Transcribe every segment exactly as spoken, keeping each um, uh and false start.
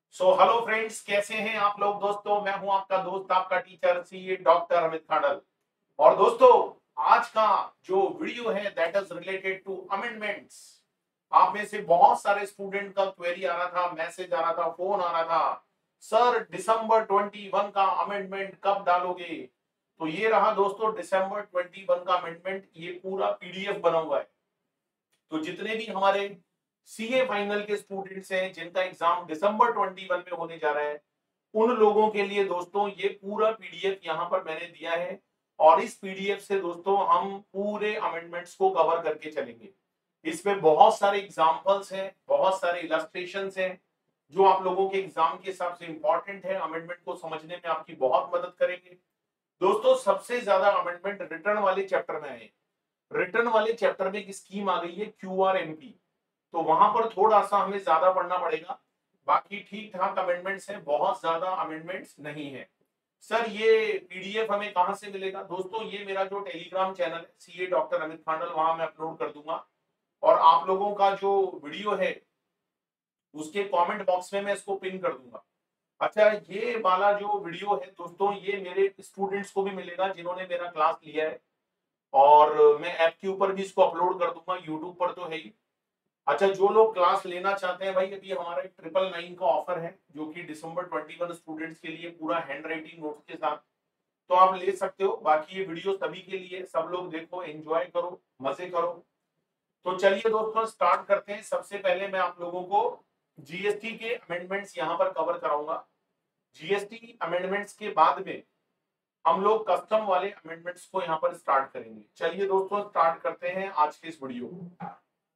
So hello friends, कैसे हैं आप लोग। दोस्तों, मैं हूं आपका दोस्त, आपका teacher C doctor Amit Khandal. और दोस्तों, आज का जो वीडियो है that is related to amendments. आप में से बहुत सारे स्टूडेंट का क्वेरी आ रहा था, मैसेज आ रहा था, फोन आ रहा था, सर दिसंबर इक्कीस का अमेंडमेंट कब डालोगे। तो ये रहा दोस्तों दिसंबर इक्कीस का अमेंडमेंट। ये पूरा पीडीएफ बना हुआ है। तो जितने भी हमारे सीए फाइनल के स्टूडेंट्स हैं जिनका एग्जाम दिसंबर इक्कीस में होने जा रहा है, उन लोगों के लिए दोस्तों ये पूरा पीडीएफ यहाँ पर मैंने दिया है। और इस पीडीएफ से दोस्तों हम पूरे अमेंडमेंट्स को कवर करके चलेंगे। इसमें बहुत सारे एग्जांपल्स हैं, बहुत सारे इलस्ट्रेशंस हैं जो आप लोगों के एग्जाम के हिसाब से इंपॉर्टेंट है, अमेंडमेंट को समझने में आपकी बहुत मदद करेंगे। दोस्तों, सबसे ज्यादा अमेंडमेंट रिटर्न वाले चैप्टर में है। रिटर्न वाले चैप्टर में एक स्कीम आ गई है क्यू आर एम पी। तो वहां पर थोड़ा सा हमें ज्यादा पढ़ना पड़ेगा। बाकी ठीक ठाक अमेंडमेंट्स हैं, बहुत ज्यादा अमेंडमेंट्स नहीं है। सर, ये पीडीएफ हमें कहां से मिलेगा। दोस्तों, ये मेरा जो टेलीग्राम चैनल है सीए डॉक्टर अमित खांडल, वहां मैं अपलोड कर दूंगा। और आप लोगों का जो वीडियो है उसके कमेंट बॉक्स में मैं इसको पिन कर दूंगा। अच्छा, ये वाला जो वीडियो है दोस्तों, ये मेरे स्टूडेंट्स को भी मिलेगा जिन्होंने मेरा क्लास लिया है। और मैं ऐप के ऊपर भी इसको अपलोड कर दूंगा, यूट्यूब पर तो है ही। अच्छा, जो लोग क्लास लेना चाहते हैं भाई, अभी हमारा एक ट्रिपल नाइन का ऑफर है जो कि दिसंबर इक्कीस स्टूडेंट्स के लिए पूरा हैंड राइटिंग नोट्स के साथ। तो आप ले सकते हो। बाकी ये वीडियो सभी के लिए, सब लोग देखो, एंजॉय करो, मजे करो। तो चलिए दोस्तों, स्टार्ट करते हैं। सबसे पहले मैं आप लोगों को जीएसटी के अमेंडमेंट्स यहाँ पर कवर कराऊंगा। जीएसटी अमेंडमेंट्स के बाद में हम लोग कस्टम वाले अमेंडमेंट्स को यहाँ पर स्टार्ट करेंगे। चलिए दोस्तों, स्टार्ट करते हैं आज के इस वीडियो को।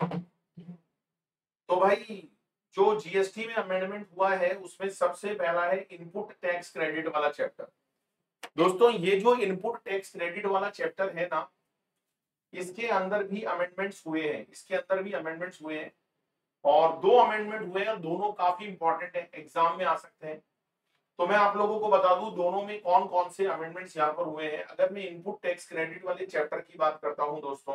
तो भाई, जो जीएसटी में अमेंडमेंट हुआ है उसमें सबसे पहला है इनपुट टैक्स क्रेडिट वाला चैप्टर। दोस्तों, ये जो इनपुट टैक्स क्रेडिट वाला चैप्टर है ना, इसके अंदर भी अमेंडमेंट्स हुए हैं इसके अंदर भी अमेंडमेंट्स हुए हैं। और दो अमेंडमेंट हुए हैं, दोनों काफी इंपॉर्टेंट है, एग्जाम में आ सकते हैं। तो मैं आप लोगों को बता दूं दोनों में कौन कौन से अमेंडमेंट्स यहाँ पर हुए हैं। अगर मैं इनपुट टैक्स क्रेडिट वाले चैप्टर की बात करता हूं दोस्तों,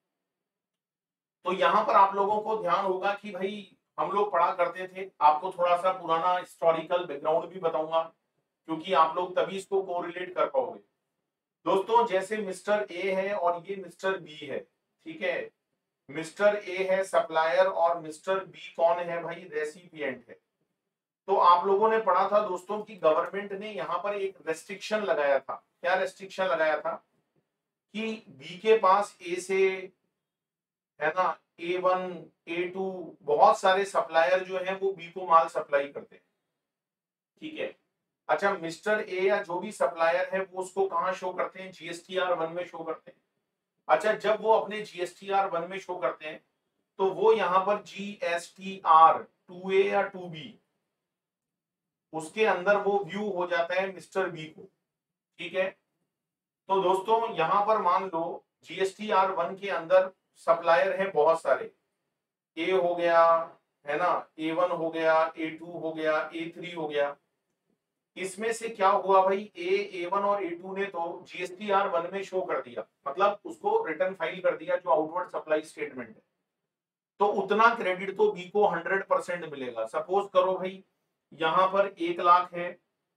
तो यहाँ पर आप लोगों को ध्यान होगा कि भाई हम लोग पढ़ा करते थे। आपको थोड़ा सा पुराना हिस्टोरिकल बैकग्राउंड भी बताऊंगा, क्योंकि आप लोग तभी इसको कोरिलेट कर पाओगे। दोस्तों, जैसे मिस्टर ए है और ये मिस्टर बी है, ठीक है। मिस्टर ए है सप्लायर और मिस्टर बी कौन है भाई, रेसिपिएंट है। तो आप लोगों ने पढ़ा था दोस्तों कि गवर्नमेंट ने यहाँ पर एक रेस्ट्रिक्शन लगाया था। क्या रेस्ट्रिक्शन लगाया था कि बी के पास ए से, है ना, ए वन, ए टू, बहुत सारे सप्लायर जो है वो बी को माल सप्लाई करते हैं, ठीक है। अच्छा, मिस्टर ए या जो भी सप्लायर है वो उसको कहाँ शो करते हैं, जीएसटीआर वन में शो करते हैं। अच्छा, जब वो अपने जीएसटीआर वन में शो करते हैं तो वो यहाँ पर जीएसटीआर टू ए या टू बी, उसके अंदर वो व्यू हो जाता है मिस्टर बी को, ठीक है। तो दोस्तों, यहां पर मान लो जीएसटीआर वन के अंदर सप्लायर है बहुत सारे। ए हो गया, है ना, ए वन हो गया, ए टू हो गया, ए थ्री हो गया। इसमें से क्या हुआ भाई, ए ए वन और ए टू ने तो जीएसटीआर वन में शो कर दिया, मतलब उसको रिटर्न फाइल कर दिया जो आउटवर्ड सप्लाई स्टेटमेंट है। तो उतना क्रेडिट तो बी को हंड्रेड परसेंट मिलेगा। सपोज करो भाई, यहां पर एक लाख है,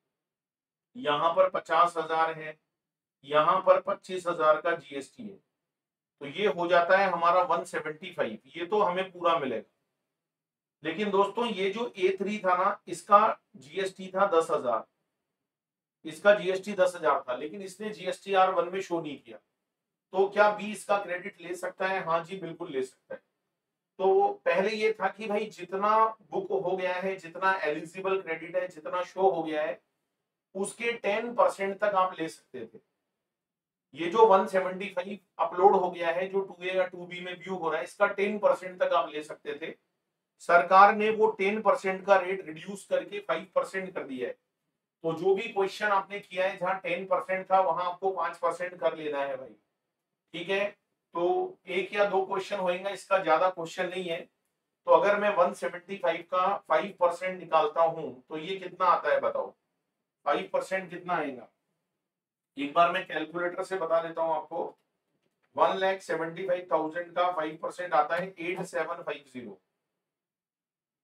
यहां पर पचास हजार है, यहां पर पच्चीस हजार का जीएसटी है। तो ये हो जाता है हमारा वन सेवेंटी फाइव, ये तो हमें पूरा मिलेगा। लेकिन दोस्तों, ये जो ए थ्री था ना, इसका जीएसटी था दस हजार। इसका जीएसटी दस हजार था, लेकिन इसने जीएसटी आर वन में शो नहीं किया। तो क्या बी इसका क्रेडिट ले सकता है? हाँ जी, बिल्कुल ले सकता है। तो पहले ये था कि भाई जितना बुक हो गया है, जितना एलिजिबल क्रेडिट है, जितना शो हो गया है, उसके टेन परसेंट तक आप ले सकते थे। ये जो वन सेवेंटी फाइव अपलोड हो गया है, जो टू ए या टू बी में व्यू हो रहा है, इसका टेन परसेंट तक आप ले सकते थे। सरकार ने वो टेन परसेंट का रेट रिड्यूस करके फाइव परसेंट कर दिया है। तो जो भी क्वेश्चन आपने किया है जहां टेन परसेंट था, वहां आपको फाइव परसेंट कर लेना है भाई, ठीक है। तो एक या दो क्वेश्चन होएगा, इसका ज्यादा क्वेश्चन नहीं है। तो अगर मैं वन सेवेंटी फाइव का फाइव परसेंट निकालता हूं तो ये कितना आता है बताओ, फाइव परसेंट कितना आएगा। एक बार मैं कैलकुलेटर से बता देता हूं आपको। One lakh seventy five thousand का फाइव परसेंट आता है एट सेवन फाइव जीरो।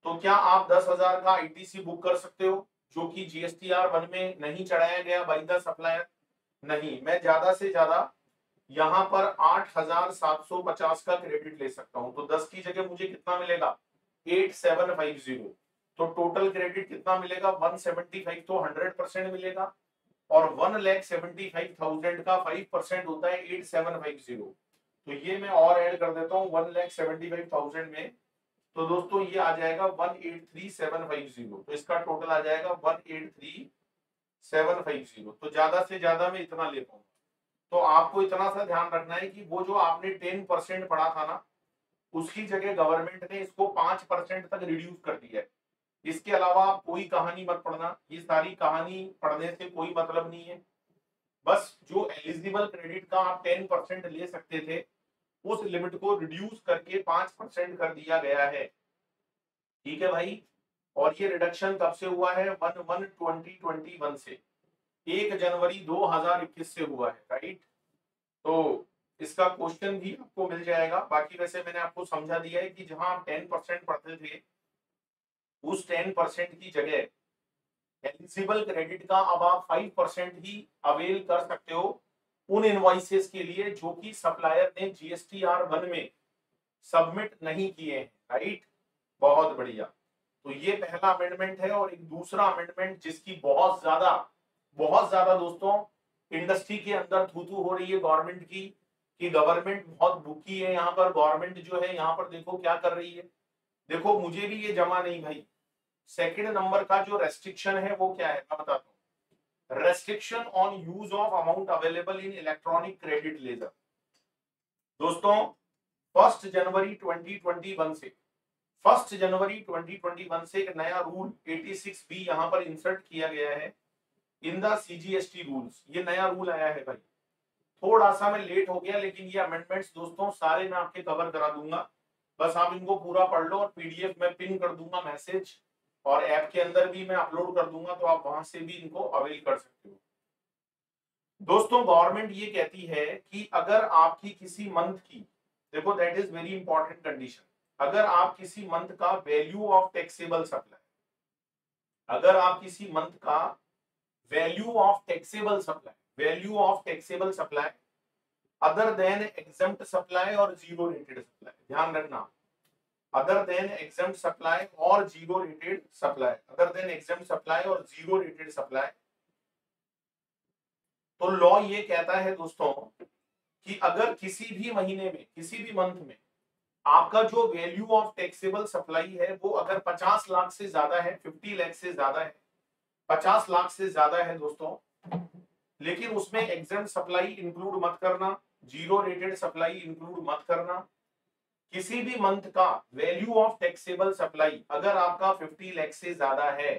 तो क्या आप दस हजार का आईटीसी बुक कर सकते हो जो कि जीएसटीआर वन में नहीं चढ़ाया गया बाय द सप्लायर? नहीं, मैं ज्यादा से ज्यादा यहाँ पर आठ हजार सात सौ पचास का क्रेडिट ले सकता हूँ। तो दस की जगह मुझे कितना मिलेगा? Eight seven five zero. तो टोटल क्रेडिट कितना मिलेगा? One seventy five. तो हंड्रेड परसेंट मिलेगा और one lakh seventy five thousand का फाइव परसेंट होता है एट सेवन फाइव जीरो। तो ये मैं और ऐड कर देता हूँ one lakh seventy five thousand में। तो दोस्तों ये आ जाएगा one eight three seven five zero. तो इसका टोटल आ जाएगा one eight three seven five zero. तो ज्यादा से ज्यादा मैं इतना ले पाऊंगा। तो आपको इतना सा ध्यान रखना है कि वो जो आपने टेन परसेंट पढ़ा था ना, उसकी जगह गवर्नमेंट ने इसको पांच परसेंट तक रिड्यूस कर दिया है। इसके अलावा आप कोई कहानी मत पढ़ना, ये सारी कहानी पढ़ने से कोई मतलब नहीं है। बस जो एलिजिबल क्रेडिट का आप टेन परसेंट ले सकते थे उस लिमिट को रिड्यूस करके पांच परसेंट कर दिया गया है। ठीक है भाई। और ये रिडक्शन कब से हुआ है? One one twenty twenty one से, एक जनवरी दो हजार इक्कीस से हुआ है, राइट। तो इसका क्वेश्चन भी आपको मिल जाएगा। बाकी वैसे मैंने आपको समझा दिया है कि जहां आप टेन परसेंट पढ़ते थे उस टेन परसेंट की जगह एलिजिबल क्रेडिट का अब आप फाइव परसेंट ही अवेल कर सकते हो उन इनवॉइसेस के लिए जो कि सप्लायर ने जीएसटीआर वन में सबमिट नहीं किए हैं, राइट। बहुत बढ़िया। तो ये पहला अमेंडमेंट है। और एक दूसरा अमेंडमेंट जिसकी बहुत ज्यादा बहुत ज्यादा दोस्तों इंडस्ट्री के अंदर थू थू हो रही है गवर्नमेंट की कि गवर्नमेंट बहुत भूखी है। यहाँ पर गवर्नमेंट जो है यहाँ पर देखो क्या कर रही है। देखो मुझे भी ये जमा नहीं भाई। सेकंड नंबर का जो रेस्ट्रिक्शन है वो क्या है मैं बताता हूँ। Restriction on use of amount available in electronic credit ledger. दोस्तों first January twenty twenty one से first January twenty twenty one से एक नया रूल एटी सिक्स बी यहाँ पर इंसर्ट किया गया है इन द सीजीएसटी रूल्स। ये नया रूल आया है भाई। थोड़ा सा मैं लेट हो गया लेकिन ये अमेंडमेंट्स दोस्तों सारे मैं आपके कवर करा दूंगा। बस आप इनको पूरा पढ़ लो और पीडीएफ में पिन कर दूंगा मैसेज और ऐप के अंदर भी मैं अपलोड कर दूंगा तो आप वहां से भी इनको अवेल कर सकते हो। दोस्तों गवर्नमेंट ये कहती है कि अगर आपकी किसी मंथ की, देखो that is very important condition, अगर आप किसी मंथ का वैल्यू ऑफ टैक्सेबल सप्लाई अगर आप किसी मंथ का value of taxable supply value of taxable supply other than exempt supply और जीरो रेटेड सप्लाई, ध्यान रखना, अदर देन एग्जम्प्ट सप्लाई और zero rated supply other than exempt supply और zero rated supply. तो लॉ ये कहता है दोस्तों कि अगर किसी भी महीने में किसी भी मंथ में आपका जो वैल्यू ऑफ टैक्सेबल सप्लाई है वो अगर पचास लाख से ज्यादा है, पचास लाख से ज्यादा है पचास लाख से ज्यादा है दोस्तों, लेकिन उसमें एग्जम्प्ट सप्लाई इंक्लूड मत करना, जीरो रेटेड सप्लाई इंक्लूड मत करना। किसी भी मंथ का वैल्यू ऑफ टैक्सेबल सप्लाई अगर आपका पचास लाख से ज्यादा है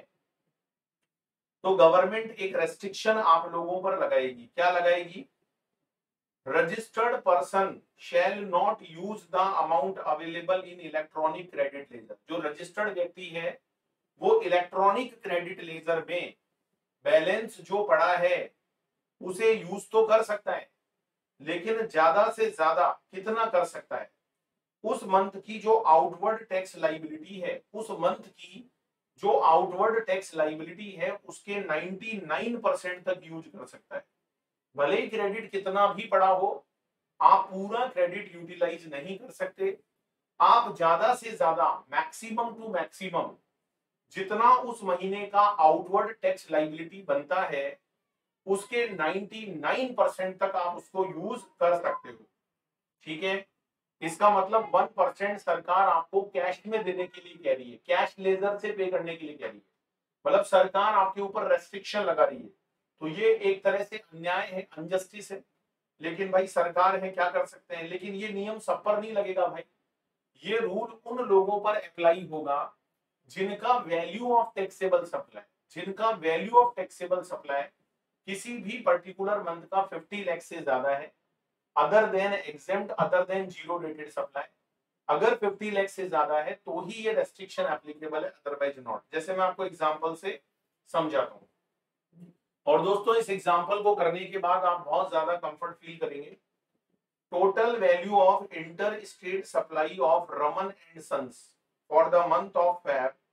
तो गवर्नमेंट एक रेस्ट्रिक्शन आप लोगों पर लगाएगी। क्या लगाएगी? Registered person shall not use the amount available in electronic credit ledger. जो रजिस्टर्ड व्यक्ति है वो इलेक्ट्रॉनिक क्रेडिट लेजर में बैलेंस जो पड़ा है उसे यूज तो कर सकता है, लेकिन ज्यादा से ज्यादा कितना कर सकता है? उस मंथ की जो आउटवर्ड टैक्स लाइबिलिटी है उस मंथ की जो आउटवर्ड टैक्स लाइबिलिटी है उसके निन्यानवे परसेंट तक यूज कर सकता है। भले ही क्रेडिट कितना भी पड़ा हो आप पूरा क्रेडिट यूटिलाइज नहीं कर सकते। आप ज्यादा से ज्यादा मैक्सिमम टू मैक्सिमम जितना उस महीने का आउटवर्ड टैक्स लाइबिलिटी बनता है उसके निन्यानवे परसेंट तक आप उसको यूज कर सकते हो। ठीक है। इसका मतलब वन परसेंट सरकार आपको कैश में देने के लिए कह रही है, कैश लेजर से पे करने के लिए कह रही है। मतलब सरकार आपके ऊपर रेस्ट्रिक्शन लगा रही है। तो ये एक तरह से अन्याय है, अनजस्टिस है, लेकिन भाई सरकार है, क्या कर सकते हैं। लेकिन ये नियम सब पर नहीं लगेगा भाई। ये रूल उन लोगों पर अप्लाई होगा जिनका वैल्यू ऑफ टैक्सेबल सप्लाई जिनका वैल्यू ऑफ टैक्सेबल सप्लाई किसी भी पर्टिकुलर मंथ का पचास लाख से ज्यादा है, other than exempt other than zero rated supply. अगर पचास लाख से ज्यादा है तो ही ये रेस्ट्रिक्शन एप्लीकेबल है, अदरवाइज नॉट। जैसे मैं आपको एग्जांपल से समझाता हूं और दोस्तों इस एग्जांपल को करने के बाद आप बहुत ज्यादा कंफर्ट फील करेंगे। Total value of inter state supply of Raman and sons for the month of Feb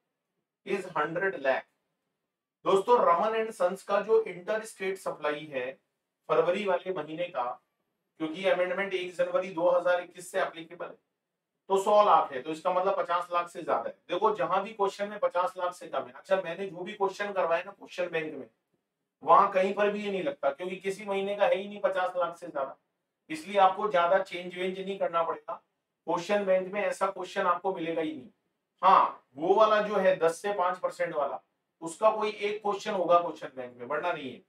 is hundred lakh. दोस्तों रमन एंड सन्स का जो इंटर स्टेट सप्लाई है फरवरी वाले महीने का, क्योंकि अमेंडमेंट एक जनवरी दो हज़ार इक्कीस से एप्लीकेबल है, तो सौ लाख है, तो इसका मतलब पचास लाख से ज्यादा है। देखो जहां भी क्वेश्चन में पचास लाख से कम है, अच्छा मैंने जो भी क्वेश्चन करवाए ना क्वेश्चन बैंक में, वहां कहीं पर भी ये नहीं लगता, क्योंकि किसी महीने का है ही नहीं पचास लाख से ज्यादा, इसलिए आपको ज्यादा चेंज वेंज नहीं करना पड़ेगा। क्वेश्चन बैंक में ऐसा क्वेश्चन आपको मिलेगा ही नहीं। हाँ वो वाला जो है दस से पांच परसेंट वाला, उसका कोई एक क्वेश्चन होगा क्वेश्चन बैंक में, वरना नहीं है।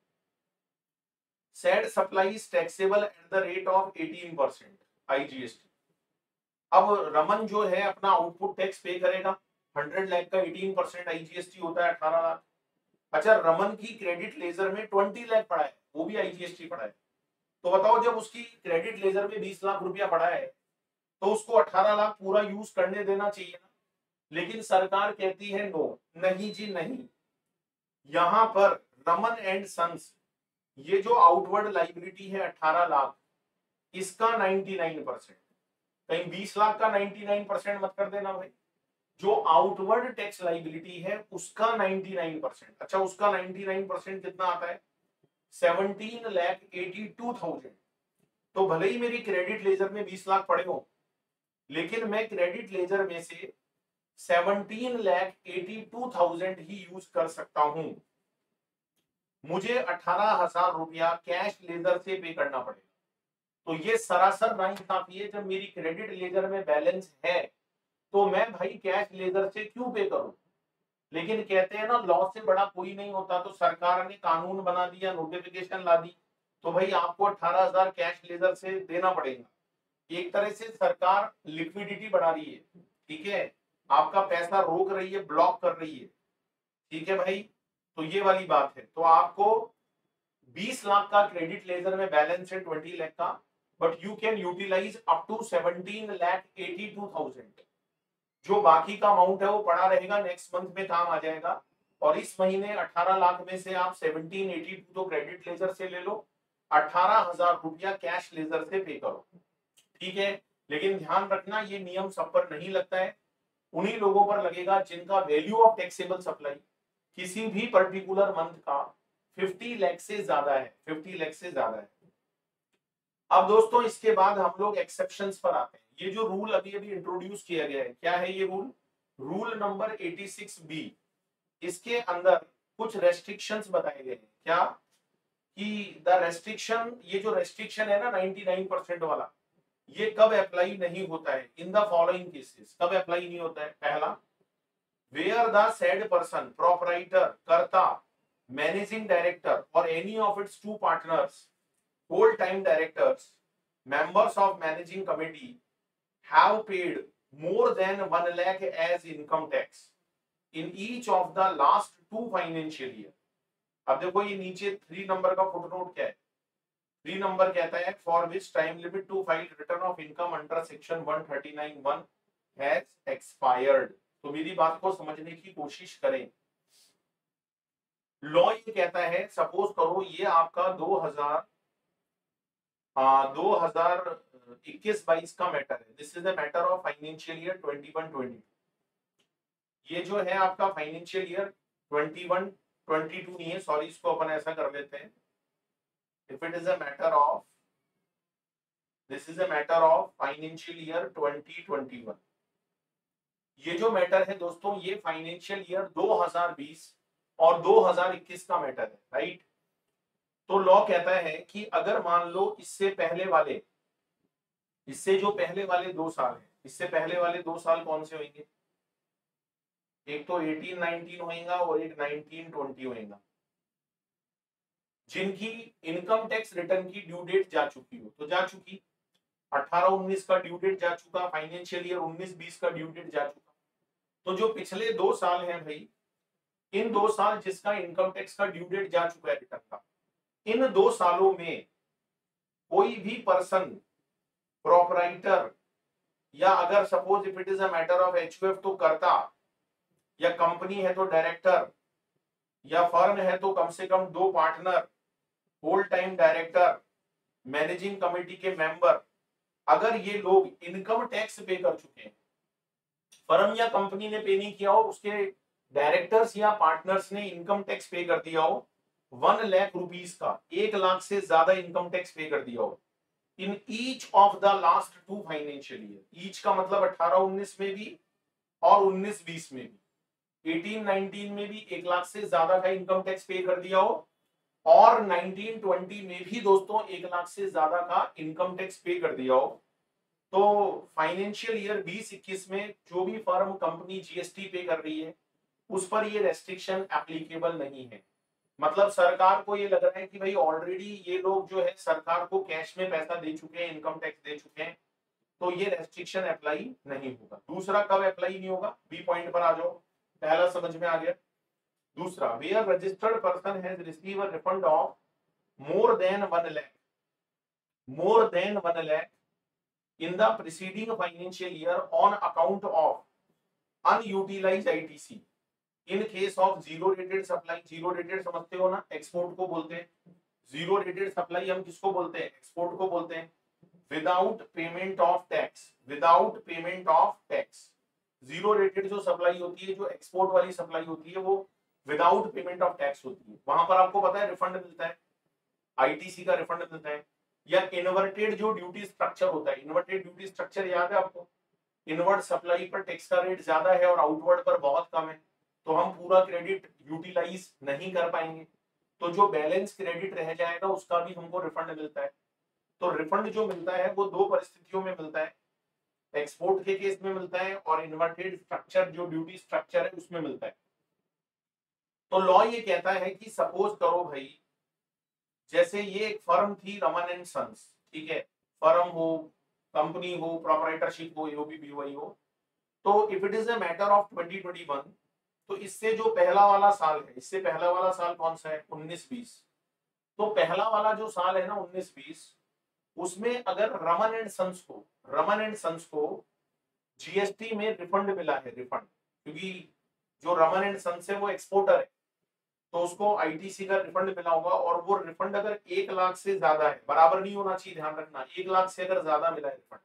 Said supply is taxable at the rate of eighteen percent IGST. अब रमन जो है अपना आउटपुट टैक्स पे करेगा, हंड्रेड लाख का एटीन परसेंट आईजीएसटी होता है अठारह लाख। अच्छा रमन की क्रेडिट लेजर में ट्वेंटी लाख पड़ा है, वो भी आईजीएसटी पड़ा है, तो बताओ जब उसकी क्रेडिट लेजर में बीस लाख रुपया पड़ा है तो उसको अठारह लाख पूरा यूज करने देना चाहिए ना। लेकिन सरकार कहती है नो, नहीं जी नहीं, यहां पर रमन एंड सन्स ये जो आउटवर्ड लाइबिलिटी है अठारह लाख, इसका निन्यानवे परसेंट, कहीं बीस लाख का निन्यानवे परसेंट मत कर देना भाई, जो आउटवर्ड टैक्स लाइबिलिटी है उसका निन्यानवे परसेंट। अच्छा उसका निन्यानवे परसेंट कितना आता है, सत्रह लाख बयासी हजार। तो भले ही मेरी क्रेडिट लेजर में बीस लाख पड़े हो, लेकिन मैं क्रेडिट लेजर में से सत्रह लाख बयासी हजार ही यूज कर सकता हूं, मुझे अठारह हजार रुपया कैश लेजर से पे करना पड़ेगा। तो ये सरासर नाइंसाफी है, जब मेरी क्रेडिट लेजर में बैलेंस है तो मैं भाई कैश लेजर से क्यों पे करूं। लेकिन कहते हैं ना लॉ से बड़ा कोई नहीं होता, तो सरकार ने कानून बना दिया, नोटिफिकेशन ला दी, तो भाई आपको अठारह हजार कैश लेजर से देना पड़ेगा। एक तरह से सरकार लिक्विडिटी बढ़ा रही है, ठीक है, आपका पैसा रोक रही है, ब्लॉक कर रही है, ठीक है भाई। तो ये वाली बात है। तो आपको बीस लाख का क्रेडिट लेजर में बैलेंस है बीस लाख का, but you can utilize up to सत्रह लाख बयासी हजार। जो बाकी का अमाउंट है वो पड़ा रहेगा, नेक्स्ट मंथ में काम आ जाएगा। और इस महीने अठारह लाख में से आप सत्रह बयासी तो क्रेडिट लेजर से ले लो, अठारह हजार रुपया कैश लेजर से पे करो, ठीक है। लेकिन ध्यान रखना ये नियम सब पर नहीं लगता है, उन्हीं लोगों पर लगेगा जिनका वैल्यू ऑफ टैक्सेबल सप्लाई किसी भी पर्टिकुलर मंथ का पचास लाख से ज्यादा है, पचास लाख से ज्यादा है। अब दोस्तों इसके बाद हम लोग एक्सेप्शंस पर आते हैं। ये जो रूल अभी अभी इंट्रोड्यूस किया गया है, क्या है ये रूल, रूल नंबर छियासी बी। इसके अंदर कुछ रेस्ट्रिक्शंस बताए गए हैं, क्या कि द रेस्ट्रिक्शन, ये जो रेस्ट्रिक्शन है ना निन्यानवे परसेंट वाला, ये कब अप्लाई नहीं होता है, इन द फॉलोइंग केसेस। कब अप्लाई नहीं होता है, पहला where the said person proprietor, karta, managing director और any of its two partners, whole time directors, members of managing committee have paid more than one lakh as income tax in each of the last two financial year। अब देखो ये नीचे three number का footnote क्या है, three number कहता है for which time limit to file return of income under section one thirty nine one has expired. तो मेरी बात को समझने की कोशिश करें। लॉ ये कहता है, सपोज करो ये आपका दो हजार हाँ दो हजार इक्कीस बाईस का मैटर है, this is the matter of financial year twenty one twenty two. ये जो है आपका financial year twenty one twenty two नहीं है, सॉरी, इसको अपन ऐसा कर लेते हैं, if it is a matter of, this is a matter of financial year twenty twenty one. ये जो मैटर है दोस्तों ये फाइनेंशियल ईयर दो हजार बीस और दो हजार इक्कीस का मैटर है, राइट। तो लॉ कहता है कि अगर मान लो इससे पहले वाले, इससे जो पहले वाले दो साल है, इससे पहले वाले दो साल कौन से होंगे, एक तो अठारह उन्नीस होएगा और एक उन्नीस बीस होएगा, जिनकी इनकम टैक्स रिटर्न की ड्यू डेट जा चुकी हो, तो जा चुकी, अठारह उन्नीस का ड्यू डेट जा चुका, फाइनेंशियल ईयर उन्नीस बीस का ड्यू डेट जा चुका। तो जो पिछले दो साल हैं भाई, इन दो साल जिसका इनकम टैक्स का ड्यू डेट जा चुका है रिटर्न का, इन दो सालों में कोई भी पर्सन प्रोपराइटर, या अगर suppose if it is a matter of HUF तो करता, या कंपनी है तो डायरेक्टर, या फर्म है तो कम से कम दो partner, whole time director, managing committee के मेंबर, अगर ये लोग इनकम टैक्स पे कर चुके हैं, फर्म या कंपनी ने पे नहीं किया हो, उसके डायरेक्टर्स या पार्टनर्स ने इनकम टैक्स पे कर दिया हो वन लाख रुपीस का, एक लाख से ज्यादा इनकम टैक्स पे कर दिया हो in each of the last two financial year. Each का मतलब अठारह उन्नीस में भी और उन्नीस बीस में भी, अठारह उन्नीस में भी एक लाख से ज्यादा का इनकम टैक्स पे कर दिया हो और उन्नीस बीस में भी दोस्तों एक लाख से ज्यादा का इनकम टैक्स पे कर दिया हो, तो फाइनेंशियल ईयर बीस इक्कीस में जो भी फर्म कंपनी जीएसटी पे कर रही है उस पर ये रेस्ट्रिक्शन एप्लीकेबल नहीं है। मतलब सरकार को ये लग रहा है कि भाई ऑलरेडी ये लोग जो है सरकार को कैश में पैसा दे चुके हैं, इनकम टैक्स दे चुके हैं, तो ये रेस्ट्रिक्शन अप्लाई नहीं होगा। दूसरा कब अप्लाई नहीं होगा, बी पॉइंट पर आ जाओ, पहला समझ में आ गया। दूसरा, where registered person has receive a refund of more than one lakh more than one lakh in the preceding financial year on account of unutilized ITC in case of zero rated supply. Zero rated समझते हो ना, export को बोलते हैं। Zero rated supply हम किसको बोलते हैं, एक्सपोर्ट को बोलते हैं। Without payment of tax, without payment of tax. Zero rated जो सप्लाई होती है, जो एक्सपोर्ट वाली सप्लाई होती है, वो विदाउट पेमेंट ऑफ टैक्स होती है। वहां पर आपको पता है रिफंड मिलता है, आईटीसी का रिफंड मिलता है। या इन्वर्टेड जो ड्यूटी स्ट्रक्चर होता है, इन्वर्टेड ड्यूटी स्ट्रक्चर याद है आपको, इनवर्ड सप्लाई पर टैक्स का रेट ज्यादा है और आउटवर्ड पर बहुत कम है, तो हम पूरा क्रेडिट यूटिलाइज नहीं कर पाएंगे, तो जो बैलेंस क्रेडिट रह जाएगा उसका भी हमको रिफंड मिलता है। तो रिफंड जो मिलता है वो दो परिस्थितियों में मिलता है, एक्सपोर्ट के केस में मिलता है और इन्वर्टेड स्ट्रक्चर जो ड्यूटी स्ट्रक्चर है उसमें मिलता है। तो लॉ ये कहता है कि सपोज करो भाई, जैसे ये एक फर्म थी रमन एंड सन्स, ठीक है, फर्म हो, कंपनी हो, प्रोप्राइटरशिप हो, यूबीबीवाई हो, तो if it is a matter of twenty twenty one, तो इससे जो पहला वाला साल है, इससे पहला वाला साल कौन सा है, उन्नीस बीस, तो पहला वाला जो साल है ना उन्नीस बीस, उसमें अगर रमन एंड सन्स को रमन एंड सन्स को जीएसटी में रिफंड मिला है, रिफंड, क्योंकि जो रमन एंड सन्स है वो एक्सपोर्टर है, तो उसको आईटीसी का रिफंड मिला होगा, और वो रिफंड अगर एक लाख से ज्यादा है, बराबर नहीं होना चाहिए, ध्यान रखना, एक लाख से अगर ज्यादा मिला है रिफंड,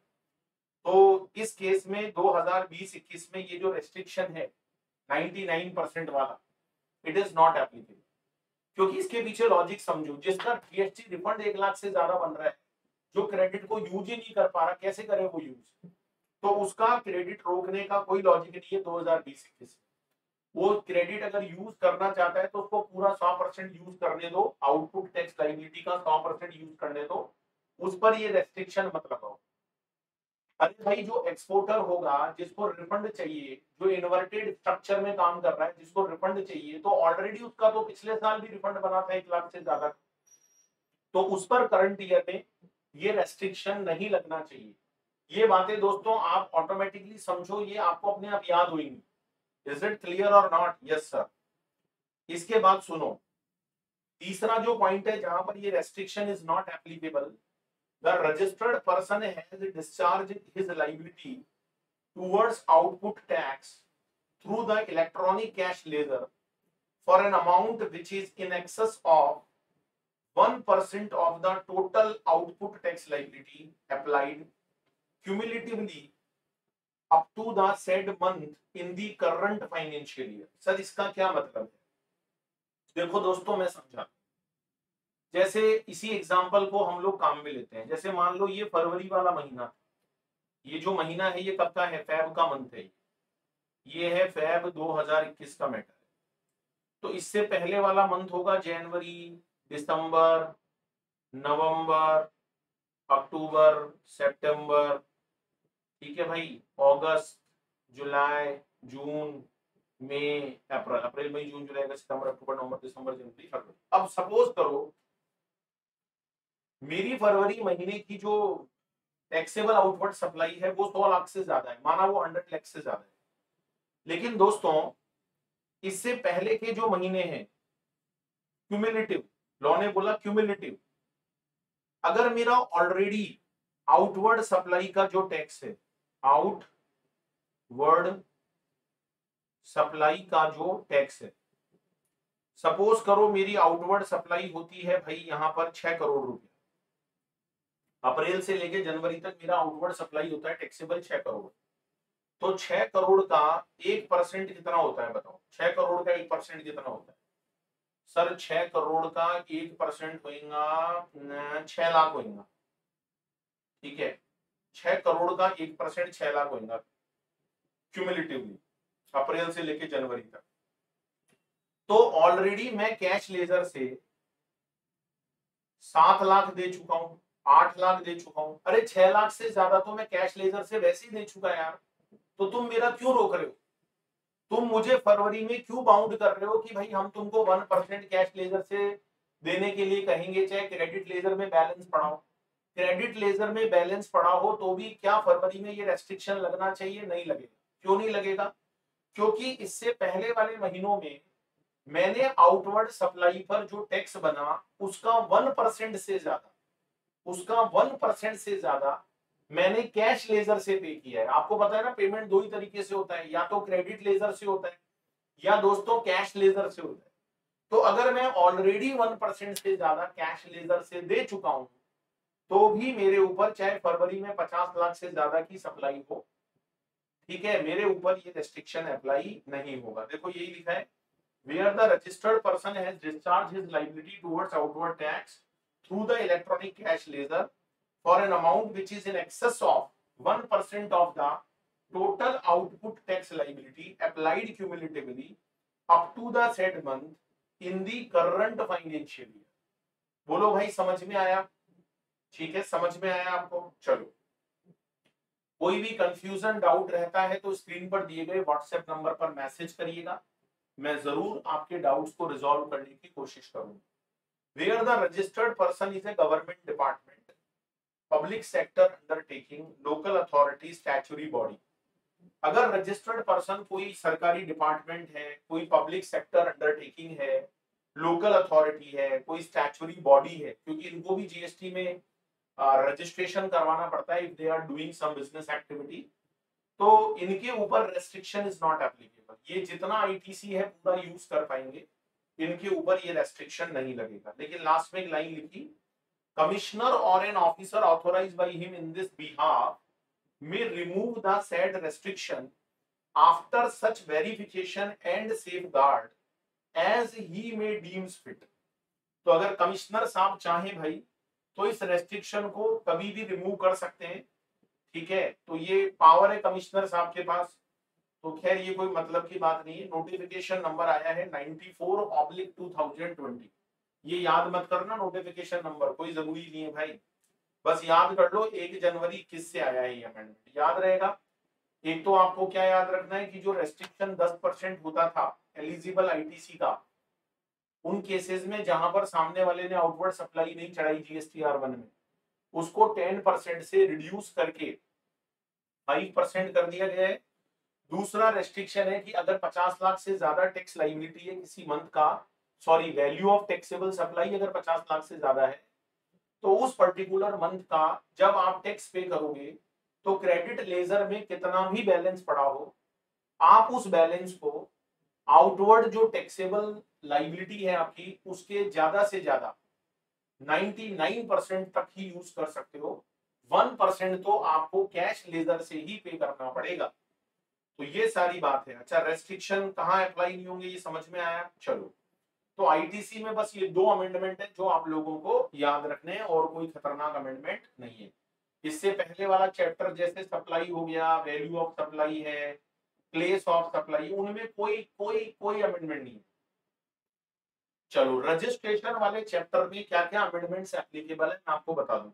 तो इस केस में दो हज़ार बीस इक्कीस में ये जो रेस्ट्रिक्शन है निन्यानवे परसेंट वाला, इट इज नॉट एप्लीकेबल। क्योंकि इसके पीछे लॉजिक समझो, जिसका जीएसटी रिफंड एक लाख से ज्यादा बन रहा है, जो क्रेडिट को यूज ही नहीं कर पा रहा, कैसे करे वो यूज, तो उसका क्रेडिट रोकने का कोई लॉजिक नहीं है दो हज़ार बीस इक्कीस। वो क्रेडिट अगर यूज करना चाहता है तो उसको पूरा सौ परसेंट यूज करने दो, आउटपुट टैक्स लायबिलिटी का सौ परसेंट यूज करने दो, उस पर ये रेस्ट्रिक्शन मत लगाओ। अरे भाई, जो एक्सपोर्टर होगा जिसको रिफंड चाहिए, जो इन्वर्टेड स्ट्रक्चर में काम कर रहा है, जिसको रिफंड चाहिए, तो ऑलरेडी उसका तो पिछले साल भी रिफंड बना था एक लाख से ज्यादा, तो उस पर करंट ईयर में ये रेस्ट्रिक्शन नहीं लगना चाहिए। ये बातें दोस्तों आप ऑटोमेटिकली समझो, ये आपको अपने आप याद होंगी। इज इट क्लियर और नॉट? Yes sir. इसके बाद सुनो, तीसरा जो पॉइंट है जहां पर ये restriction is not applicable, the registered person has discharged his liability towards output tax through the electronic cash ledger for an amount which is in excess of one percent of the total output tax liability applied cumulatively up to the said month in the current financial year। Sir इसका क्या मतलब है? देखो दोस्तों, मैं समझा, जैसे इसी एग्जाम्पल को हम लोग काम में लेते हैं। जैसे मान लो ये फरवरी वाला महीना, ये जो महीना है ये कब का है, फैब का मंथ है, ये है फैब दो हज़ार इक्कीस का मैटर है। तो इससे पहले वाला मंथ होगा जनवरी, दिसंबर, नवंबर, अक्टूबर, सितंबर, ठीक है भाई, अगस्त, जुलाई, जून, मई, अप्रैल, अप्रैल मई जून जुलाई अगस्त सितंबर अक्टूबर नवंबर दिसंबर जनवरी फरवरी। अब सपोज करो मेरी फरवरी महीने की जो टैक्सेबल आउटवर्ड सप्लाई है वो सौ लाख से ज्यादा है, माना वो सौ लाख से ज्यादा है, लेकिन दोस्तों इससे पहले के जो महीने हैं क्यूमुलेटिव, लॉ ने बोला क्यूमुलेटिव, अगर मेरा ऑलरेडी आउटवर्ड सप्लाई का जो टैक्स है, आउटवर्ड सप्लाई का जो टैक्स है, सपोज करो मेरी आउटवर्ड सप्लाई होती है भाई यहां पर छह करोड़ रुपए, अप्रैल से लेके जनवरी तक मेरा आउटवर्ड सप्लाई होता है टैक्सेबल छह करोड़, तो छह करोड़ का एक परसेंट कितना होता है बताओ, छह करोड़ का एक परसेंट कितना होता है सर? छह करोड़ का एक परसेंट होगा छह लाख होगा, ठीक है। छह करोड़ का एक परसेंट छह लाख होगा क्यूमुलेटिवली अप्रैल से लेके जनवरी तक। तो ऑलरेडी मैं कैश लेजर से सात लाख दे चुका हूं, आठ लाख दे चुका हूं, अरे छह लाख से ज्यादा तो मैं कैश लेजर से वैसे ही दे चुका यार। तो तुम मेरा क्यों रोक रहे हो? तुम मुझे फरवरी में क्यों बाउंड कर रहे हो कि भाई हम तुमको वन परसेंट कैश लेजर से देने के लिए कहेंगे, चाहे क्रेडिट लेजर में बैलेंस पड़ाओ। क्रेडिट लेजर में बैलेंस पड़ा हो तो भी क्या फरवरी में ये रेस्ट्रिक्शन लगना चाहिए? नहीं लगेगा। क्यों नहीं लगेगा? क्योंकि इससे पहले वाले महीनों में मैंने आउटवर्ड सप्लाई पर जो टैक्स बना उसका वन परसेंट से ज्यादा उसका वन परसेंट से ज्यादा मैंने कैश लेजर से पे किया है। आपको पता है ना, पेमेंट दो ही तरीके से होता है, या तो क्रेडिट लेजर से होता है या दोस्तों कैश लेजर से होता है। तो अगर मैं ऑलरेडी वन परसेंट से ज्यादा कैश लेजर से दे चुका हूं तो भी मेरे ऊपर चाहे फरवरी में पचास लाख से ज्यादा की सप्लाई हो, ठीक है, मेरे ऊपर ये रेस्ट्रिक्शन अप्लाई नहीं होगा। देखो यही लिखा है, where the registered person has discharged his liability towards outward tax through the electronic cash ledger for an amount which is in excess of one percent of the total output tax liability applied cumulatively up to the said month in the current financial year। बोलो भाई समझ में आया? ठीक है, समझ में आया आपको? चलो, कोई भी कंफ्यूजन डाउट रहता है तो स्क्रीन पर दिए गए व्हाट्सएप नंबर पर मैसेज करिएगा, मैं जरूर आपके डाउट्स को रिजॉल्व करने की कोशिश करूंगा। Where the registered person is a government department, public sector undertaking, local authority, statutory body. अगर रजिस्टर्ड पर्सन कोई सरकारी डिपार्टमेंट है, कोई पब्लिक सेक्टर अंडरटेकिंग है, लोकल अथॉरिटी है, कोई स्टैट्यूटरी बॉडी है, क्योंकि इनको भी जीएसटी में रजिस्ट्रेशन करवाना पड़ता है if they are doing some business activity, तो इनके ऊपर रेस्ट्रिक्शन इज नॉट एप्लीकेबल। ये जितना आईटीसी है पूरा यूज कर पाएंगे, इनके ऊपर ये रेस्ट्रिक्शन नहीं लगेगा। लेकिन लास्ट में एक लाइन लिखी, कमिश्नर और an officer authorised by him in this behalf may remove the said restriction after such verification and safeguard as he may deems fit। तो अगर कमिश्नर साहब चाहें भाई तो इस रेस्ट्रिक्शन को कभी भी रिमूव कर सकते हैं, ठीक है, तो ये पावर है कमिश्नर साहब के पास। तो खैर ये कोई मतलब की बात नहीं है। नोटिफिकेशन नंबर आया है ninety four oblique two thousand twenty, ये याद मत करना नोटिफिकेशन नंबर, कोई जरूरी नहीं है भाई, बस याद कर लो एक जनवरी इक्कीस से आया है ये अमेंडमेंट, याद रहेगा। एक तो आपको क्या याद रखना है कि जो रेस्ट्रिक्शन दस परसेंट होता था एलिजिबल आईटीसी का, उन केसेस में जहां पर सामने वाले ने आउटवर्ड सप्लाई नहीं चढ़ाई जीएसटीआर वन में, उसको टेन परसेंट से रिड्यूस करके फाइव परसेंट कर दिया गया है। दूसरा रेस्ट्रिक्शन है कि अगर पचास लाख से ज्यादा टैक्स लायबिलिटी है किसी मंथ का, sorry value of taxable supply अगर पचास लाख से ज्यादा है, तो उस पर्टिकुलर मंथ का जब आप टैक्स पे करोगे तो क्रेडिट लेजर में कितना भी बैलेंस पड़ा हो, आप उस बैलेंस को आउटवर्ड जो टैक्सेबल लायबिलिटी है आपकी उसके ज्यादा से ज्यादा निन्यानवे परसेंट तक ही यूज कर सकते हो। वन परसेंट तो आपको कैश लेजर से ही पे करना पड़ेगा। तो ये सारी बात है। अच्छा, रेस्ट्रिक्शन कहाँ अप्लाई नहीं होंगे ये समझ में आया? चलो, तो आईटीसी में बस ये दो अमेंडमेंट है जो आप लोगों को याद रखने हैं और कोई खतरनाक अमेंडमेंट नहीं है। इससे पहले वाला चैप्टर जैसे सप्लाई हो गया, वैल्यू ऑफ सप्लाई है, प्लेस ऑफ सप्लाई, उनमें कोई कोई कोई अमेंडमेंट नहीं है। चलो, रजिस्ट्रेशन वाले चैप्टर में क्या क्या अमेंडमेंट्स एप्लीकेबल है मैं आपको बता दूं।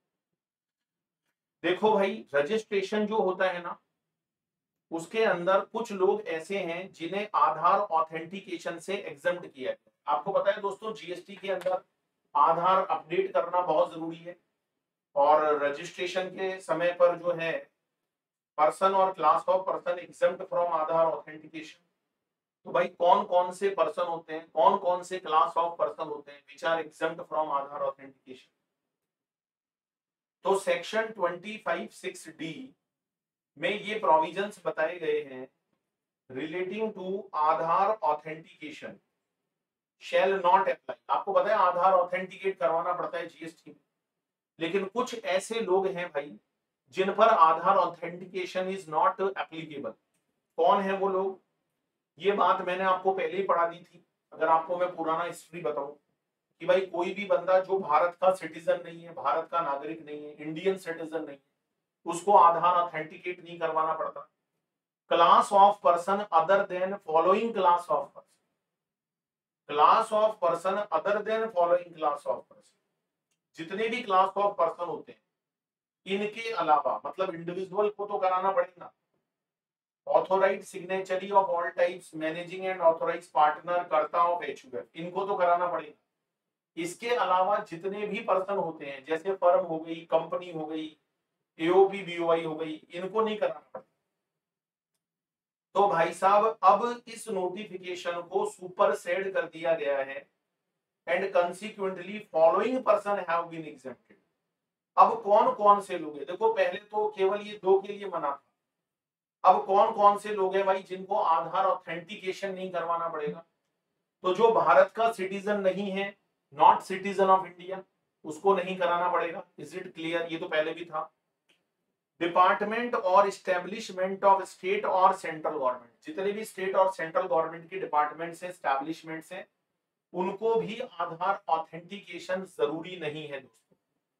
देखो भाई, रजिस्ट्रेशन जो होता है ना, उसके अंदर कुछ लोग ऐसे हैं जिन्हें आधार ऑथेंटिकेशन से एग्जम्प्ट किया गया। आपको पता है दोस्तों, जीएसटी के अंदर आधार अपडेट करना बहुत जरूरी है, और रजिस्ट्रेशन के समय पर जो है पर्सन और class of person exempt from Aadhaar authentication. तो भाई कौन कौन से पर्सन होते हैं, कौन कौन से क्लास ऑफ पर्सन होते हैं which are exempt from Aadhaar authentication? तो section twenty five six D में ये प्रोविजंस बताए गए हैं relating to Aadhaar authentication shall not apply. आपको पता है आधार ऑथेंटिकेट करवाना पड़ता है जीएसटी में, लेकिन कुछ ऐसे लोग हैं भाई जिन पर Aadhaar authentication is not applicable. कौन है वो लोग? ये बात मैंने आपको पहले ही पढ़ा दी थी। अगर आपको मैं पुराना हिस्ट्री बताऊं कि भाई कोई भी बंदा जो भारत का सिटीजन नहीं है, भारत का नागरिक नहीं है, इंडियन सिटीजन नहीं है, उसको आधार ऑथेंटिकेट नहीं करवाना पड़ता। Class of person other than following class of person, class of person other than following class of person, जितने भी क्लास ऑफ पर्सन होते हैं इनके अलावा, मतलब इंडिविजुअल को तो कराना पड़ेगा। Authorise signatory of all types, managing and authorise partner, कर्ता ऑफ एचयूएफ, इनको तो कराना पड़ेगा। इसके अलावा जितने भी पर्सन होते हैं, जैसे फर्म हो गई, कंपनी हो गई, एओपी बीओआई हो गई, इनको नहीं कराना पड़ता। तो भाई साहब अब इस नोटिफिकेशन को सुपरसेड कर दिया गया है and consequently following person have been exempted. अब कौन कौन से लोग हैं? देखो पहले तो केवल ये दो के लिए मना था, अब कौन कौन से लोग हैं भाई जिनको आधार ऑथेंटिकेशन नहीं करवाना पड़ेगा? तो जो भारत का सिटीजन नहीं है, नॉट सिटीजन ऑफ इंडिया, उसको नहीं कराना पड़ेगा। Is it clear? ये तो पहले भी था। डिपार्टमेंट और एस्टेब्लिशमेंट ऑफ स्टेट और सेंट्रल गवर्नमेंट, जितने भी स्टेट और सेंट्रल गवर्नमेंट के डिपार्टमेंट्स हैं, एस्टेब्लिशमेंट्स हैं, उनको भी आधार ऑथेंटिकेशन जरूरी नहीं है दोस्तों,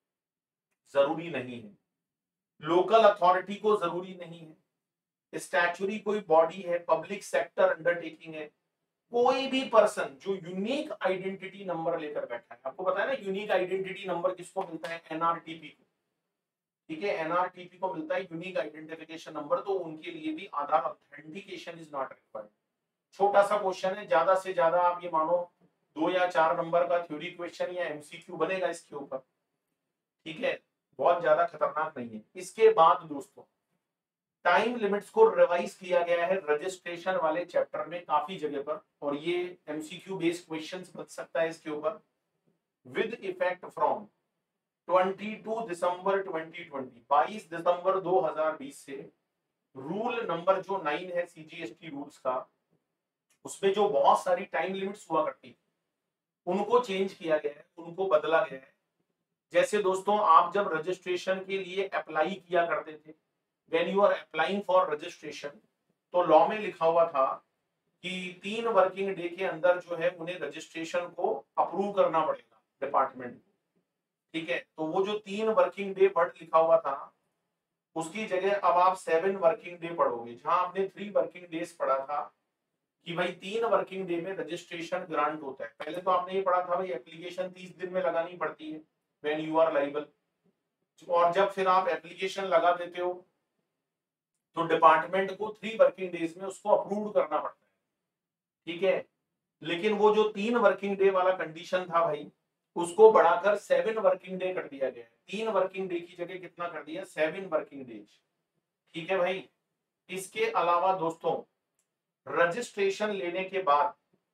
जरूरी नहीं है। लोकल अथॉरिटी को जरूरी नहीं है। स्टैच्यूरी कोई बॉडी है, पब्लिक सेक्टर अंडरटेकिंग है, कोई भी पर्सन जो यूनिक आइडेंटिटी नंबर लेकर बैठा है, आपको पता है ना यूनिक आइडेंटिटी नंबर किसको मिलता है? एनआरटीपी को, ठीक है, एनआरटीपी को मिलता है यूनिक आइडेंटिफिकेशन नंबर, तो उनके लिए भी Aadhaar authentication is not required. छोटा सा क्वेश्चन है, ज्यादा से ज्यादा आप ये मानो दो या चार नंबर का थ्योरी क्वेश्चन या एमसीक्यू बनेगा इसके ऊपर, ठीक है, बहुत ज्यादा खतरनाक नहीं है। इसके बाद दोस्तों टाइम लिमिट्स को रिवाइज किया गया है रजिस्ट्रेशन वाले चैप्टर में काफी जगह पर, और ये एमसीक्यू बेस्ड क्वेश्चंस बन सकता है इसके ऊपर। विद इफेक्ट फ्रॉम बाईस दिसंबर दो हज़ार बीस, बाईस दिसंबर दो हज़ार बीस से रूल नंबर जो नौ है सीजीएसटी रूल्स का, उसमें जो बहुत सारी टाइम लिमिट्स हुआ करती उनको चेंज किया गया है, उनको बदला गया है। जैसे दोस्तों आप जब रजिस्ट्रेशन के लिए अप्लाई किया करते थे, when you are applying for registration, तो लॉ में लिखा हुआ था कि तीन वर्किंग डे के अंदर जो है उन्हें रजिस्ट्रेशन को अप्रूव करना पड़ेगा डिपार्टमेंट को, ठीक है। तो वो जो तीन वर्किंग डे वर्ड लिखा हुआ था उसकी जगह अब आप सेवन वर्किंग डे पढ़ोगे, जहां आपने थ्री वर्किंग डेज पढ़ा था कि भाई तीन वर्किंग डे में रजिस्ट्रेशन ग्रांट होता है। पहले तो आपने ये पढ़ा था भाई एप्लीकेशन तीस दिन में लगानी पड़ती है व्हेन यू आर लायबल, और जब फिर आप एप्लीकेशन लगा देते हो तो डिपार्टमेंट को थ्री वर्किंग डेज में उसको अप्रूव करना पड़ता है, ठीक है। लेकिन वो जो तीन वर्किंग डे वाला कंडीशन था भाई, उसको बढ़ाकर सेवन वर्किंग डे कर दिया गया है। तीन वर्किंग डे की जगह कितना कर दिया? सेवन वर्किंग डेज, ठीक है भाई। इसके अलावा दोस्तों रजिस्ट्रेशन लेने के बाद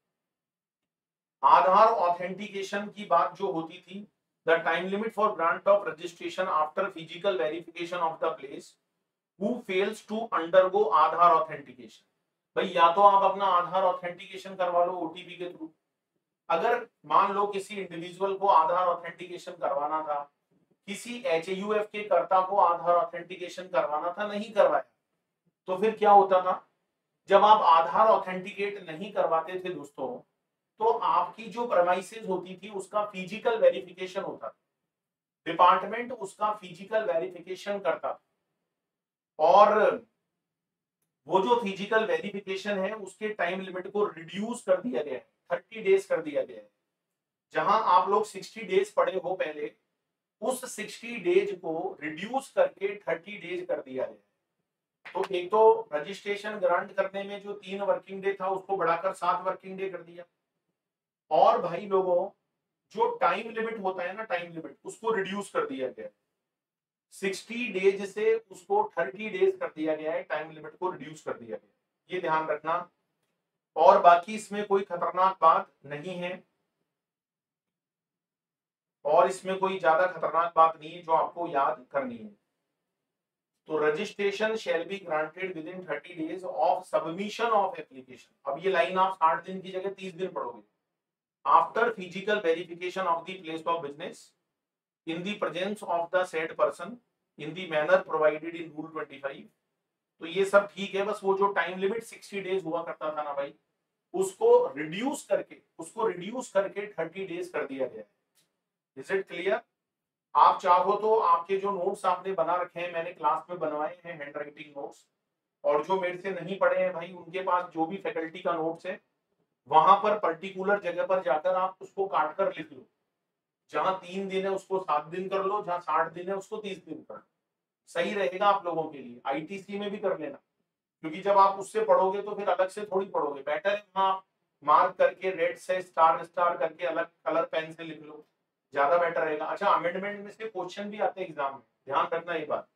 आधार ऑथेंटिकेशन की बात जो होती थी, the time limit for grant of registration after physical verification of the place who fails to undergo Aadhaar authentication. भाई या तो आप अपना आधार ऑथेंटिकेशन करवा लो ओटीपी के थ्रू, अगर मान लो किसी इंडिविजुअल को आधार ऑथेंटिकेशन करवाना था, किसी एचयूएफ के कर्ता को आधार ऑथेंटिकेशन करवाना था, नहीं करवाया, तो फिर क्या होता था? जब आप आधार ऑथेंटिकेट नहीं करवाते थे दोस्तों, तो आपकी जो प्रेमाइसेस होती थी उसका फिजिकल वेरिफिकेशन होता था, डिपार्टमेंट उसका फिजिकल वेरिफिकेशन करता था, और वो जो फिजिकल वेरिफिकेशन है उसके टाइम लिमिट को रिड्यूस कर दिया गया है, थर्टी डेज कर दिया गया है। जहां आप लोग सिक्सटी डेज पढ़े हो पहले, उस सिक्सटी डेज को रिड्यूस करके थर्टी डेज कर दिया गया है। तो एक तो रजिस्ट्रेशन ग्रांट करने में जो तीन वर्किंग डे था उसको बढ़ाकर सात वर्किंग डे कर दिया, और भाई लोगों जो टाइम लिमिट होता है ना, टाइम लिमिट उसको रिड्यूस कर दिया गया, सिक्सटी डेज से उसको थर्टी डेज कर दिया गया है, टाइम लिमिट को रिड्यूस कर दिया गया, ये ध्यान रखना। और बाकी इसमें कोई खतरनाक बात नहीं है, और इसमें कोई ज्यादा खतरनाक बात नहीं है जो आपको याद करनी है। तो registration shall be granted within thirty days of submission of application. अब ये लाइन आप साठ दिन की जगह तीस दिन पढ़ोगे। After physical verification of the place of business in the presence of the said person in the manner provided in rule twenty five. तो ये सब ठीक है, बस वो जो टाइम लिमिट सिक्सटी डेज हुआ करता था ना भाई, उसको रिड्यूस करके उसको रिड्यूस करके थर्टी डेज कर दिया गया है। Is it clear? आप चाहो तो आपके जो नोट्स आपने बना रखे हैं, मैंने क्लास में बनवाए हैं हैंड राइटिंग नोट्स, और जो मेरे से नहीं पढ़े हैं भाई, उनके पास जो भी फैकल्टी का नोट्स है, वहां पर पर्टिकुलर जगह पर जाकर आप उसको काट कर लिख लो। जहां तीन दिन है उसको सात दिन कर लो, जहां साठ दिन है उसको तीस दिन कर लो। सही रहेगा आप लोगों के लिए। आईटीसी में भी कर लेना, क्योंकि जब आप उससे पढ़ोगे तो फिर अलग से थोड़ी पढ़ोगे। बेटर है वहां आप मार्क करके रेड से स्टार स्टार करके अलग कलर पेन से लिख लो, ज्यादा बेटर रहेगा। अच्छा, अमेंडमेंट में से क्वेश्चन भी आते हैं एग्जाम में, ध्यान रखना ये बात।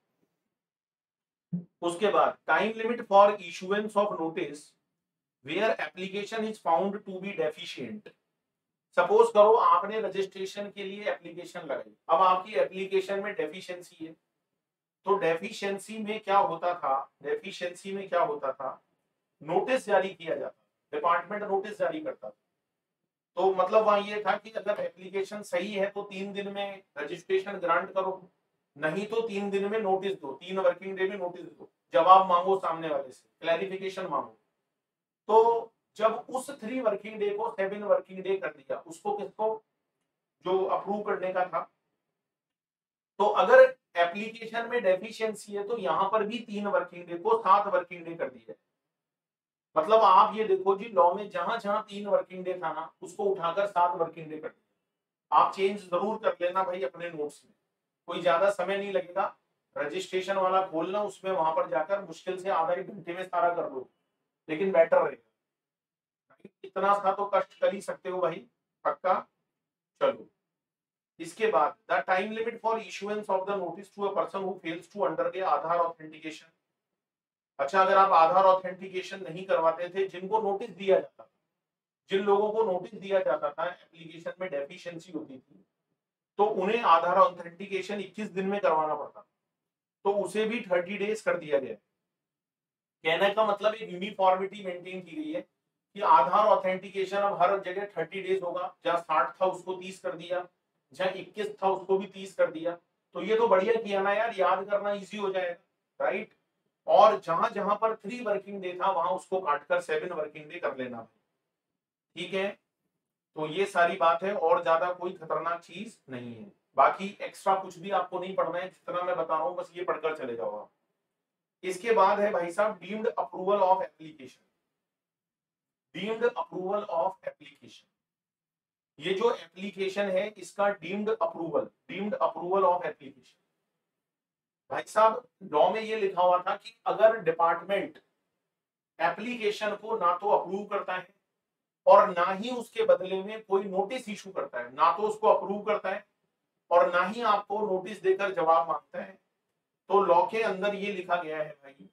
उसके बाद time limit for issuance of notice where application is found to be deficient. Suppose करो आपने रजिस्ट्रेशन के लिए एप्लीकेशन लगाई, अब आपकी एप्लीकेशन में डेफिशिएंसी है। तो डेफिशिएंसी में क्या होता था डेफिशिएंसी में क्या होता था नोटिस जारी किया जाता, डिपार्टमेंट नोटिस जारी करता था। तो मतलब वहां ये था कि अगर एप्लीकेशन सही है तो तीन दिन में रजिस्ट्रेशन ग्रांट करो, नहीं तो तीन दिन में नोटिस दो, तीन वर्किंग डे में नोटिस दो, जवाब मांगो सामने वाले से, क्लैरिफिकेशन मांगो। तो जब उस थ्री वर्किंग डे को सेवन वर्किंग डे कर दिया, उसको किसको, जो अप्रूव करने का था। तो अगर एप्लीकेशन में डेफिशिएंसी है तो यहां पर भी तीन वर्किंग डे को सात वर्किंग डे कर दिया। मतलब आप ये देखो जी, लॉ में जहां जहां तीन वर्किंग डे था ना, उसको उठाकर सात वर्किंग डे कर दिया। आप चेंज जरूर कर लेना भाई अपने नोट्स में, कोई ज्यादा समय नहीं लगेगा। रजिस्ट्रेशन वाला खोलना, उसमें वहां पर जाकर मुश्किल से आधा एक घंटे में सारा कर लो, लेकिन बेटर रहेगा। इतना सा तो कष्ट कर ही सकते हो भाई, पक्का। चलो, इसके बाद the time limit for issuance of the notice to a person who fails to undergo Aadhaar authentication. अच्छा, अगर आप आधार ऑथेंटिकेशन नहीं करवाते थे, जिनको नोटिस दिया जाता था, जिन लोगों को नोटिस दिया जाता था एप्लीकेशन में डेफिशिएंसी होती थी, तो उन्हें आधार ऑथेंटिकेशन इक्कीस दिन में करवाना पड़ता, तो उसे भी थर्टी डेज कर दिया गया। कहने का मतलब एक यूनिफॉर्मिटी मेंटेन की गई है कि आधार ऑथेंटिकेशन अब हर जगह थर्टी डेज होगा। जहां साठ था उसको तीस कर दिया, जहां इक्कीस था उसको भी तीस कर दिया। तो ये तो बढ़िया किया ना यार, याद करना इजी हो जाएगा, राइट। और जहां जहां पर थ्री वर्किंग डे था, वहां उसको काटकर सेवन वर्किंग डे कर लेना, ठीक है। तो ये सारी बात है, और ज्यादा कोई खतरनाक चीज नहीं है। बाकी एक्स्ट्रा कुछ भी आपको नहीं पढ़ना है, जितना मैं बता रहा हूँ बस ये पढ़कर चले जाओ आप। इसके बाद है भाई साहब deemed approval of application. Deemed approval of application, ये जो एप्लीकेशन है इसका deemed approval, deemed approval of application. भाई साहब लॉ में ये लिखा हुआ था कि अगर डिपार्टमेंट एप्लीकेशन को ना तो अप्रूव करता है और ना ही उसके बदले में कोई नोटिस इशू करता है, ना तो उसको अप्रूव करता है और ना ही आपको नोटिस देकर जवाब मांगता है, तो लॉ के अंदर ये लिखा गया है भाई,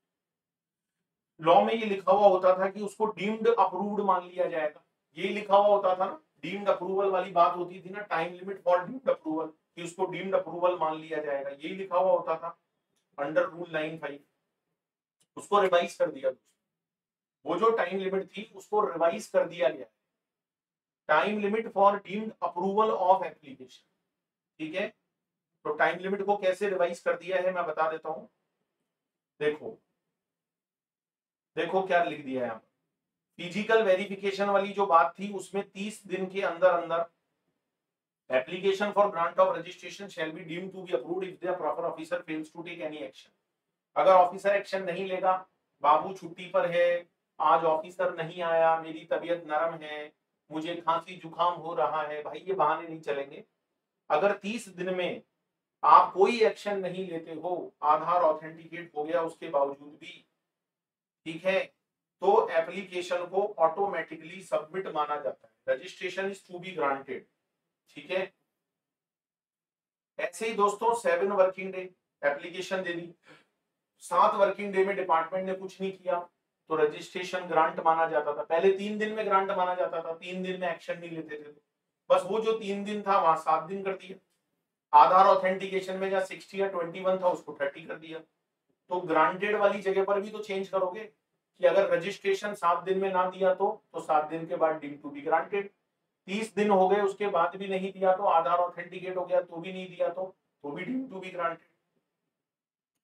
लॉ में ये लिखा हुआ होता था कि उसको डीम्ड अप्रूव्ड मान लिया जाएगा। ये लिखा हुआ होता था ना, डीम्ड अप्रूवल वाली बात होती थी ना, time limit for deemed approval, कि उसको डीम्ड अप्रूवल मान लिया जाएगा, यही लिखा हुआ होता था अंडर रूल नाइन फाइव। उसको रिवाइज कर दिया, वो जो टाइम लिमिट थी उसको रिवाइज कर दिया गया, time limit for deemed approval of application, ठीक है। तो टाइम लिमिट को कैसे रिवाइज कर दिया है मैं बता देता हूं। देखो देखो क्या लिख दिया है यहाँ, फिजिकल वेरिफिकेशन वाली जो बात थी उसमें तीस दिन के अंदर अंदर application for grant of registration shall be deemed to be approved if the proper officer fails to take any action. अगर ऑफिसर एक्शन नहीं लेगा, बाबू छुट्टी पर है, आज ऑफिसर नहीं आया, मेरी तबीयत नरम है, मुझे खांसी जुकाम हो रहा है, भाई ये बहाने नहीं चलेंगे। अगर तीस दिन में आप कोई एक्शन नहीं लेते हो, आधार ऑथेंटिकेट हो गया उसके बावजूद भी, ठीक है, तो एप्लीकेशन को ऑटोमेटिकली सबमिट माना जाता है, registration is to be granted, ठीक है। ऐसे ही दोस्तों सेवन वर्किंग डे एप्लीकेशन दे दी, सात वर्किंग डे में डिपार्टमेंट ने कुछ नहीं किया तो रजिस्ट्रेशन ग्रांट माना जाता था। पहले तीन दिन में ग्रांट माना जाता था, तीन दिन में एक्शन नहीं लेते थे, बस वो जो तीन दिन था वहां सात दिन कर दिया। आधार ऑथेंटिकेशन में जहां सिक्सटी या ट्वेंटी वन था उसको थर्टी कर दिया। तो ग्रांटेड वाली जगह पर भी तो चेंज करोगे कि अगर रजिस्ट्रेशन सात दिन में ना दिया तो तो सात दिन के बाद डीम टू बी ग्रांटेड। तीस दिन हो गए उसके बाद भी नहीं दिया तो आधार ऑथेंटिकेट हो गया तो भी नहीं दिया तो तो भी डीम टू बी ग्रांटेड।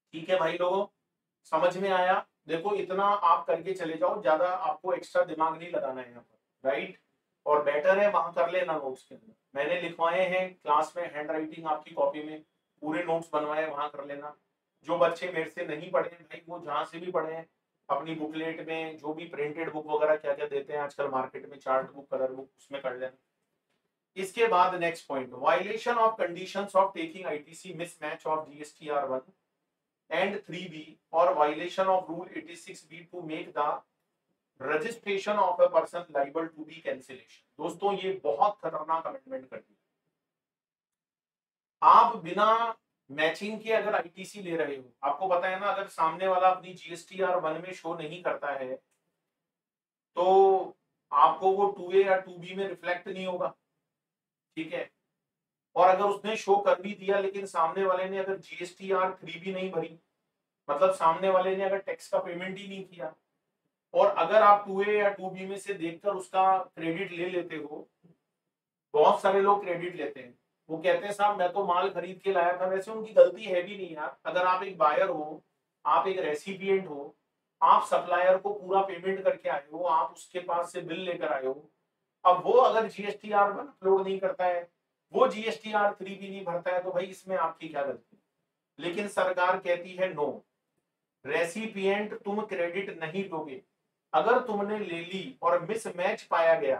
ठीक है भाई लोगों, समझ में आया? देखो इतना आप करके चले जाओ, ज्यादा आपको एक्स्ट्रा दिमाग नहीं लगाना है यहाँ पर, राइट? और बेटर है वहां कर लेना नोट्स के अंदर, मैंने लिखवाए हैं क्लास में, हैंड राइटिंग आपकी कॉपी में पूरे नोट्स बनवाए, वहां कर लेना। जो बच्चे मेरे से नहीं पढ़े हैं भाई, वो जहां से भी पढ़े हैं अपनी बुकलेट में, जो भी प्रिंटेड बुक वगैरह क्या क्या देते हैं आजकल मार्केट में, चार्ट बुक, कलर बुक, उसमें कर लेना। इसके बाद next point, violation of conditions of taking ITC, mismatch of GSTR one and three B और violation of rule eighty six B to make the registration of a person liable to be cancellation. दोस्तों ये बहुत खतरनाक amendment कर दी। आप बिना matching के अगर आईटीसी ले रहे हो, आपको पता है ना, अगर सामने वाला अपनी जीएसटीआर वन में शो नहीं करता है तो आपको वो टू ए या टू बी में रिफ्लेक्ट नहीं होगा, ठीक है? और अगर उसने शो कर भी दिया लेकिन सामने वाले ने अगर जीएसटीआर थ्री बी नहीं भरी, मतलब सामने वाले ने अगर टैक्स का पेमेंट ही नहीं किया, और अगर आप टू ए या टू बी में से देखकर उसका क्रेडिट ले लेते हो, बहुत सारे लोग क्रेडिट लेते हैं, वो कहते हैं साहब मैं तो माल खरीद के लाया था, वैसे उनकी गलती है भी नहीं यार। अगर आप एक बायर हो, आप एक रेसिपिएंट हो, आप सप्लायर को पूरा पेमेंट करके आए हो, आप उसके पास से बिल लेकर आए हो, अब वो अगर जीएसटीआर वन अपलोड नहीं करता है, वो जीएसटीआर थ्री भी नहीं भरता है, तो भाई इसमें आपकी क्या गलती? लेकिन सरकार कहती है नो, रेसिपिएंट तुम क्रेडिट नहीं लोगे। अगर तुमने ले ली और मिसमैच पाया गया,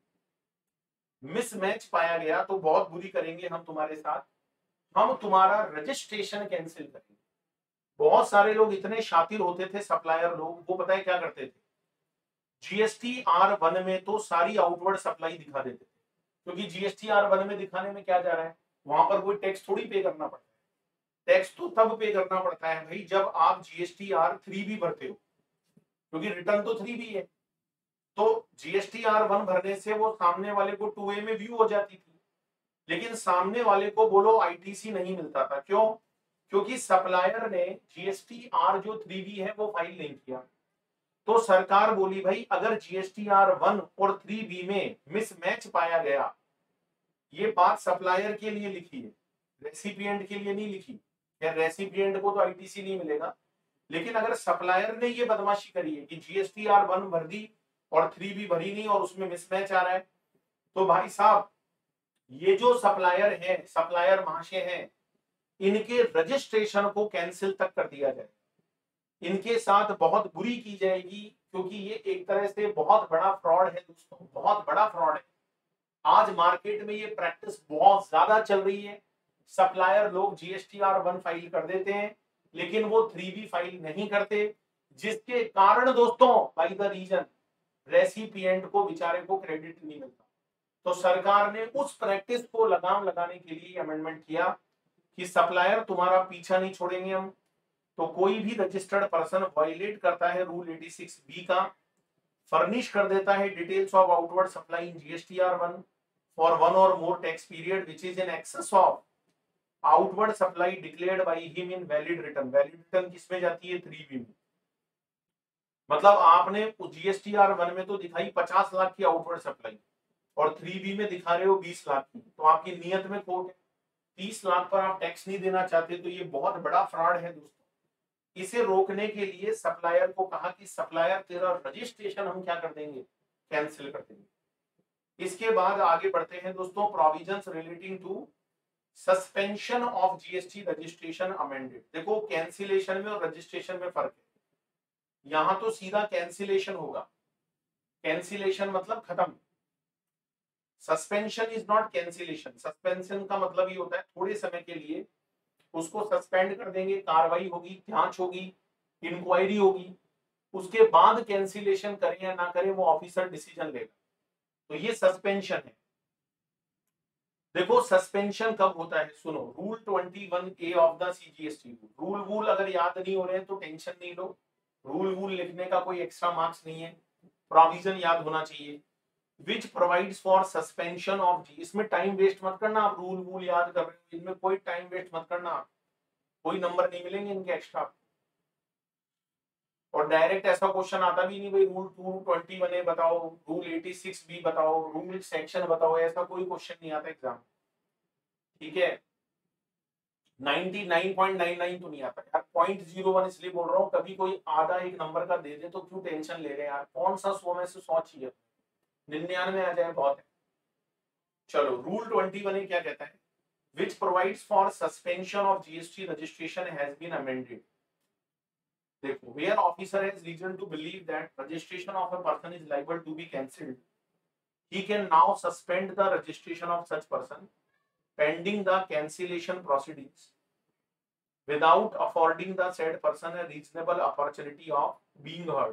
मिसमैच पाया गया तो बहुत बुरी करेंगे हम तुम्हारे साथ, हम तुम्हारा रजिस्ट्रेशन कैंसिल करेंगे। बहुत सारे लोग इतने शातिर होते थे सप्लायर लोग, वो पता है क्या करते थे, जीएसटी आर वन में तो सारी आउटवर्ड सप्लाई दिखा देते थे, क्योंकि जीएसटी आर वन में दिखाने में क्या जा रहा है, वहां पर कोई टैक्स थोड़ी पे करना पड़ता है। टैक्स तो तब पे करना पड़ता है भाई जब आप जीएसटी आर थ्री भी भरते हो, क्योंकि रिटर्न तो थ्री भी है। तो जीएसटी आर वन भरने से वो सामने वाले को टू ए में व्यू हो जाती थी, लेकिन सामने वाले को बोलो आईटीसी नहीं मिलता था। क्यों? क्योंकि सप्लायर ने जीएसटी आर जो थ्री बी है वो फाइल नहीं किया। तो सरकार बोली भाई अगर जीएसटी आर वन और थ्री बी में मिसमैच पाया गया, ये बात सप्लायर के लिए लिखी है, रेसिपिएंट के लिए नहीं लिखी। या रेसिपिएंट को तो आईटीसी नहीं मिलेगा, लेकिन अगर सप्लायर ने ये बदमाशी करी है कि जीएसटी आर वन भर दी और थ्री बी भरी नहीं और उसमें मिसमैच आ रहा है, तो भाई साहब ये जो सप्लायर है, सप्लायर महाशय हैं, इनके रजिस्ट्रेशन को कैंसिल तक कर दिया जाए, इनके साथ बहुत बुरी की जाएगी, क्योंकि ये एक तरह से बहुत बड़ा फ्रॉड है दोस्तों, बहुत बड़ा फ्रॉड है। आज मार्केट में ये प्रैक्टिस बहुत ज्यादा चल रही है, सप्लायर लोग जीएसटीआर वन फाइल कर देते हैं लेकिन वो थ्री बी फाइल नहीं करते, जिसके कारण दोस्तों बाय द रीजन रेसिपिएंट को बेचारे को क्रेडिट नहीं मिलता। तो सरकार ने उस प्रैक्टिस को लगाम लगाने के लिए अमेंडमेंट किया कि सप्लायर तुम्हारा पीछा नहीं छोड़ेंगे हम। तो कोई भी रजिस्टर्ड पर्सन वायलेट करता है रूल एटी सिक्स बी का, फर्निश कर देता है details of outward supply in GSTR one for one or more tax period which is in excess of outward supply declared by him in valid return. Valid return किसमें जाती है? Three B में। मतलब आपने GSTR one में तो दिखाई पचास लाख की आउटवर्ड सप्लाई और थ्री बी में दिखा रहे हो बीस लाख की, तो आपकी नियत में खोट है। तीस लाख पर आप टैक्स नहीं देना चाहते, तो ये बहुत बड़ा फ्रॉड है दोस्तों। इसे रोकने के लिए सप्लायर को कहा कि सप्लायर तेरा रजिस्ट्रेशन हम क्या कर देंगे? कैंसिल कर देंगे। इसके बाद आगे बढ़ते हैं दोस्तों, provisions relating to suspension of GST registration amended. देखो कैंसिलेशन में और रजिस्ट्रेशन में फर्क है। यहां तो सीधा कैंसिलेशन होगा, कैंसिलेशन मतलब खत्म। Suspension is not cancellation. Suspension का मतलब ये होता है थोड़े समय के लिए उसको सस्पेंड कर देंगे, कार्रवाई होगी, जांच होगी, इंक्वायरी होगी, उसके बाद कैंसिलेशन करें या ना करें वो ऑफिसर डिसीजन लेगा। तो ये सस्पेंशन है। देखो सस्पेंशन कब होता है, सुनो, rule twenty one A of the CGST. Rule वूल अगर याद नहीं हो रहे हैं तो टेंशन नहीं लो, रूल वूल लिखने का कोई एक्स्ट्रा मार्क्स नहीं है, प्रोविजन याद होना चाहिए। Which provides for suspension of जी, इसमें टाइम वेस्ट मत करना, आप रूल वूल याद कर रहे हो, इनमें कोई टाइम वेस्ट मत करना, कोई नंबर नहीं मिलेंगे इनके एक्स्ट्रा। और डायरेक्ट ऐसा क्वेश्चन आता भी नहीं भाई rule two twenty one A बताओ, रूल एटी सिक्स बी बताओ, रूल सेक्शन बताओ, ऐसा कोई क्वेश्चन नहीं आता एग्जाम, ठीक है? Ninety nine point nine nine तो नहीं आता यार, पॉइंट जीरो वन इसलिए बोल रहा हूँ, कभी कोई आधा एक नंबर का दे दे तो क्यों टेंशन ले रहे हैं यार, कौन सा सौ में से सौ चाहिए, निन्यानवे आ जाए बहुत है। चलो रूल ट्वेंटी वन क्या कहता है, which provides for suspension of G S T registration has been amended. देखो, where officer has reason to believe that registration of a person is liable to be cancelled, he can now suspend the registration of such person pending the cancellation proceedings without affording the said person a reasonable opportunity of being heard.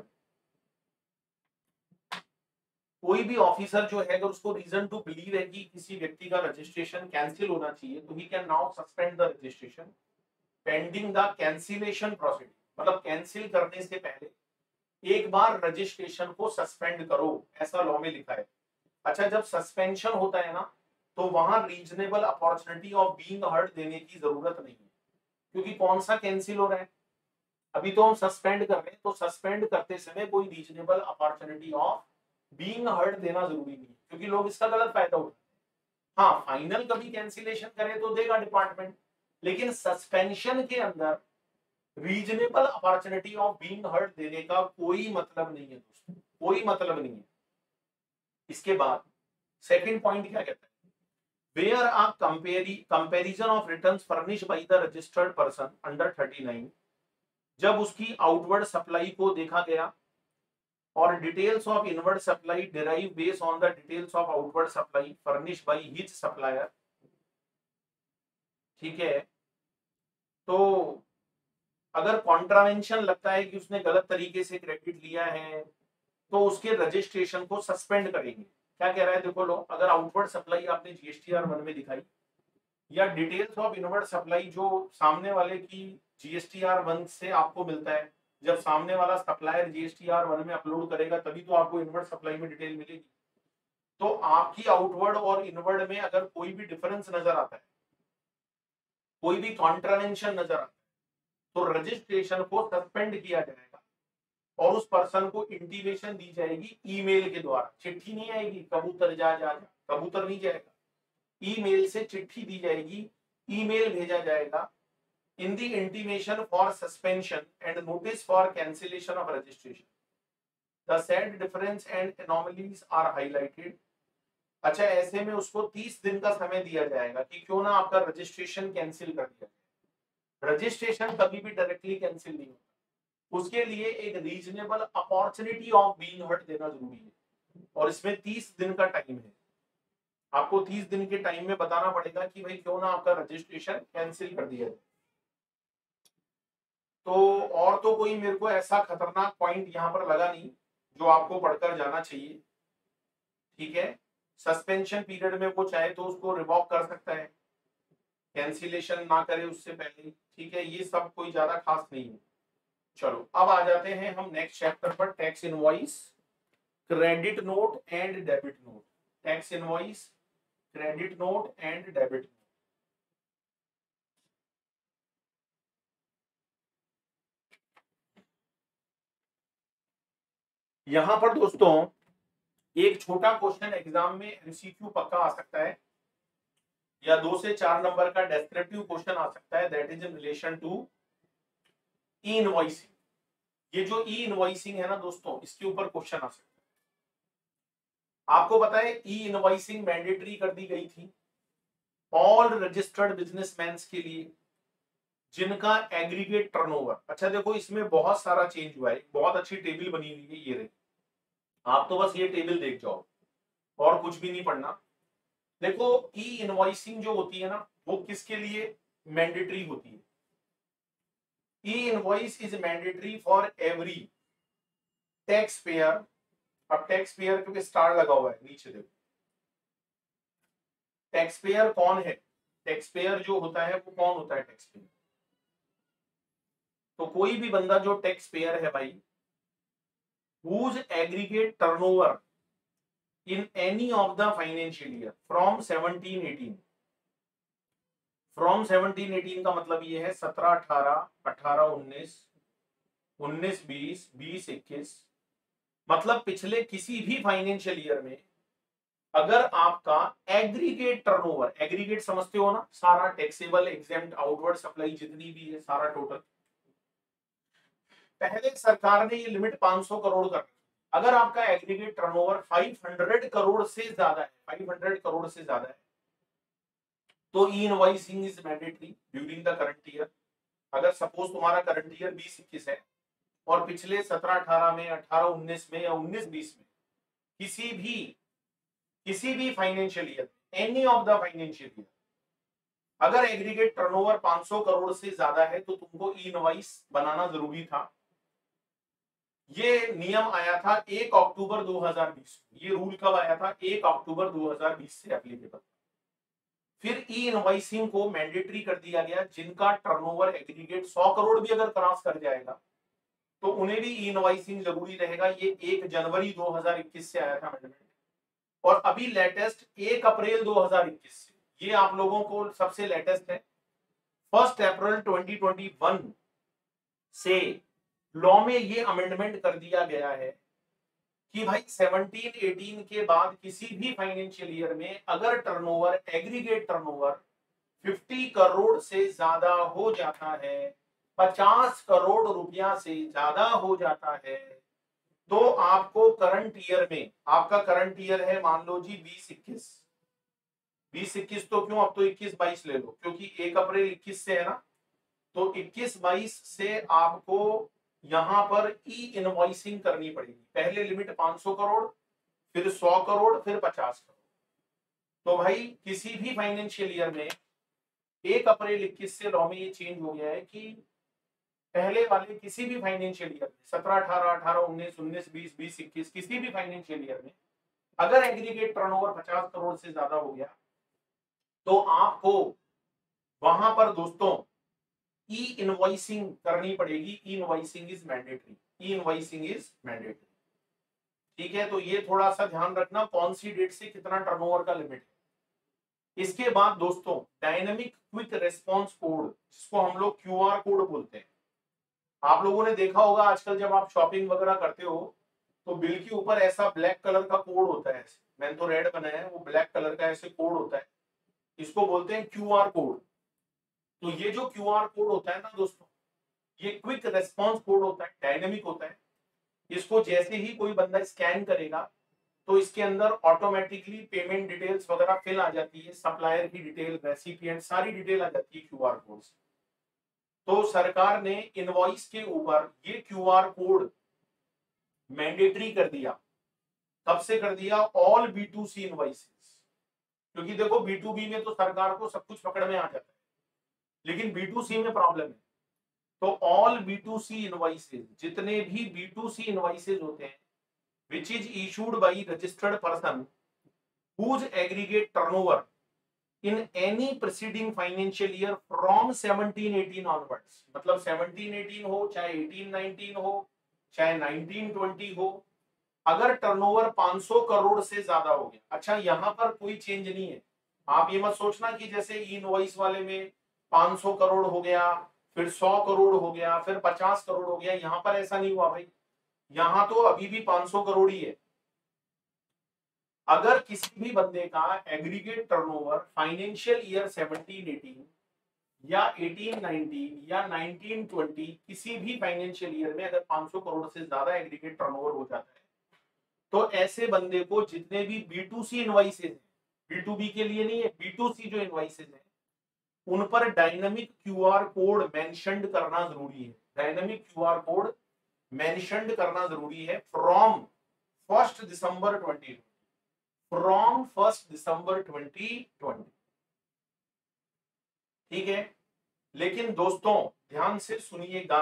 कोई भी officer जो है अगर उसको reason to believe है कि किसी व्यक्ति का रजिस्ट्रेशन कैंसिल होना चाहिए, तो he can now suspend the registration pending the cancellation proceeding, मतलब कैंसिल करने से पहले एक बार रजिस्ट्रेशन को सस्पेंड करो, ऐसा लॉ में लिखा है। अच्छा, जब सस्पेंशन होता है ना तो वहां reasonable opportunity of being heard देने की जरूरत नहीं है, क्योंकि कौन सा कैंसिल हो रहा है, अभी तो हम सस्पेंड कर रहे हैं, तो सस्पेंड करते समय कोई reasonable opportunity of being heard देना जरूरी नहीं है, क्योंकि लोग इसका गलत फायदा उठाते हैं। हाँ, फाइनल कभी कैंसिलेशन करे तो देगा डिपार्टमेंट, लेकिन सस्पेंशन के अंदर reasonable opportunity of being heard देने का कोई मतलब नहीं है दोस्तों, कोई मतलब नहीं है। इसके बाद सेकंड पॉइंट क्या कहता है, where a comparison of returns furnished by the registered person under thirty nine, जब उसकी आउटवर्ड सप्लाई को देखा गया और details of inward supply derive based on the details of outward supply furnished by his supplier, ठीक है, तो अगर कॉन्ट्रावेंशन लगता है कि उसने गलत तरीके से क्रेडिट लिया है तो उसके रजिस्ट्रेशन को सस्पेंड करेंगे। क्या कह रहा है, देखो लो, अगर आउटवर्ड सप्लाई आपने जीएसटीआर वन में दिखाई या डिटेल्स ऑफ इनवर्ड सप्लाई जो सामने वाले की जीएसटीआर वन से आपको मिलता है, जब सामने वाला सप्लायर जीएसटीआर वन में अपलोड करेगा तभी तो आपको इनवर्ड सप्लाई में डिटेल मिलेगी, तो आपकी आउटवर्ड और इनवर्ड में अगर कोई भी डिफरेंस नजर आता है, कोई भी कॉन्ट्रावेंशन नजर आता है, तो रजिस्ट्रेशन को सस्पेंड किया जाएगा और उस पर्सन को इंटीमेशन दी जाएगी ईमेल के द्वारा, चिट्ठी नहीं आएगी, कबूतर जा जा जा कबूतर नहीं जाएगा, ईमेल से चिट्ठी दी जाएगी, ईमेल भेजा जाएगा in the intimation for suspension and notice for cancellation of registration. The said difference and anomalies are highlighted. अच्छा, ऐसे में उसको तीस दिन का समय दिया जाएगा कि क्यों ना आपका रजिस्ट्रेशन कैंसिल कर दिया जाए। रजिस्ट्रेशन कभी भी डायरेक्टली कैंसिल नहीं होता, उसके लिए एक reasonable opportunity of being heard देना जरूरी है, और इसमें तीस दिन का टाइम है। आपको तीस दिन के टाइम में बताना पड़ेगा कि भाई क्यों ना आपका रजिस्ट्रेशन कैंसिल कर दिया जाए। तो और तो कोई मेरे को ऐसा खतरनाक पॉइंट यहाँ पर लगा नहीं जो आपको पढ़कर जाना चाहिए, ठीक है। सस्पेंशन पीरियड में वो चाहे तो उसको रिवॉक कर सकता है, कैंसिलेशन ना करे उससे पहले, ठीक है, ये सब कोई ज्यादा खास नहीं है। चलो अब आ जाते हैं हम नेक्स्ट चैप्टर पर, tax invoice, credit note and debit note. Tax invoice, credit note and debit note. यहां पर दोस्तों एक छोटा क्वेश्चन एग्जाम में एमसीक्यू पक्का आ सकता है, या दो से चार नंबर का डेस्क्रिप्टिव क्वेश्चन आ सकता है, that is in relation to e invoicing. ये जो ई इनवॉइसिंग है ना दोस्तों, इसके ऊपर क्वेश्चन आ सकता है। आपको पता है ई इनवॉइसिंग मैंडेटरी कर दी गई थी ऑल रजिस्टर्ड बिजनेसमैन के लिए जिनका एग्रीगेट टर्नओवर। अच्छा देखो, इसमें बहुत सारा चेंज हुआ है, बहुत अच्छी टेबल बनी हुई है, ये रही, आप तो बस ये टेबल देख जाओ और कुछ भी नहीं पढ़ना। देखो ई इनवॉइसिंग जो होती है ना, वो किसके लिए मैंडेटरी होती है? E invoice is mandatory for every tax payer. अब टैक्स पेयर क्योंकि स्टार लगा हुआ है नीचे, देखो टैक्स पेयर कौन है? टैक्स पेयर जो होता है वो कौन होता है? टैक्स पेयर तो कोई भी बंदा जो टैक्स पेयर है भाई, whose aggregate turnover in any of the financial year from seventeen eighteen, from seventeen eighteen का मतलब ये है सत्रह अठारह, अठारह उन्नीस, उन्नीस बीस, बीस इक्कीस, मतलब पिछले किसी भी फाइनेंशियल ईयर में अगर आपका एग्रीगेट टर्नओवर, एग्रीगेट समझते हो ना, सारा टैक्सेबल, एग्जेम्प्ट, आउटवर्ड सप्लाई जितनी भी है सारा टोटल, पहले सरकार ने ये लिमिट पाँच सौ करोड़ कर, अगर आपका एग्रीगेट टर्नओवर पाँच सौ करोड़ से ज्यादा है, पाँच सौ करोड़ से ज्यादा है, तो e invoicing is mandatory during the current year. अगर सपोज तुम्हारा करंट ईयर बीस इक्कीस है और पिछले सत्रह अठारह में, अठारह उन्नीस में या उन्नीस बीस में किसी भी किसी भी financial year, any of the financial year, अगर एग्रीगेट टर्नओवर पाँच सौ करोड़ से ज्यादा है तो तुमको ई इनवॉइस बनाना जरूरी था। ये नियम आया था एक अक्टूबर दो हज़ार बीस। ये रूल कब आया था? एक अक्टूबर दो हज़ार बीस से एप्लीकेबल। फिर ई इनवॉइसिंग को मैंडेटरी कर दिया गया, जिनका टर्नओवर एग्रीगेट सौ करोड़ भी अगर क्रॉस कर जाएगा तो उन्हें भी ई इनवॉइसिंग जरूरी रहेगा। ये एक जनवरी दो हज़ार इक्कीस से आया था अमेंडमेंट, और अभी लेटेस्ट एक अप्रैल दो हज़ार इक्कीस से, ये आप लोगों को सबसे लेटेस्ट है। फर्स्ट अप्रैल दो हज़ार इक्कीस से लॉ में ये अमेंडमेंट कर दिया गया है कि भाई सत्रह अठारह के बाद किसी भी फाइनेंशियल ईयर में अगर टर्नओवर, एग्रीगेट टर्नओवर पचास करोड़ से ज्यादा हो जाता है, पचास करोड़ रुपया से ज्यादा हो जाता है, तो आपको करंट ईयर में, आपका करंट ईयर है मान लो जी बीस इक्कीस, बीस इक्कीस तो क्यों, अब तो इक्कीस बाईस ले लो, क्योंकि एक अप्रैल इक्कीस से है ना, तो इक्कीस बाईस से आपको यहां पर ई इनवॉइसिंग करनी पड़ेगी। पहले लिमिट पाँच सौ करोड़, फिर सौ करोड़, फिर पचास करोड़। तो भाई किसी भी फाइनेंशियल ईयर में एक अप्रैल इक्कीस से लॉ में ये चेंज हो गया है कि पहले वाले किसी भी फाइनेंशियल ईयर में, सत्रह अठारह, अठारह उन्नीस, उन्नीस बीस, बीस इक्कीस, किसी भी फाइनेंशियल ईयर में अगर एग्रीगेट टर्नओवर पचास करोड़ से ज्यादा हो गया तो आपको वहां पर दोस्तों ई इनवॉइसिंग करनी पड़ेगी। E invoicing is mandatory, e invoicing is mandatory. ठीक है, तो ये थोड़ा सा ध्यान रखना कौन सी डेट से कितना टर्नओवर का लिमिट है। इसके बाद दोस्तों डायनेमिक क्विक रेस्पॉन्स कोड, जिसको हम लोग क्यू आर कोड बोलते हैं। आप लोगों ने देखा होगा आजकल जब आप शॉपिंग वगैरह करते हो तो बिल के ऊपर ऐसा ब्लैक कलर का कोड होता है, मैंने तो रेड बनाया है, वो ब्लैक कलर का ऐसे कोड होता है, इसको बोलते हैं क्यू आर कोड। तो ये जो क्यू आर कोड होता है ना दोस्तों, ये क्विक रेस्पॉन्स कोड होता है, डायनेमिक होता है। इसको जैसे ही कोई बंदा स्कैन करेगा तो इसके अंदर ऑटोमेटिकली पेमेंट डिटेल्स वगैरह फिल आ जाती है, सप्लायर की डिटेल, रेसिपिएंट, सारी डिटेल आ जाती है क्यू आर कोड से। तो सरकार ने इनवॉइस के ऊपर ये क्यू आर कोड मैंडेटरी कर दिया। कब से कर दिया? All B to C invoices. क्योंकि देखो बी टू बी में तो सरकार को सब कुछ पकड़ में आ जाता है, लेकिन बी टू सी में प्रॉब्लम है। तो all B to C invoices, जितने भी बी टू सी इनवॉइसेस होते हैं which is issued by registered person whose aggregate turnover in any preceding financial year from seventeen eighteen onwards, मतलब seventeen eighteen हो चाहे eighteen nineteen हो चाहे nineteen twenty हो, अगर टर्नओवर पाँच सौ करोड़ से ज्यादा हो गया। अच्छा, यहां पर कोई चेंज नहीं है, आप ये मत सोचना कि जैसे ई इनवॉइस वाले में पाँच सौ करोड़ हो गया, फिर सौ करोड़ हो गया, फिर पचास करोड़ हो गया, यहां पर ऐसा नहीं हुआ भाई, यहां तो अभी भी पाँच सौ करोड़ ही है। अगर किसी भी बंदे का aggregate turnover financial year seventeen eighteen या एटीन नाइनटीन या नाइनटीन ट्वेंटी, किसी भी फाइनेंशियल ईयर में अगर पाँच सौ करोड़ से ज्यादा एग्रीगेट टर्नओवर हो जाता है तो ऐसे बंदे को जितने भी बी टू सी इनवॉइसेस हैं, बी टू बी के लिए नहीं है, बी टू सी जो इनवॉइसेस हैं उन पर डायनामिक क्यूआर कोड मेंशन्ड करना जरूरी है। डायनामिक क्यूआर कोड मेंशन्ड करना जरूरी है from first December twenty from first December twenty twenty. ठीक है, लेकिन दोस्तों ध्यान से सुनिएगा,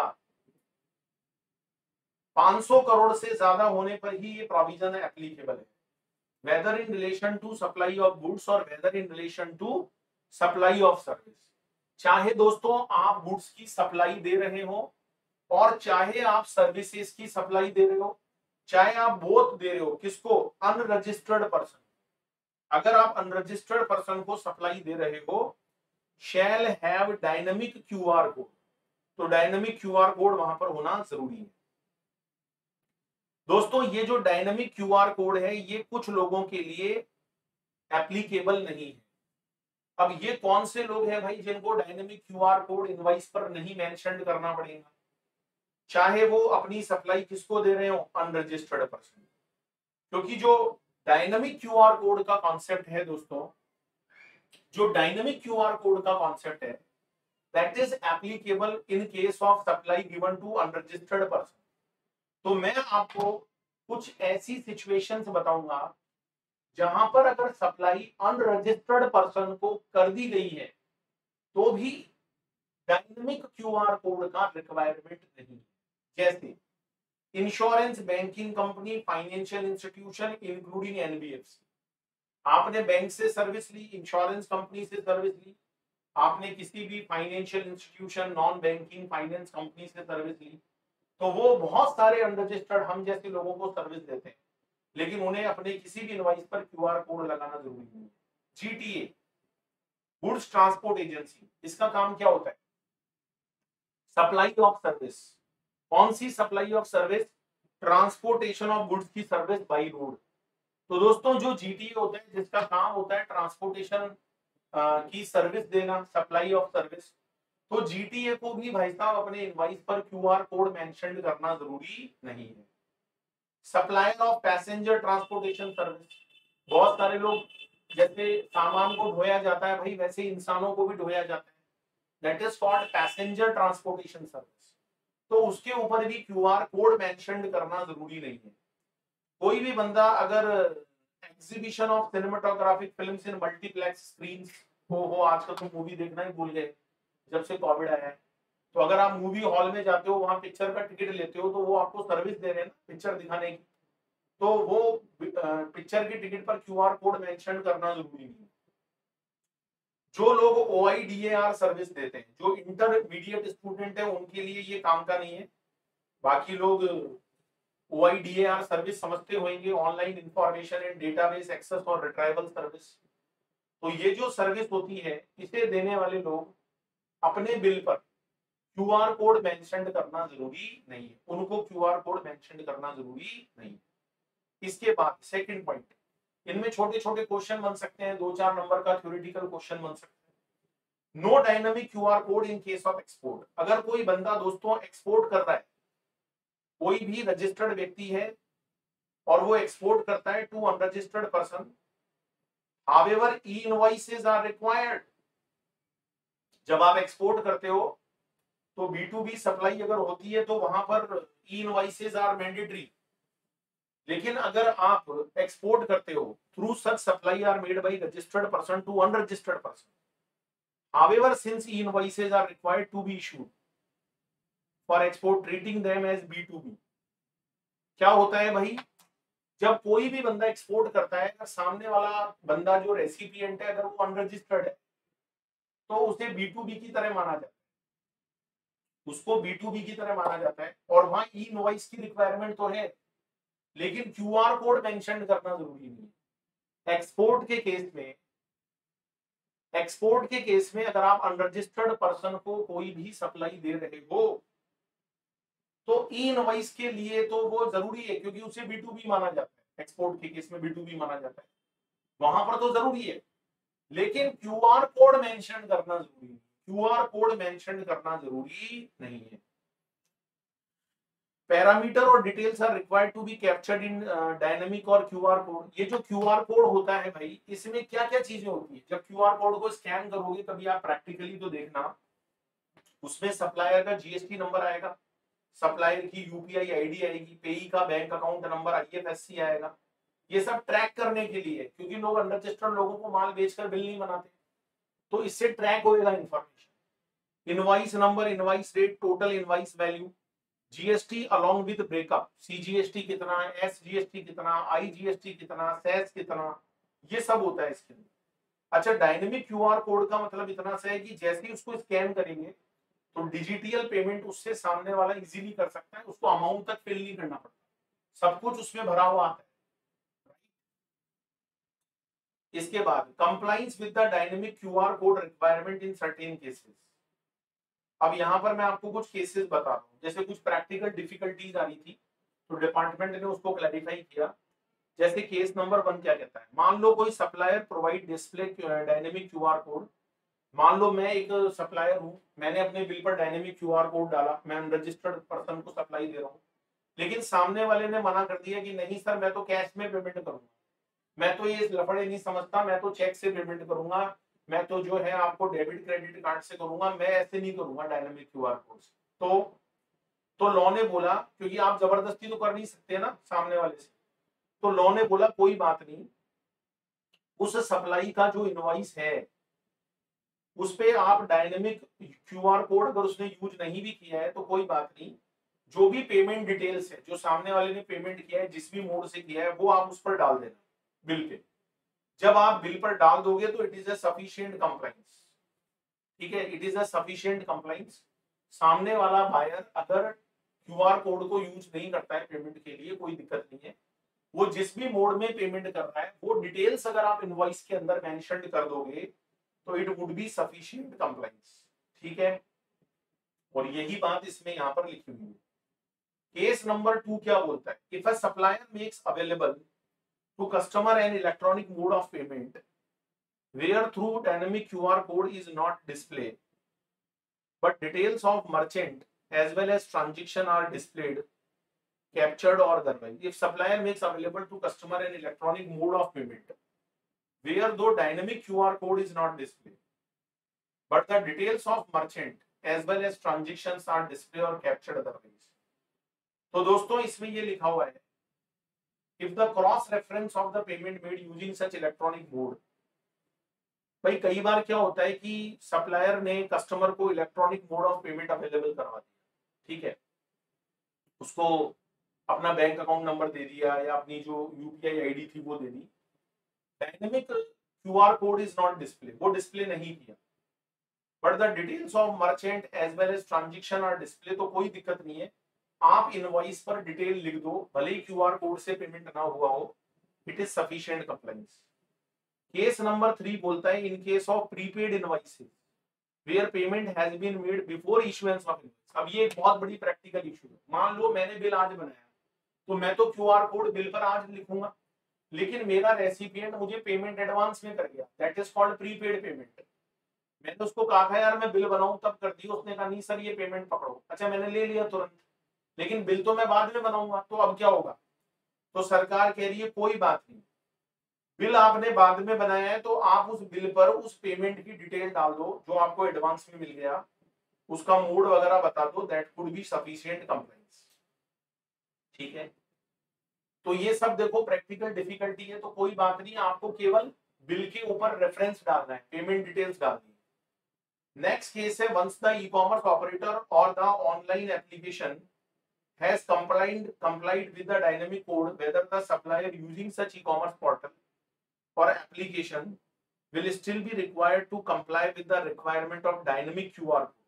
पाँच सौ करोड़ से ज्यादा होने पर ही ये प्रोविजन एप्लीकेबल है, whether in relation to supply of goods और whether in relation to supply of service. चाहे दोस्तों आप गुड्स की सप्लाई दे रहे हो और चाहे आप सर्विसेज की सप्लाई दे रहे हो, चाहे आप बोथ दे रहे हो, किसको? Unregistered person. अगर आप अनरजिस्टर्ड पर्सन को सप्लाई दे रहे हो, shall have dynamic QR code, तो डायनामिक क्यूआर कोड वहां पर होना जरूरी है। दोस्तों ये जो डायनामिक क्यूआर कोड है ये कुछ लोगों के लिए एप्लीकेबल नहीं है। अब ये कौन से लोग हैं भाई जिनको डायनेमिक क्यूआर कोड इनवॉइस पर नहीं मेंशन करना पड़ेगा, चाहे वो अपनी सप्लाई किसको दे रहे हो, अनरजिस्टर्ड पर्सन। क्योंकि जो डायनेमिक क्यूआर कोड का कॉन्सेप्ट है दोस्तों, जो डायनेमिक क्यूआर कोड का कॉन्सेप्ट है that is applicable in case of supply given to unregistered person. तो मैं आपको कुछ ऐसी सिचुएशंस बताऊंगा जहां पर अगर सप्लाई अनरजिस्टर्ड पर्सन को कर दी गई है तो भी डायनेमिक क्यूआर कोड का रिक्वायरमेंट नहीं। जैसे insurance, banking company, financial institution including NBFC. आपने बैंक से सर्विस ली, इंश्योरेंस कंपनी से सर्विस ली, आपने किसी भी financial institution, non banking finance company से सर्विस ली, तो वो बहुत सारे अनरजिस्टर्ड हम जैसे लोगों को सर्विस देते हैं, लेकिन उन्हें अपने किसी भी इनवॉइस पर क्यूआर कोड लगाना जरूरी नहीं है। जीटीए, गुड्स ट्रांसपोर्ट एजेंसी, इसका काम क्या होता है, सप्लाई ऑफ सर्विस। कौन सी supply of service, transportation of goods की सर्विस बाई रोड। तो दोस्तों जो जीटीए होता है जिसका काम होता है ट्रांसपोर्टेशन की सर्विस देना, सप्लाई ऑफ सर्विस, तो जीटीए को भी भाई साहब अपने इनवॉइस पर क्यूआर कोड मेंशन करना जरूरी नहीं है। Supplier of passenger transportation service, बहुत सारे लोग जैसे सामान को ढोया जाता है भाई वैसे इंसानों को भी ढोया जाता है, that is called passenger transportation service. तो उसके ऊपर भी क्यूआर कोड मेंशन करना जरूरी नहीं है। कोई भी बंदा अगर exhibition of cinematographic films in multiplex screens हो हो आजकल तो मूवी देखना ही भूल गए जब से कोविड आया है, तो अगर आप मूवी हॉल में जाते हो, वहां पिक्चर का टिकट लेते हो, तो वो आपको सर्विस दे रहे हैं ना पिक्चर दिखाने की, तो वो पिक्चर की टिकट पर क्यूआर कोड मेंशन करना जरूरी नहीं है। जो लोग ओआईडीएआर सर्विस देते हैं, जो इंटरमीडिएट स्टूडेंट है उनके लिए ये काम का नहीं है। बाकी लोग ओआईडीएआर सर्विस समझते होंगे, online information and database access और रिट्राइवल सर्विस। तो ये जो सर्विस होती है इसे देने वाले लोग अपने बिल पर क्यूआर कोड मेंशन करना जरूरी नहीं है, उनको क्यूआर कोड मेंशन करना जरूरी नहीं। इसके बाद सेकंड पॉइंट, इनमें छोटे छोटे क्वेश्चन बन सकते हैं, दो चार नंबर का थ्योरेटिकल क्वेश्चन बन सकता है। No dynamic QR code in case of export. अगर कोई बंदा दोस्तों एक्सपोर्ट कर रहा है, कोई भी रजिस्टर्ड व्यक्ति है और वो एक्सपोर्ट करता है to unregistered person, however e invoices are required. जब आप एक्सपोर्ट करते हो तो बी टू बी सप्लाई अगर होती है तो वहां पर ई इनवॉइसेस आर मैंडेटरी। लेकिन अगर आप एक्सपोर्ट करते हो through such supply are made by registered person to unregistered person, however since e invoices are required to be issued for export, treating them as B to B. क्या होता है भाई, जब कोई भी बंदा एक्सपोर्ट करता है, अगर सामने वाला बंदा जो रेसिपिएंट है अगर वो अनरजिस्टर्ड है तो उसे बी टू बी की तरह माना जाता है, उसको बी टू बी की तरह माना जाता है। और वहां ई इनवॉइस की रिक्वायरमेंट तो है, लेकिन क्यूआर कोड मेंशन करना जरूरी नहीं है। एक्सपोर्ट के केस में एक्सपोर्ट के केस में अगर आप अनरजिस्टर्ड पर्सन को कोई भी सप्लाई दे रहे हो तो ई इनवॉइस के लिए तो वो जरूरी है, क्योंकि उसे बी टू बी माना जाता है। एक्सपोर्ट के केस में बी टू बी माना जाता है, वहां पर तो जरूरी है, लेकिन क्यूआर कोड मेंशन करना जरूरी है। क्यूआर कोड मेंशन करना जरूरी नहीं है। पैरामीटर और details are required to be captured in dynamic और क्यूआर कोड। ये जो क्यूआर कोड होता है भाई, इसमें क्या क्या चीजें होती है। जब क्यूआर कोड को स्कैन करोगे कभी आप प्रैक्टिकली तो देखना, उसमें सप्लायर का जीएसटी नंबर आएगा, सप्लायर की यूपीआई आईडी आएगी, पेई का बैंक अकाउंट नंबर आईएफएससी आएगा। ये सब ट्रैक करने के लिए, क्योंकि लोग अनरजिस्टर्ड लोगों को माल बेचकर बिल नहीं बनाते, तो इससे ट्रैक होएगा information. Invoice number, invoice rate, total invoice value, GST along with breakup, CGST कितना है, एसजीएसटी कितना, आईजीएसटी कितना, सेस कितना, ये सब होता है इसके अंदर। अच्छा, डायनेमिक क्यूआर कोड का मतलब इतना सा है कि जैसे ही उसको स्कैन करेंगे तो डिजिटल पेमेंट उससे सामने वाला इजीली कर सकता है, उसको अमाउंट तक फिल नहीं करना पड़ता, सब कुछ उसमें भरा हुआ आता है। इसके बाद compliance with the dynamic QR code requirement in certain cases. अब यहाँ पर मैं आपको कुछ केसेस बता रहा हूँ, जैसे कुछ प्रैक्टिकल डिफिकल्टीज आ रही थी तो डिपार्टमेंट ने उसको क्लैरिफाई किया जैसे केस नंबर वन क्या कहता है, मान लो कोई supplier provide display dynamic QR code. मान लो मैं एक सप्लायर हूं, मैंने अपने बिल पर डायनेमिक क्यूआर कोड डाला, मैं रजिस्टर्ड पर्सन को सप्लाई दे रहा हूँ, लेकिन सामने वाले ने मना कर दिया कि नहीं सर मैं तो कैश में पेमेंट करूंगा, मैं तो ये लफड़े नहीं समझता, मैं तो चेक से पेमेंट करूंगा, मैं तो जो है आपको डेबिट क्रेडिट कार्ड से करूंगा, मैं ऐसे नहीं करूंगा डायनेमिक क्यूआर कोड से। तो तो लॉ ने बोला, क्योंकि आप जबरदस्ती तो कर नहीं सकते ना सामने वाले से, तो लॉ ने बोला कोई बात नहीं, उस सप्लाई का जो इनवॉइस है उस पे आप डायनेमिक क्यूआर कोड अगर उसने यूज नहीं भी किया है तो कोई बात नहीं, जो भी पेमेंट डिटेल्स है, जो सामने वाले ने पेमेंट किया है जिस भी मोड से किया है, वो आप उस पर डाल देना बिल पे। जब आप बिल पर डाल दोगे तो it is a sufficient compliance. ठीक है, it is a sufficient compliance. सामने वाला बायर अगर क्यूआर कोड को यूज नहीं करता है पेमेंट के लिए, कोई दिक्कत नहीं है, वो जिस भी मोड में पेमेंट कर रहा है वो डिटेल्स अगर आप इनवॉइस के अंदर मेंशन कर दोगे तो it would be sufficient compliance. ठीक है, और यही बात इसमें यहां पर लिखी हुई है। केस नंबर टू क्या बोलता है, if a supplier makes available to customer an electronic mode of payment where through dynamic QR code is not display but details of merchant as well as transaction are displayed, captured or otherwise. If supplier makes available to customer an electronic mode of payment where though dynamic Q R code is not displayed but the details of merchant as well as transactions are displayed or captured otherwise. तो दोस्तों इसमें ये लिखा हुआ है, if the cross reference of the payment made using such electronic mode, भाई कई बार क्या होता है कि सप्लायर ने कस्टमर को electronic mode of payment available करवा दिया, ठीक है, उसको अपना बैंक अकाउंट नंबर दे दिया या अपनी जो यूपीआई आईडी थी वो दे दी, dynamic QR code is not display, वो डिस्प्ले नहीं किया, but the details of merchant as well as transaction are display, तो कोई दिक्कत नहीं है, आप इनवॉइस पर डिटेल लिख दो, भले ही क्यूआर कोड से पेमेंट ना हुआ हो, it is sufficient compliance. Case number three बोलता है in case of prepaid invoices where payment has been made before issuance of invoice. अब ये एक बहुत बड़ी प्रैक्टिकल इशू है, मान लो मैंने बिल आज बनाया तो मैं तो क्यूआर कोड बिल पर आज लिखूंगा, लेकिन मेरा रेसिपिएंट मुझे पेमेंट एडवांस में कर गया, that is called prepaid payment. मैंने उसको कहा था यार मैं बिल बनाऊं तब कर दी, उसने कहा नहीं सर ये पेमेंट पकड़ो, अच्छा मैंने ले लिया तुरंत, लेकिन बिल तो मैं बाद में बनाऊंगा, तो अब क्या होगा, तो सरकार कह रही है कोई बात नहीं, बिल आपने बाद में बनाया है तो आप उस बिल पर उस पेमेंट की डिटेल डाल दो जो आपको एडवांस में मिल गया, उसका मोड वगैरह बता दो, that could be sufficient compliance. ठीक है, तो ये सब देखो प्रैक्टिकल डिफिकल्टी है, तो कोई बात नहीं, आपको केवल बिल के ऊपर रेफरेंस डालना है, पेमेंट डिटेल्स डालनी है। नेक्स्ट केस है, once the e commerce operator और the online application has complied complied with the dynamic code, whether the supplier using such e-commerce portal or application will still be required to comply with the requirement of dynamic Q R code.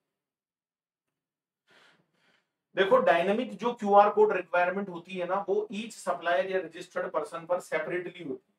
देखो dynamic जो QR code requirement होती है ना, वो each supplier या registered person पर separately होती है।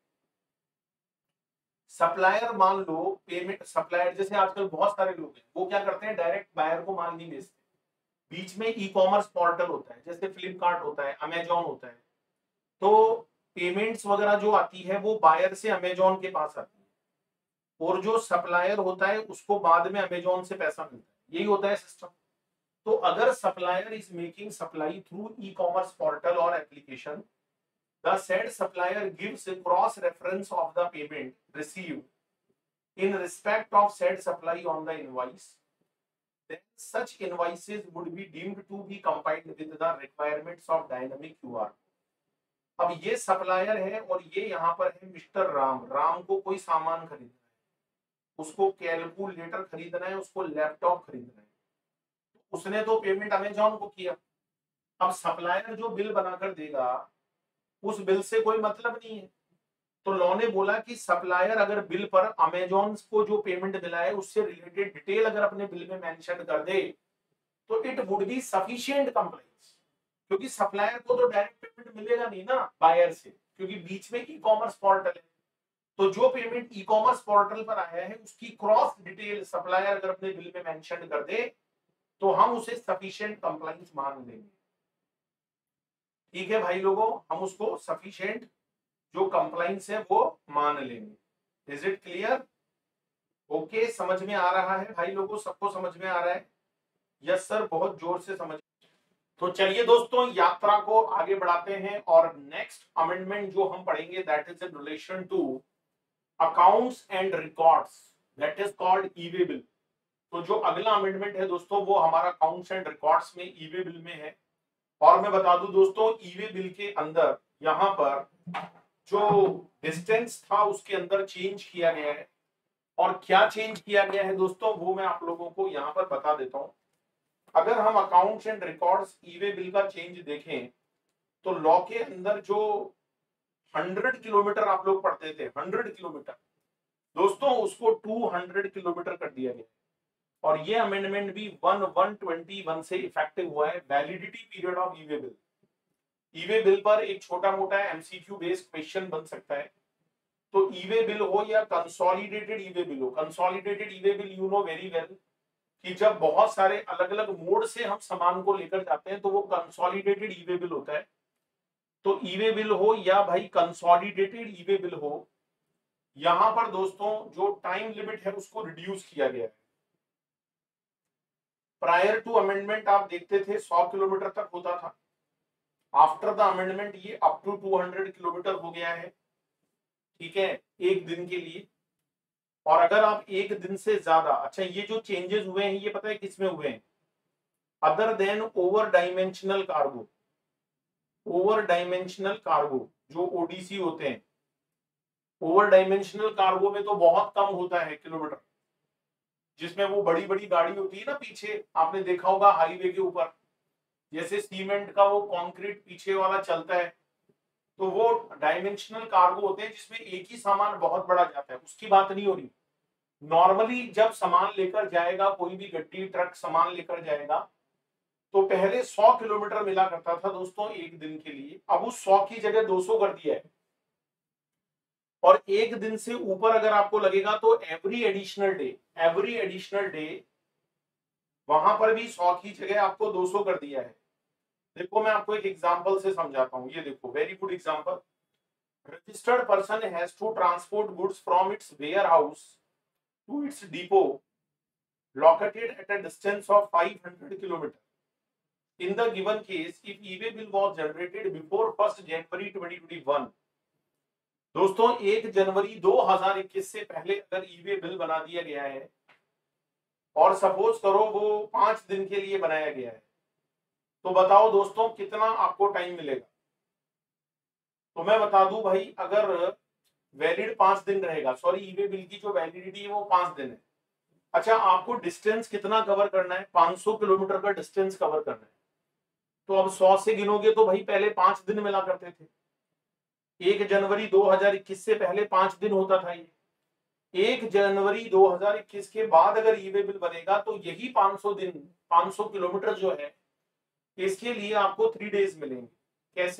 सप्लायर मान लो पेमेंट सप्लायर, जैसे आजकल बहुत सारे लोग हैं वो क्या करते हैं, डायरेक्ट बायर को माल नहीं बेचते, बीच में ई कॉमर्स पोर्टल होता है, जैसे फ्लिपकार्ट होता है, अमेजॉन होता है, तो पेमेंट्स वगैरह जो आती है वो बायर से अमेजॉन के पास आती है और जो सप्लायर होता है उसको बाद में अमेजॉन से पैसा मिलता है, यही होता है सिस्टम। तो अगर supplier is making supply through e commerce portal और application, the said supplier gives cross reference of the payment received in respect of said supply on the invoice, then such invoices would be deemed to be compliant with the requirements of dynamic Q R. अब ये supplier है और ये यहाँ पर है mister Ram, Ram को कोई सामान खरीदना है, उसको कैलकुलेटर खरीदना है, उसको लैपटॉप खरीदना है, उसने तो पेमेंट अमेजॉन को किया, अब सप्लायर जो बिल बनाकर देगा उस बिल से कोई मतलब नहीं है, तो लॉ ने बोला कि सप्लायर अगर बिल पर अमेजॉन को जो पेमेंट मिला है उससे रिलेटेड डिटेल अगर अपने बिल में मेंशन कर दे तो it would be sufficient compliance, क्योंकि सप्लायर को तो डायरेक्ट पेमेंट मिलेगा नहीं ना बायर से, क्योंकि बीच में ई कॉमर्स पोर्टल है, तो जो पेमेंट ई कॉमर्स पोर्टल पर आया है उसकी क्रॉस डिटेल सप्लायर अगर अपने बिल में मेंशन कर दे तो हम उसे सफिशिएंट कंप्लायंस मान लेंगे। ठीक है भाई लोगों, हम उसको सफिशिएंट जो कंप्लाइंस है वो मान लेंगे। Is it clear? ओके, समझ में आ रहा है भाई लोगों, सबको समझ में आ रहा है? यस सर, बहुत जोर से समझ। तो चलिए दोस्तों, यात्रा को आगे बढ़ाते हैं और नेक्स्ट अमेंडमेंट जो हम पढ़ेंगे that is in relation to accounts and records, that is called e way bill. तो जो अगला अमेंडमेंट है दोस्तों वो हमारा अकाउंट्स एंड रिकॉर्ड्स में ई वे बिल में है। और मैं बता दूं दोस्तों, ई वे बिल के अंदर यहां पर जो डिस्टेंस था उसके अंदर चेंज किया गया है। और क्या चेंज किया गया है दोस्तों वो मैं आप लोगों को यहां पर बता देता हूं। अगर हम accounts and records e way bill का चेंज देखें तो लॉ के अंदर जो हंड्रेड किलोमीटर आप लोग पढ़ते थे, हंड्रेड किलोमीटर दोस्तों, उसको टू हंड्रेड किलोमीटर कर दिया गया। और ये अमेंडमेंट भी वन वन ट्वेंटी वन से इफेक्टिव हुआ है। Validity period of e way bill, e way bill पर एक छोटा मोटा एमसीक्यू बेस्ड क्वेश्चन बन सकता है। तो ई वे बिल हो या कंसोलिडेटेड ई वे बिल हो, consolidated e way bill you know very well कि जब बहुत सारे अलग अलग मोड से हम सामान को लेकर जाते हैं तो वो कंसोलिडेटेड ई वे बिल होता है। तो ई वे बिल हो या भाई कंसोलिडेटेड ई वे बिल हो, यहां पर दोस्तों जो टाइम लिमिट है उसको रिड्यूस किया गया है। प्रायर टू अमेंडमेंट आप देखते थे सौ किलोमीटर तक होता था। आफ्टर द अमेंडमेंट ये up to two hundred kilometre हो गया है, ठीक है, एक दिन के लिए। और अगर आप एक दिन से ज्यादा, अच्छा ये जो चेंजेस हुए हैं ये पता है किसमें हुए हैं? Other than over dimensional cargo, over dimensional cargo ODC ओडीसी होते हैं, ओवर डायमेंशनल कार्गो में तो बहुत कम होता है किलोमीटर, जिसमें वो बड़ी बड़ी गाड़ी होती है ना पीछे, आपने देखा होगा हाईवे के ऊपर जैसे सीमेंट का वो कंक्रीट पीछे वाला चलता है, तो वो डायमेंशनल कार्गो होते हैं जिसमें एक ही सामान बहुत बड़ा जाता है, उसकी बात नहीं हो रही। नॉर्मली जब सामान लेकर जाएगा कोई भी गड्डी ट्रक सामान लेकर जाएगा तो पहले सौ किलोमीटर मिला करता था दोस्तों एक दिन के लिए, अब उस सौ की जगह दो सौ कर दिया है। और एक दिन से ऊपर अगर आपको लगेगा तो every additional day, every additional day वहां पर भी सौ की जगह आपको दो सौ कर दिया है। देखो मैं आपको एक एग्जांपल से समझाता हूं, ये देखो very good example. Registered person has to transport goods from its warehouse to its depot located at a distance of five hundred kilometers. In the given case, if e-way bill was generated before first January twenty twenty-one, दोस्तों एक जनवरी दो हज़ार इक्कीस से पहले अगर e-way bill बना दिया गया है और सपोज करो वो पांच दिन के लिए बनाया गया है, तो बताओ दोस्तों कितना आपको टाइम मिलेगा? तो मैं बता दूं भाई, अगर वैलिड पांच दिन रहेगा, सॉरी ई-वे बिल की जो वैलिडिटी है वो पांच दिन है। अच्छा, आपको डिस्टेंस कितना कवर करना है? पांच सौ किलोमीटर का डिस्टेंस कवर करना है। तो अब सौ से गिनोगे तो भाई पहले पांच दिन मिला करते थे, एक जनवरी दो हज़ार इक्कीस से पहले पांच दिन होता था ये। एक जनवरी दो हज़ार इक्कीस के बाद अगर ई-वे बिल बनेगा तो यही पांच सौ दिन, पांच सौ किलोमीटर जो है इसके लिए आपको थ्री डेज मिलेंगे। कैसे?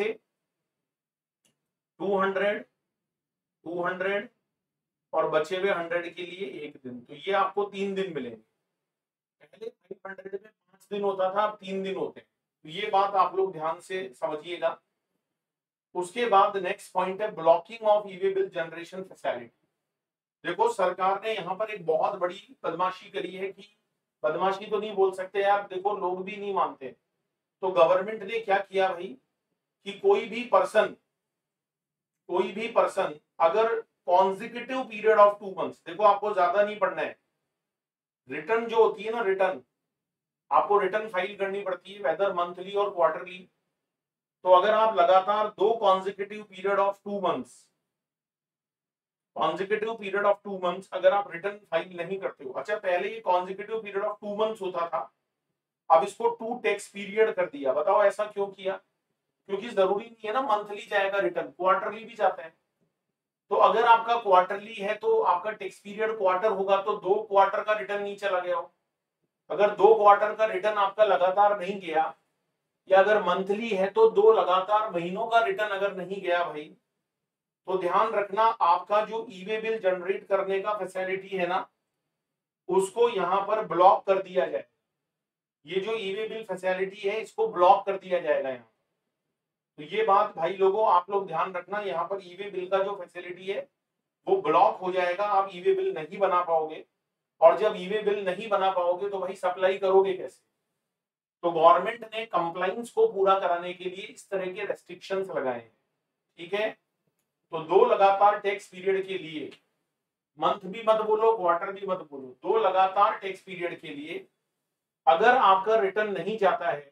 टू हंड्रेड, टू हंड्रेड और बचे हुए हंड्रेड के लिए एक दिन, तो ये आपको तीन दिन मिलेंगे। पहले फाइव हंड्रेड में पांच दिन होता था, अब तीन दिन होते हैं। तो ये बात आप लोग ध्यान से समझिएगा। उसके बाद नेक्स्ट पॉइंट है blocking of e way bill generation facility. देखो सरकार ने यहाँ पर एक बहुत बड़ी बदमाशी करी है, कि बदमाशी तो नहीं बोल सकते यार, देखो लोग भी नहीं मानते। तो गवर्नमेंट ने क्या किया भाई कि कोई भी पर्सन, कोई भी पर्सन अगर consecutive period of two months, देखो आपको ज्यादा नहीं पढ़ना है, रिटर्न जो होती है ना, रिटर्न आपको रिटर्न फाइल करनी पड़ती है वेदर मंथली और क्वार्टरली। तो अगर आप लगातार दो consecutive period of two months, consecutive period of two months अगर आप रिटर्न फाइल नहीं करते हो, अच्छा पहले ये consecutive period of two months होता था, अब इसको टू टैक्स पीरियड कर दिया। बताओ ऐसा क्यों किया? क्योंकि जरूरी नहीं है ना मंथली जाएगा रिटर्न, क्वार्टरली भी जाता है। तो अगर आपका क्वार्टरली है तो आपका टैक्स पीरियड क्वार्टर होगा, तो दो क्वार्टर का रिटर्न नहीं चला गया हो। अगर दो क्वार्टर का रिटर्न आपका लगातार नहीं गया, या अगर मंथली है तो दो लगातार महीनों का रिटर्न अगर नहीं गया भाई, तो ध्यान रखना आपका जो ई-वे बिल जनरेट करने का फैसिलिटी है ना, उसको यहां पर ब्लॉक कर दिया जाए। ये जो ई-वे बिल फैसिलिटी है इसको ब्लॉक कर दिया जाएगा यहाँ। तो ये बात भाई लोगों आप लोग ध्यान रखना, यहाँ पर ई वे बिल का जो फैसिलिटी है वो ब्लॉक हो जाएगा, आप ई वे बिल नहीं बना पाओगे, और जब ई वे बिल नहीं बना पाओगे तो भाई सप्लाई करोगे कैसे। तो गवर्नमेंट ने कंप्लाइंस को पूरा कराने के लिए इस तरह के रेस्ट्रिक्शंस लगाए हैं, ठीक है। तो दो लगातार टैक्स पीरियड के लिए, मंथ भी मत बोलो क्वार्टर भी मत बोलो, दो लगातार टैक्स पीरियड के लिए अगर आपका रिटर्न नहीं जाता है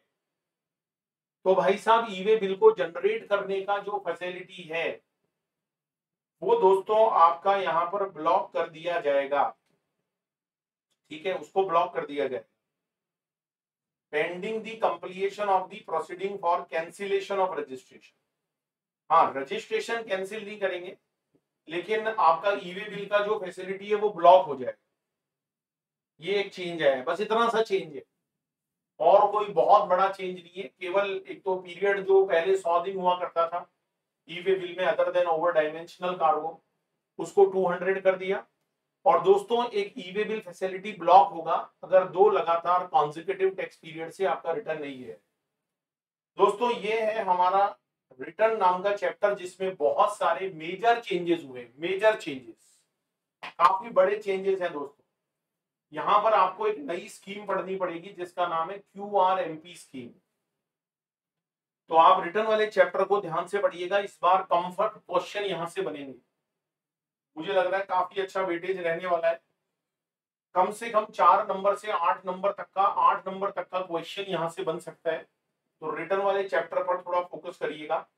तो भाई साहब ई वे बिल को जनरेट करने का जो फैसिलिटी है वो दोस्तों आपका यहां पर ब्लॉक कर दिया जाएगा, ठीक है, उसको ब्लॉक कर दिया जाएगा। Pending the completion of the proceeding for cancellation of registration, हाँ रजिस्ट्रेशन कैंसिल नहीं करेंगे लेकिन आपका ई वे बिल का जो फैसिलिटी है वो ब्लॉक हो जाएगा। ये एक चेंज है, बस इतना सा चेंज है, और कोई बहुत बड़ा चेंज नहीं है। केवल एक तो पीरियड जो पहले सौ दिन हुआ करता था ई वे बिल में other than over dimensional cargo, उसको दो सौ कर दिया। और दोस्तों एक e way bill facility block होगा अगर दो लगातार कॉन्जिक्यूटिव टैक्स पीरियड से आपका रिटर्न नहीं है। दोस्तों ये है हमारा रिटर्न नाम का चैप्टर जिसमें बहुत सारे मेजर चेंजेस हुए, मेजर चेंजेस, काफी बड़े चेंजेस हैं दोस्तों। यहां पर आपको एक नई स्कीम पढ़नी पड़ेगी जिसका नाम है Q R M P scheme. तो आप रिटर्न वाले चैप्टर को ध्यान से पढ़िएगा, इस बार कंफर्ट क्वेश्चन यहां से बनेंगे, मुझे लग रहा है काफी अच्छा वेटेज रहने वाला है। कम से कम चार नंबर से आठ नंबर तक का आठ नंबर तक का क्वेश्चन यहां से बन सकता है। तो रिटर्न वाले चैप्टर पर थोड़ा फोकस करिएगा,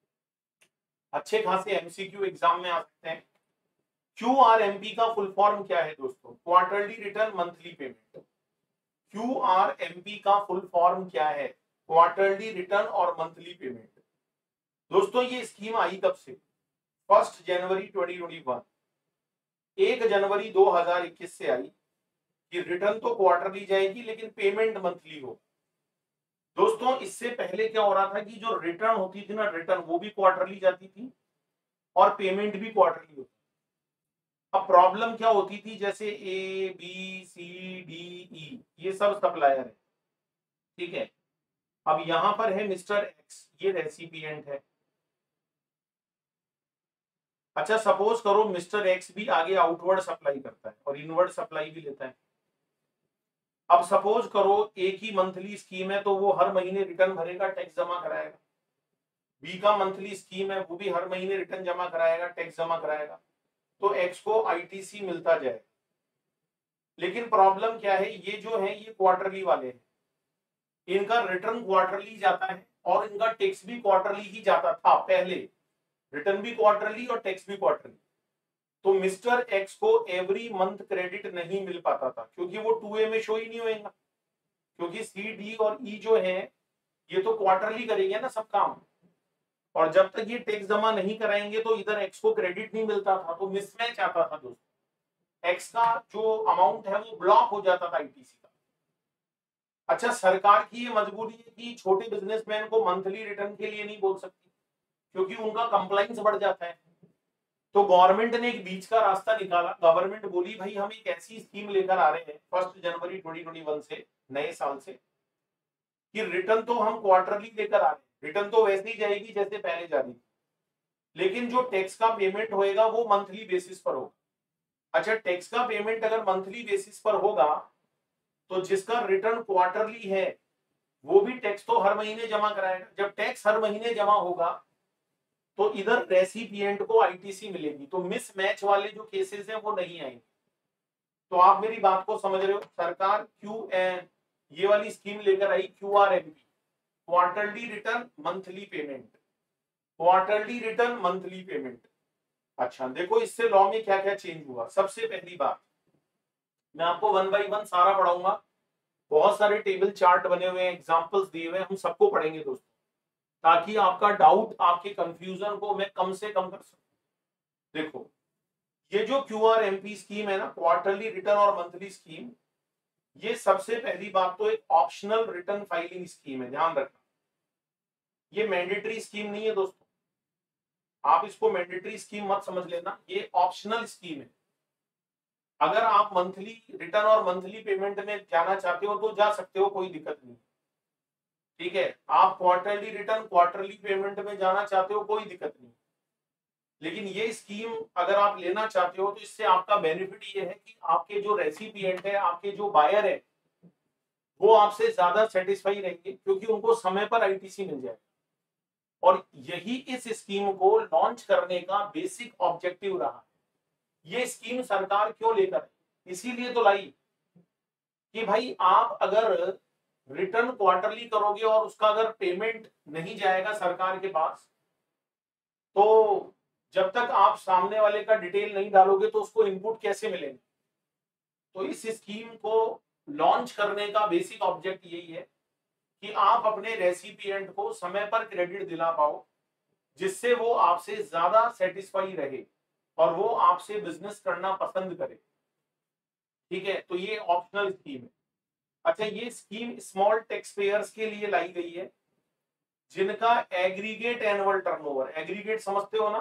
अच्छे खासे एमसीक्यू एग्जाम में आ सकते हैं। क्यू आर एम पी का फुल फॉर्म क्या है दोस्तों? Quarterly return monthly payment. Q R M P का फुल फॉर्म क्या है? क्वार्टरली रिटर्न और मंथली पेमेंट। दोस्तों ये स्कीम आई कब से? फर्स्ट जनवरी दो हज़ार इक्कीस, एक जनवरी दो हज़ार इक्कीस से आई कि रिटर्न तो क्वार्टरली जाएगी लेकिन पेमेंट मंथली हो। दोस्तों इससे पहले क्या हो रहा था कि जो रिटर्न होती थी ना, रिटर्न वो भी क्वार्टरली जाती थी और पेमेंट भी क्वार्टरली होती। अब प्रॉब्लम क्या होती थी, जैसे A B C D E ये सब सप्लायर है, ठीक है। अब यहां पर है मिस्टर एक्स, ये रेसिपिएंट है। अच्छा सपोज करो मिस्टर एक्स भी आगे आउटवर्ड सप्लाई करता है और इनवर्ड सप्लाई भी लेता है। अब सपोज करो एक ही मंथली स्कीम है तो वो हर महीने रिटर्न भरेगा, टैक्स जमा कराएगा। बी का मंथली स्कीम है, वो भी हर महीने रिटर्न जमा कराएगा, टैक्स जमा कराएगा। तो एक्स को आईटीसी मिलता जाए। लेकिन प्रॉब्लम क्या है, ये जो है ये क्वार्टरली वाले हैं, इनका रिटर्न क्वार्टरली जाता है और इनका टैक्स भी क्वार्टरली ही जाता था पहले, रिटर्न भी क्वार्टरली और टैक्स भी क्वार्टरली। तो मिस्टर एक्स को एवरी मंथ क्रेडिट नहीं मिल पाता था क्योंकि वो टू ए में शो ही नहीं होएगा, क्योंकि सी डी और ई जो है ये तो क्वार्टरली करेंगे ना सब काम, और जब तक ये टैक्स जमा नहीं कराएंगे तो इधर एक्स को क्रेडिट नहीं मिलता था। तो मिसमैच आता था दोस्तों, एक्स का जो अमाउंट है वो ब्लॉक हो जाता था आईटीसी का। अच्छा सरकार की ये मजबूरी है कि छोटे बिजनेसमैन को मंथली रिटर्न के लिए नहीं बोल सकती क्योंकि उनका कंप्लाइंस बढ़ जाता है। तो गवर्नमेंट ने एक बीच का रास्ता निकाला, गवर्नमेंट बोली भाई हम एक ऐसी स्कीम लेकर आ रहे हैं फर्स्ट जनवरी दो हज़ार इक्कीस से, नए साल से, कि रिटर्न तो हम क्वार्टरली लेकर आ रहे हैं, रिटर्न तो वैसे ही जाएगी जैसे पहले जा रही थी, लेकिन जो टैक्स का पेमेंट होएगा वो मंथली बेसिस पर होगा। अच्छा टैक्स का पेमेंट अगर मंथली बेसिस पर होगा तो जिसका रिटर्न क्वार्टरली है वो भी टैक्स तो हर महीने जमा कराएगा। जब टैक्स हर महीने जमा होगा तो इधर रेसिपिएंट को आईटीसी मिलेगी, तो मिसमैच वाले जो केसेस हैं वो नहीं आएंगे। तो आप मेरी बात को समझ रहे हो, सरकार क्यू एन ये वाली स्कीम लेकर आई Q R M P, quarterly return monthly payment, quarterly return monthly payment. अच्छा देखो इससे लॉ में क्या क्या चेंज हुआ। सबसे पहली बात मैं आपको वन बाय वन सारा पढ़ाऊंगा, बहुत सारे टेबल चार्ट बने हुए हैं, एग्जांपल्स दिए हुए हैं, हम सबको पढ़ेंगे दोस्तों ताकि आपका डाउट आपके कंफ्यूजन को मैं कम से कम कर सकूं। देखो ये जो Q R M P scheme है ना, क्वार्टरली रिटर्न और मंथली स्कीम, ये सबसे पहली बात तो एक ऑप्शनल रिटर्न फाइलिंग स्कीम है, ध्यान रखना। ये मैंडेटरी स्कीम नहीं है दोस्तों, आप इसको मैंडेटरी स्कीम मत समझ लेना, ये ऑप्शनल स्कीम है। अगर आप मंथली रिटर्न और मंथली पेमेंट में जाना चाहते हो तो जा सकते हो, कोई दिक्कत नहीं। ठीक है, आप क्वार्टरली रिटर्न क्वार्टरली पेमेंट में जाना चाहते हो, कोई दिक्कत नहीं, लेकिन ये स्कीम अगर आप लेना चाहते हो तो इससे आपका बेनिफिट ये है कि आपके जो रेसिपिएंट है, आपके जो बायर है, वो आपसे ज्यादा सेटिस्फाई रहेंगे क्योंकि उनको समय पर आईटीसी मिल जाएगा। और यही इस स्कीम को लॉन्च करने का बेसिक ऑब्जेक्टिव रहा। ये स्कीम सरकार क्यों लेकर आई, इसीलिए तो लाई कि भाई आप अगर रिटर्न क्वार्टरली करोगे और उसका अगर पेमेंट नहीं जाएगा सरकार के पास, तो जब तक आप सामने वाले का डिटेल नहीं डालोगे तो उसको इनपुट कैसे मिलेंगे। तो इस स्कीम को लॉन्च करने का बेसिक ऑब्जेक्ट यही है कि आप अपने रेसिपिएंट को समय पर क्रेडिट दिला पाओ, जिससे वो आपसे ज्यादा सेटिस्फाई रहे और वो आपसे बिजनेस करना पसंद करे। ठीक है, तो ये ऑप्शनल स्कीम है। अच्छा, ये स्कीम स्मॉल टैक्स पेयर्स के लिए लाई गई है जिनका एग्रीगेट एनुअल टर्नओवर, एग्रीगेट समझते हो ना,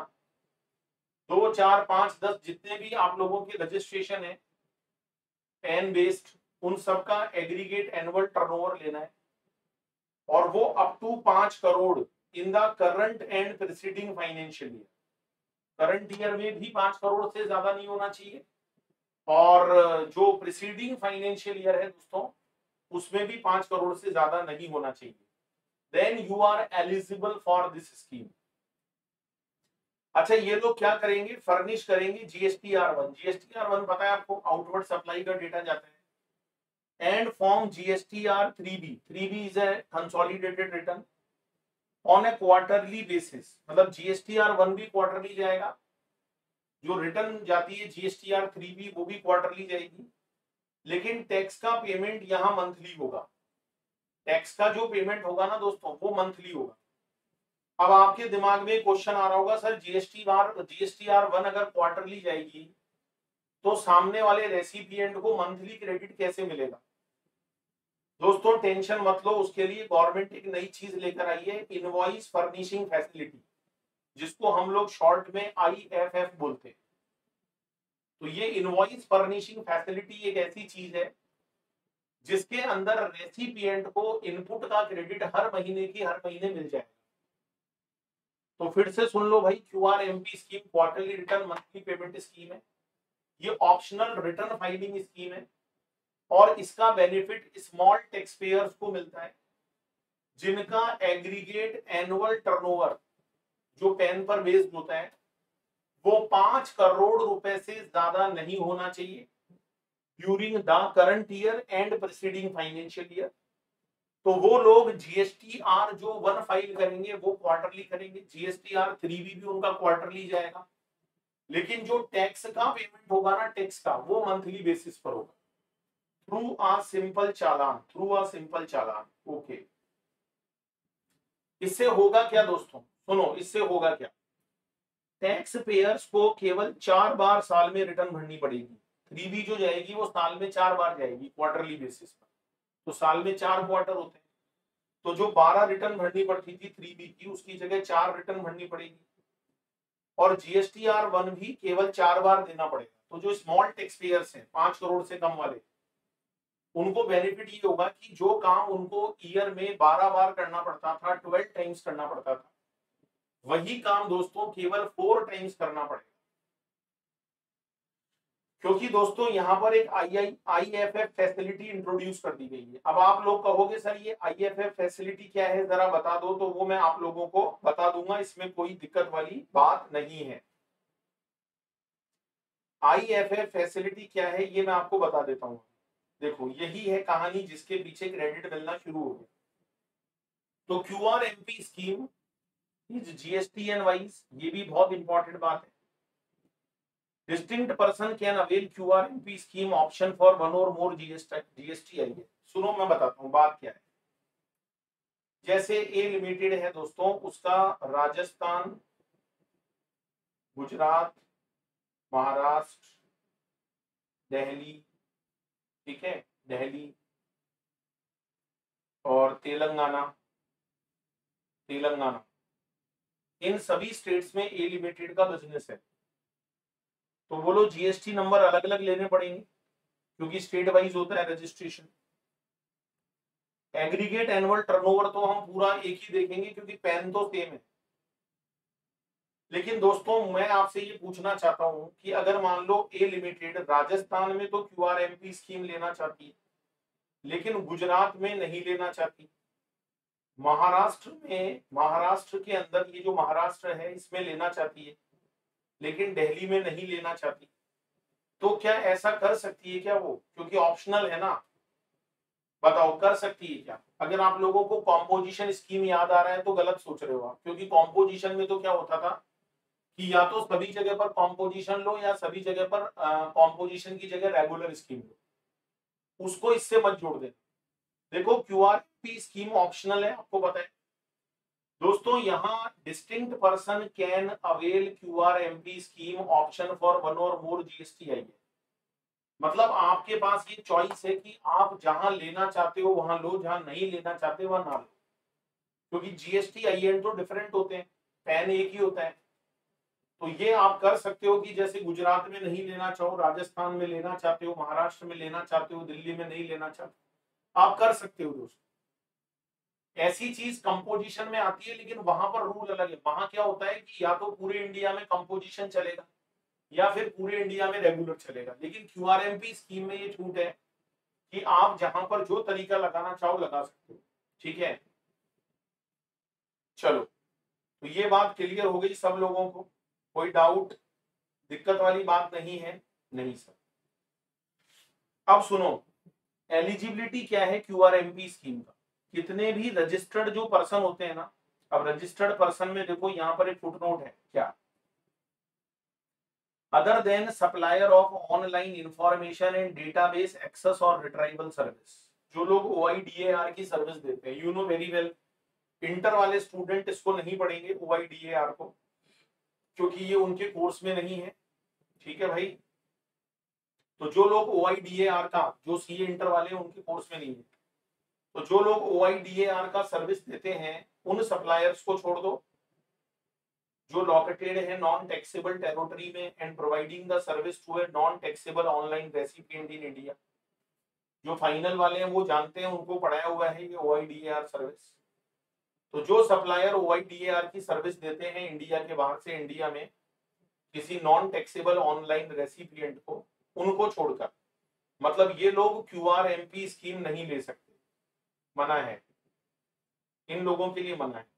दो चार पांच दस जितने भी आप लोगों के रजिस्ट्रेशन है पेन बेस्ड, उन सब का एग्रीगेट एनुअल टर्नओवर लेना है और वो अप टू पांच crore in the current and preceding financial year. Current year में भी पांच करोड़ से ज्यादा नहीं होना चाहिए और जो प्रीसीडिंग फाइनेंशियल ईयर है दोस्तों उसमें भी पांच करोड़ से ज्यादा नहीं होना चाहिए। Then you are eligible for this scheme. अच्छा, ये लोग क्या करेंगे, फर्निश करेंगे GST R one. GST R one पता है आपको, आउटवर्ड सप्लाई का डेटा जाता है। And form GSTR three B. Three B is a consolidated return on a quarterly basis, मतलब जीएसटीआर वन भी क्वार्टरली जाएगा, जो रिटर्न जाती है जीएसटीआर थ्री बी वो भी क्वार्टरली जाएगी, लेकिन टैक्स का पेमेंट यहां मंथली होगा। टैक्स का जो पेमेंट होगा ना दोस्तों वो मंथली होगा। अब आपके दिमाग में क्वेश्चन आ रहा होगा, sir GST R GSTR one अगर क्वार्टरली जाएगी तो सामने वाले रेसिपिएंट को मंथली क्रेडिट कैसे मिलेगा। दोस्तों टेंशन मत लो, उसके लिए गवर्नमेंट एक नई चीज लेकर आई है, इनवॉइस फर्निशिंग फैसिलिटी, जिसको हम लोग शॉर्ट में आईएफएफ बोलते हैं। तो ये इनवॉइस फर्निशिंग फैसिलिटी एक ऐसी चीज है जिसके अंदर रेसिपिएंट को इनपुट का क्रेडिट हर महीने की हर महीने मिल जाएगा। तो फिर से सुन लो भाई, QR MP scheme quarterly return monthly payment scheme है, ये ऑप्शनल रिटर्न फाइलिंग स्कीम है और इसका बेनिफिट स्मॉल टैक्स पेयर्स को मिलता है जिनका एग्रीगेट एनुअल टर्नओवर जो पेन पर बेस्ड होता है वो पांच करोड़ रुपए से ज्यादा नहीं होना चाहिए during the current year and preceding financial year. तो वो लोग जीएसटीआर जो वन फाइल करेंगे वो क्वार्टरली करेंगे, जीएसटीआर थ्री भी, भी उनका क्वार्टरली जाएगा, लेकिन जो टैक्स का पेमेंट होगा ना टैक्स का, वो मंथली बेसिस पर होगा through a simple challan, through a simple challan. Okay, इससे होगा क्या दोस्तों, सुनो, इससे होगा क्या, टैक्स पेयर्स को केवल चार बार साल में रिटर्न भरनी पड़ेगी। थ्री बी जो जाएगी वो साल में चार बार जाएगी क्वार्टरली बेसिस पर, तो साल में चार क्वार्टर होते हैं, तो जो बारह रिटर्न भरनी पड़ती थी थ्री बी की उसकी जगह चार रिटर्न भरनी पड़ेगी और जीएसटीआर वन भी केवल चार बार देना पड़ेगा। तो जो स्मॉल टैक्स पेयर्स हैं पांच करोड़ से कम वाले, उनको बेनिफिट ये होगा कि जो काम उनको ईयर में बारह बार करना पड़ता था, ट्वेल्व टाइम्स करना पड़ता था, वही काम दोस्तों केवल फोर टाइम्स करना पड़ेगा। क्योंकि दोस्तों यहाँ पर एक I I IFF facility introduce कर दी गई है। अब आप लोग कहोगे सर ये आईएफएफ फैसिलिटी क्या है, जरा बता दो, तो वो मैं आप लोगों को बता दूंगा, इसमें कोई दिक्कत वाली बात नहीं है। आईएफएफ फैसिलिटी क्या है ये मैं आपको बता देता हूँ। देखो, यही है कहानी जिसके पीछे क्रेडिट मिलना शुरू हो गया। तो QR MP scheme is GSTN wise, ये भी बहुत इंपॉर्टेंट बात है। Distinct person can avail QRMP scheme option for one or more GST I है। सुनो मैं बताता हूँ बात क्या है। जैसे ए लिमिटेड है दोस्तों, उसका राजस्थान, गुजरात, महाराष्ट्र, दिल्ली, ठीक है, दिल्ली और तेलंगाना, तेलंगाना इन सभी स्टेट्स में ए लिमिटेड का बिजनेस है। तो वो लोग जीएसटी नंबर अलग अलग लेने पड़ेंगे क्योंकि स्टेट वाइज होता है रजिस्ट्रेशन। एग्रीगेट एनुअल टर्नओवर तो हम पूरा एक ही देखेंगे क्योंकि पेन तो सेम है। लेकिन दोस्तों मैं आपसे ये पूछना चाहता हूं कि अगर मान लो ए लिमिटेड राजस्थान में तो क्यूआरएमपी स्कीम लेना चाहती है लेकिन गुजरात में नहीं लेना चाहती, महाराष्ट्र में महाराष्ट्र के अंदर ये जो महाराष्ट्र है इसमें लेना चाहती है लेकिन दिल्ली में नहीं लेना चाहती, तो क्या ऐसा कर सकती है क्या वो? क्योंकि ऑप्शनल है ना, बताओ कर सकती है क्या? अगर आप लोगों को कॉम्पोजिशन स्कीम याद आ रहा है तो गलत सोच रहे हो आप, क्योंकि कॉम्पोजिशन में तो क्या होता था कि या तो सभी जगह पर कॉम्पोजिशन लो या सभी जगह पर कॉम्पोजिशन की जगह रेगुलर स्कीम लो, उसको इससे मत जोड़ देना। देखो क्यूआरपी स्कीम ऑप्शनल है, आपको पता है दोस्तों। यहाँ distinct person can avail QRMP scheme option for one or more GST I है, मतलब आपके पास ये चॉइस है कि आप जहां लेना चाहते हो वहां लो, जहां नहीं लेना चाहते वहां ना लो, क्योंकि जीएसटी आईएन तो डिफरेंट होते हैं, पैन एक ही होता है। तो ये आप कर सकते हो कि जैसे गुजरात में नहीं लेना चाहो, राजस्थान में लेना चाहते हो, महाराष्ट्र में लेना चाहते हो, दिल्ली में नहीं लेना चाहते, आप कर सकते हो दोस्तों। ऐसी चीज कंपोजिशन में आती है लेकिन वहां पर रूल अलग है। वहां क्या होता है कि या तो पूरे इंडिया में कंपोजिशन चलेगा या फिर पूरे इंडिया में रेगुलर चलेगा, लेकिन क्यूआरएमपी स्कीम में ये छूट है कि आप जहां पर जो तरीका लगाना चाहो लगा सकते हो, ठीक है। चलो तो ये बात क्लियर हो गई सब लोगों को, कोई डाउट दिक्कत वाली बात नहीं है? नहीं सर। अब सुनो एलिजिबिलिटी क्या है क्यूआरएमपी स्कीम का, कितने भी रजिस्टर्ड जो पर्सन होते हैं ना, अब रजिस्टर्ड पर्सन में देखो यहां पर एक फुटनोट है क्या, other than supplier of online information and database access और रिट्राइवल सर्विस, जो लोग ओआईडीएआर की सर्विस देते हैं, you know very well, inter वाले स्टूडेंट इसको नहीं पढ़ेंगे ओआईडीएआर को क्योंकि ये उनके कोर्स में नहीं है, ठीक है भाई। तो जो लोग ओआईडीएआर का, जो सीए इंटर वाले हैं उनके कोर्स में नहीं है, तो जो लोग ओआईडीएआर का सर्विस देते हैं उन सप्लायर्स को छोड़ दो जो लोकेटेड है नॉन टैक्सेबल टेरिटरी में and providing the service to a non taxable online recipient in India. जो फाइनल वाले हैं वो जानते हैं, उनको पढ़ाया हुआ है ये ओआईडीएआर सर्विस। तो जो सप्लायर ओआईडीएआर की सर्विस देते हैं इंडिया के बाहर से इंडिया में किसी नॉन टैक्सेबल ऑनलाइन रेसिपिएंट को, उनको छोड़कर, मतलब ये लोग क्यूआरएमपी स्कीम नहीं ले सकते, मना है, इन लोगों के लिए मना है।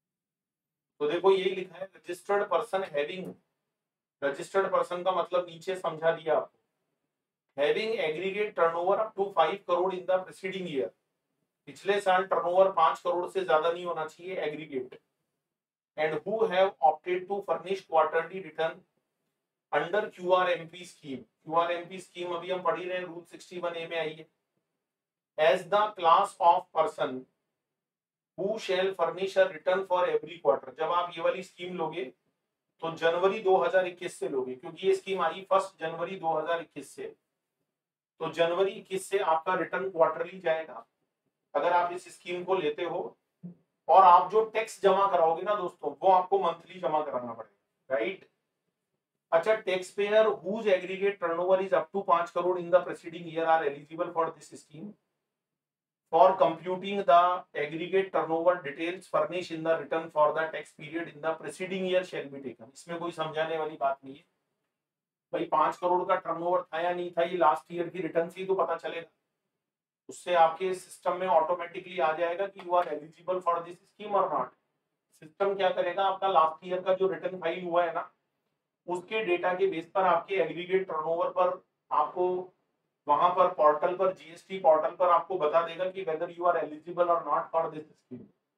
तो देखो यही लिखा है registered person having, registered person का मतलब नीचे समझा दिया आपको, having aggregate turnover up to five crore in the preceding year, पिछले साल टर्नओवर पांच करोड़ से ज्यादा नहीं होना चाहिए aggregate, and who have opted to furnish quarterly return under QRMP scheme. QRMP scheme अभी हम पढ़ ही रहे हैं, रूल सिक्सटी वन ए में आई है, as the class of person Who shall furnish a return for every quarter। जब आप ये वाली स्कीम लोगे तो जनवरी दो हज़ार इक्कीस से लोगे, क्योंकि ये स्कीम आई फर्स्ट जनवरी दो हज़ार इक्कीस से, तो जनवरी इक्कीस से आपका रिटर्न क्वार्टरली जाएगा अगर आप इस स्कीम को लेते हो, और आप जो टैक्स जमा कराओगे ना दोस्तों वो आपको मंथली जमा कराना पड़ेगा, राइट। अच्छा, tax payer whose aggregate turnover is up to पांच crore in the preceding year are eligible for this scheme. For computing the aggregate turnover details furnished in the return for the tax period in the preceding year shall be taken। इसमें कोई समझाने वाली बात नहीं है भाई, पांच करोड़ का टर्नओवर था या नहीं था ये लास्ट ईयर की रिटर्न से ही तो पता चलेगा, उससे आपके सिस्टम में ऑटोमेटिकली आ जाएगा कि you are eligible for this scheme or not. System क्या करेगा, आपका लास्ट ईयर का जो रिटर्न फाइल हुआ है ना उसके डेटा के बेस पर आपके एग्रीगेट टर्नओवर पर आपको वहां पर पोर्टल पर, जीएसटी पोर्टल पर आपको बता देगा कि whether you are eligible or not for this scheme.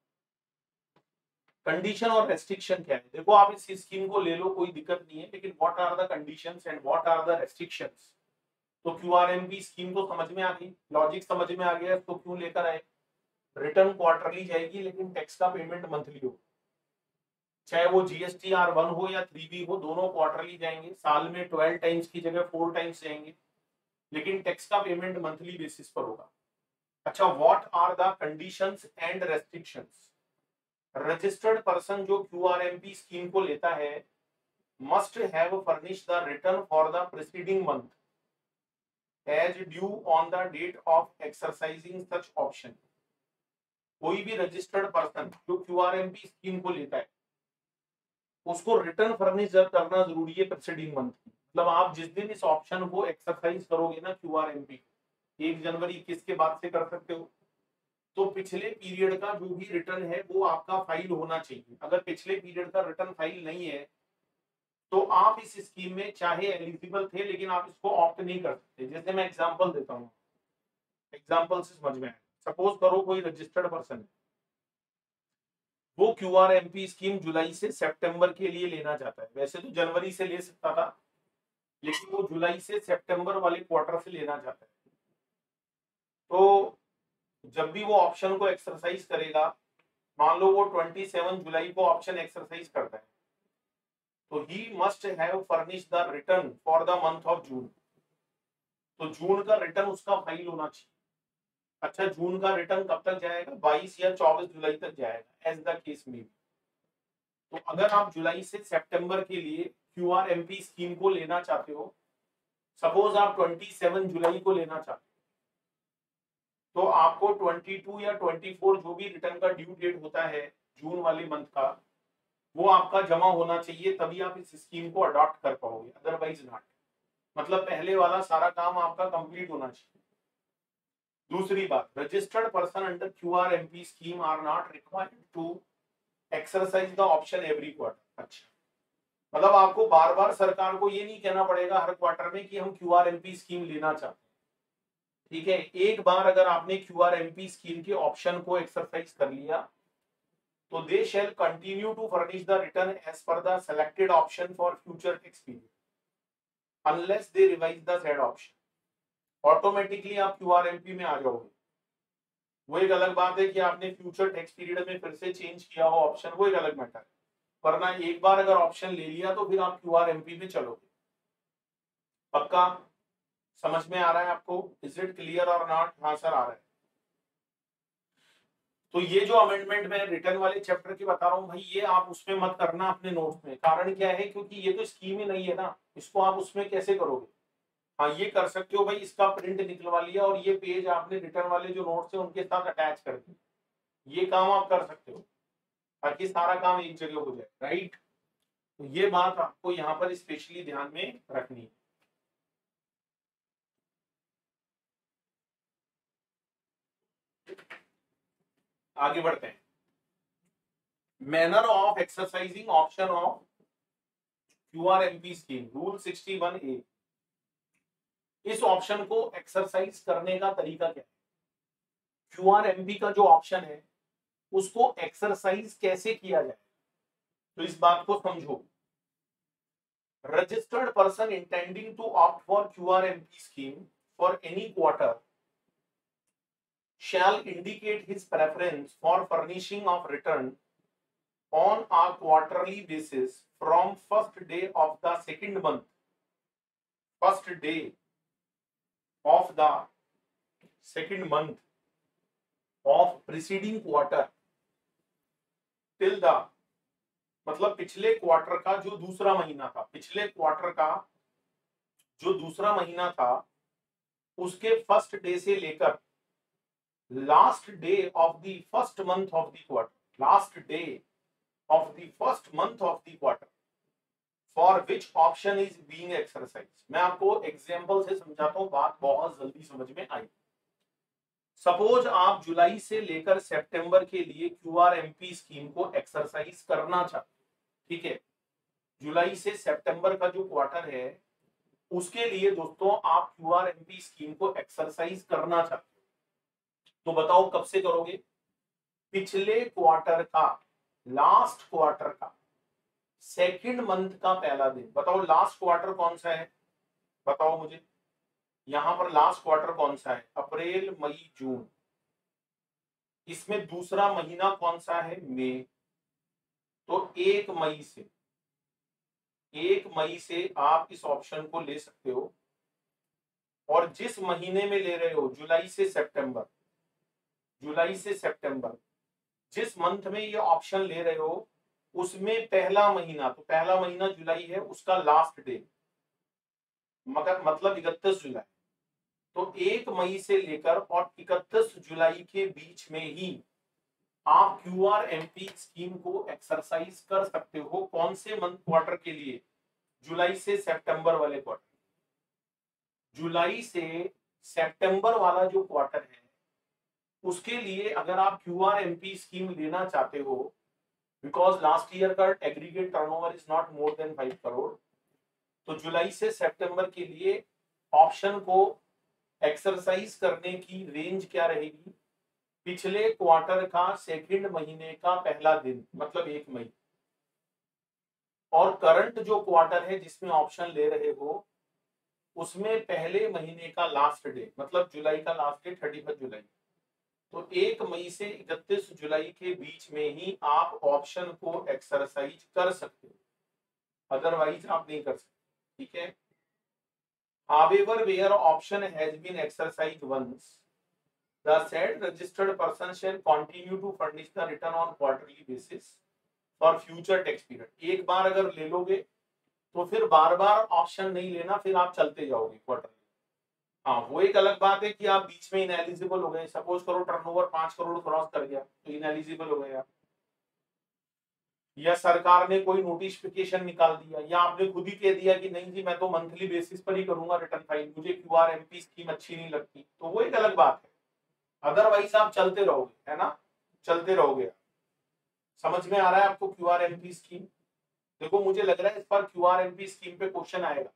Condition और रेस्ट्रिक्शन क्या है, देखो आप इस स्कीम को ले लो कोई दिक्कत नहीं है, लेकिन what are the conditions and what are the restrictions. तो क्यूआरएमपी स्कीम तो समझ में आ गई, लॉजिक समझ में आ गया, तो क्यों लेकर आए, रिटर्न क्वार्टरली जाएगी लेकिन टैक्स का पेमेंट मंथली हो, चाहे वो जीएसटी आर वन हो या थ्री बी हो, दोनों क्वार्टरली जाएंगे, साल में ट्वेल्व टाइम्स की जगह फोर टाइम्स जाएंगे, लेकिन टैक्स का पेमेंट मंथली बेसिस पर होगा। अच्छा, what are the conditions and restrictions. Registered person जो क्यूआरएमपी स्कीम को लेता है must have furnish the return for the preceding month as due on the date of exercising such option. कोई भी registered person जो क्यूआरएमपी स्कीम को लेता है उसको रिटर्न फर्निश करना जरूरी है प्रीसीडिंग मंथ की। मतलब आप जिस दिन इस ऑप्शन को एक्सरसाइज करोगे ना क्यूआरएमपी, एक जनवरी इक्कीस के बाद से कर सकते हो, तो पिछले पीरियड का जो भी रिटर्न है वो आपका फाइल होना चाहिए। अगर पिछले पीरियड का रिटर्न फाइल नहीं है तो आप इस स्कीम में चाहे एलिजिबल थे लेकिन आप इसको ऑप्ट नहीं कर सकते। जैसे मैं एग्जांपल देता हूँ, एग्जांपल से समझ में आए। सपोज करो कोई रजिस्टर्ड पर्सन है, वो क्यूआरएमपी स्कीम जुलाई से सितंबर के लिए लेना चाहता है। वैसे तो जनवरी से ले सकता था लेकिन वो जुलाई से सितंबर वाले क्वार्टर से लेना चाहता है। तो जब भी वो ऑप्शन को एक्सरसाइज करेगा, मान लो वो सत्ताईस जुलाई को ऑप्शन एक्सरसाइज करता है, तो he must have furnish the return for the month of June. तो जून का रिटर्न उसका फाइल होना चाहिए। अच्छा, जून का रिटर्न कब तक जाएगा? बाईस या चौबीस जुलाई तक जाएगा, एज द केस में। तो अगर आप जुलाई से सितंबर के लिए क्यूआरएमपी स्कीम को लेना चाहते हो, सपोज आप सत्ताईस जुलाई को लेना चाहते हो, तो आपको बाईस या चौबीस जो भी रिटर्न का ड्यू डेट होता है जून वाले मंथ का, वो आपका जमा होना चाहिए, तभी आप इस स्कीम को अडॉप्ट कर पाओगे, अदरवाइज नॉट। मतलब पहले वाला सारा काम आपका कंप्लीट होना चाहिए। दूसरी बात, registered person under QRMP scheme are not required to exercise the option every quarter. अच्छा, मतलब आपको बार बार सरकार को ये नहीं कहना पड़ेगा हर क्वार्टर में कि हम क्यूआरएमपी स्कीम लेना चाहते हैं। ठीक है, एक बार अगर आपने क्यूआरएमपी स्कीम के ऑप्शन को एक्सरसाइज कर लिया तो they shall continue to furnish the return as per the selected option for future tax period unless they revise the said option. Automatically आप क्यूआरएमपी में आ जाओगे। वो एक अलग बात है कि आपने फ्यूचर टैक्स पीरियड में फिर से चेंज किया हो ऑप्शन, वो एक अलग मैटर है, वरना एक बार अगर ऑप्शन ले लिया तो फिर आप क्यूआरएमपी में चलोगे। पक्का समझ में आ रहा है आपको? इज इट क्लियर और नॉट? हाँ सर, आ रहा है। तो ये जो अमेंडमेंट मैं रिटर्न वाले चैप्टर की बता रहा हूँ भाई, ये आप उसमें मत करना अपने नोट्स में। कारण क्या है? क्योंकि ये तो स्कीम ही नहीं है ना, इसको आप उसमें कैसे करोगे? हाँ, ये कर सकते हो भाई, इसका प्रिंट निकलवा लिया और ये पेज आपने रिटर्न वाले जो नोट्स है उनके साथ अटैच कर दिया, ये काम आप कर सकते हो ताकि सारा काम एक जगह हो जाए, राइट? तो ये बात आपको यहाँ पर स्पेशली ध्यान में रखनी है। आगे बढ़ते हैं। Manner of exercising option of QRMP scheme, rule sixty one A. इस ऑप्शन को एक्सरसाइज करने का तरीका क्या है? क्यूआरएमपी का जो ऑप्शन है उसको एक्सरसाइज कैसे किया जाए, तो इस बात को समझो। Registered person intending to opt for QRMP scheme for any quarter shall indicate his preference for furnishing of return on a quarterly basis from first day of the second month, first day of the second month of preceding quarter till the, मतलब पिछले quarter का जो दूसरा महीना था, पिछले quarter का जो दूसरा महीना था उसके फर्स्ट डे से लेकर last day of the first month of the quarter, last day of the first month of the quarter for which option is being exercise. मैं आपको एग्जांपल से समझाता हूं, बात बहुत जल्दी समझ में आई। सपोज आप जुलाई से लेकर सितंबर के लिए क्यूआरएमपी स्कीम को एक्सरसाइज करना चाहते, ठीक है? जुलाई से सितंबर का जो क्वार्टर है उसके लिए दोस्तों आप क्यूआरएमपी स्कीम को एक्सरसाइज करना चाहते हो, तो बताओ कब से करोगे? पिछले क्वार्टर का, लास्ट क्वार्टर का सेकंड मंथ का पहला दिन। बताओ लास्ट क्वार्टर कौन सा है? बताओ मुझे, यहां पर लास्ट क्वार्टर कौन सा है? अप्रैल मई जून। इसमें दूसरा महीना कौन सा है? मई। तो एक मई से, एक मई से आप इस ऑप्शन को ले सकते हो, और जिस महीने में ले रहे हो, जुलाई से सितंबर, जुलाई से सितंबर जिस मंथ में ये ऑप्शन ले रहे हो उसमें पहला महीना, तो पहला महीना जुलाई है, उसका लास्ट डे मगर मतलब इकतीस जुलाई। तो एक मई से लेकर और इकतीस जुलाई के बीच में ही आप Q R M P scheme को एक्सरसाइज कर सकते हो कौन से मंथ क्वार्टर के लिए? जुलाई से सितंबर वाले क्वार्टर। जुलाई से सितंबर वाला जो क्वार्टर है उसके लिए अगर आप Q R M P scheme लेना चाहते हो, बिकॉज लास्ट ईयर का aggregate turnover is not more than five crore, तो जुलाई से सितंबर के लिए ऑप्शन को एक्सरसाइज करने की रेंज क्या रहेगी? पिछले क्वार्टर का सेकंड महीने का पहला दिन, मतलब एक मई, और करंट जो क्वार्टर है जिसमें ऑप्शन ले रहे हो उसमें पहले महीने का लास्ट डे, मतलब जुलाई का last day thirty first July, तो एक मई से इकतीस जुलाई के बीच में ही आप ऑप्शन को एक्सरसाइज कर सकते हो, अदरवाइज आप नहीं कर सकते। ठीक है। However, where option has been exercised once, the said registered person shall continue to furnish the return on quarterly basis for future tax period. एक बार अगर ले लोगे तो फिर बार बार ऑप्शन नहीं लेना, फिर आप चलते जाओगे क्वार्टरली। हाँ, वो एक अलग बात है कि आप बीच में इनएलिजिबल हो गए, सपोज करो टर्नओवर पांच करोड़ क्रॉस कर गया तो इनएलिजिबल हो गए आप, या सरकार ने कोई नोटिफिकेशन निकाल दिया, या आपने खुद ही कह दिया कि नहीं जी मैं तो मंथली बेसिस पर ही करूंगा रिटर्न फाइल, मुझे Q R M P scheme अच्छी नहीं लगती, तो वो एक अलग बात है। अदरवाइज आप चलते रहोगे, है ना, चलते रहोगे। समझ में आ रहा है आपको Q R M P scheme? देखो मुझे लग रहा है इस बार Q R M P scheme पे क्वेश्चन आएगा।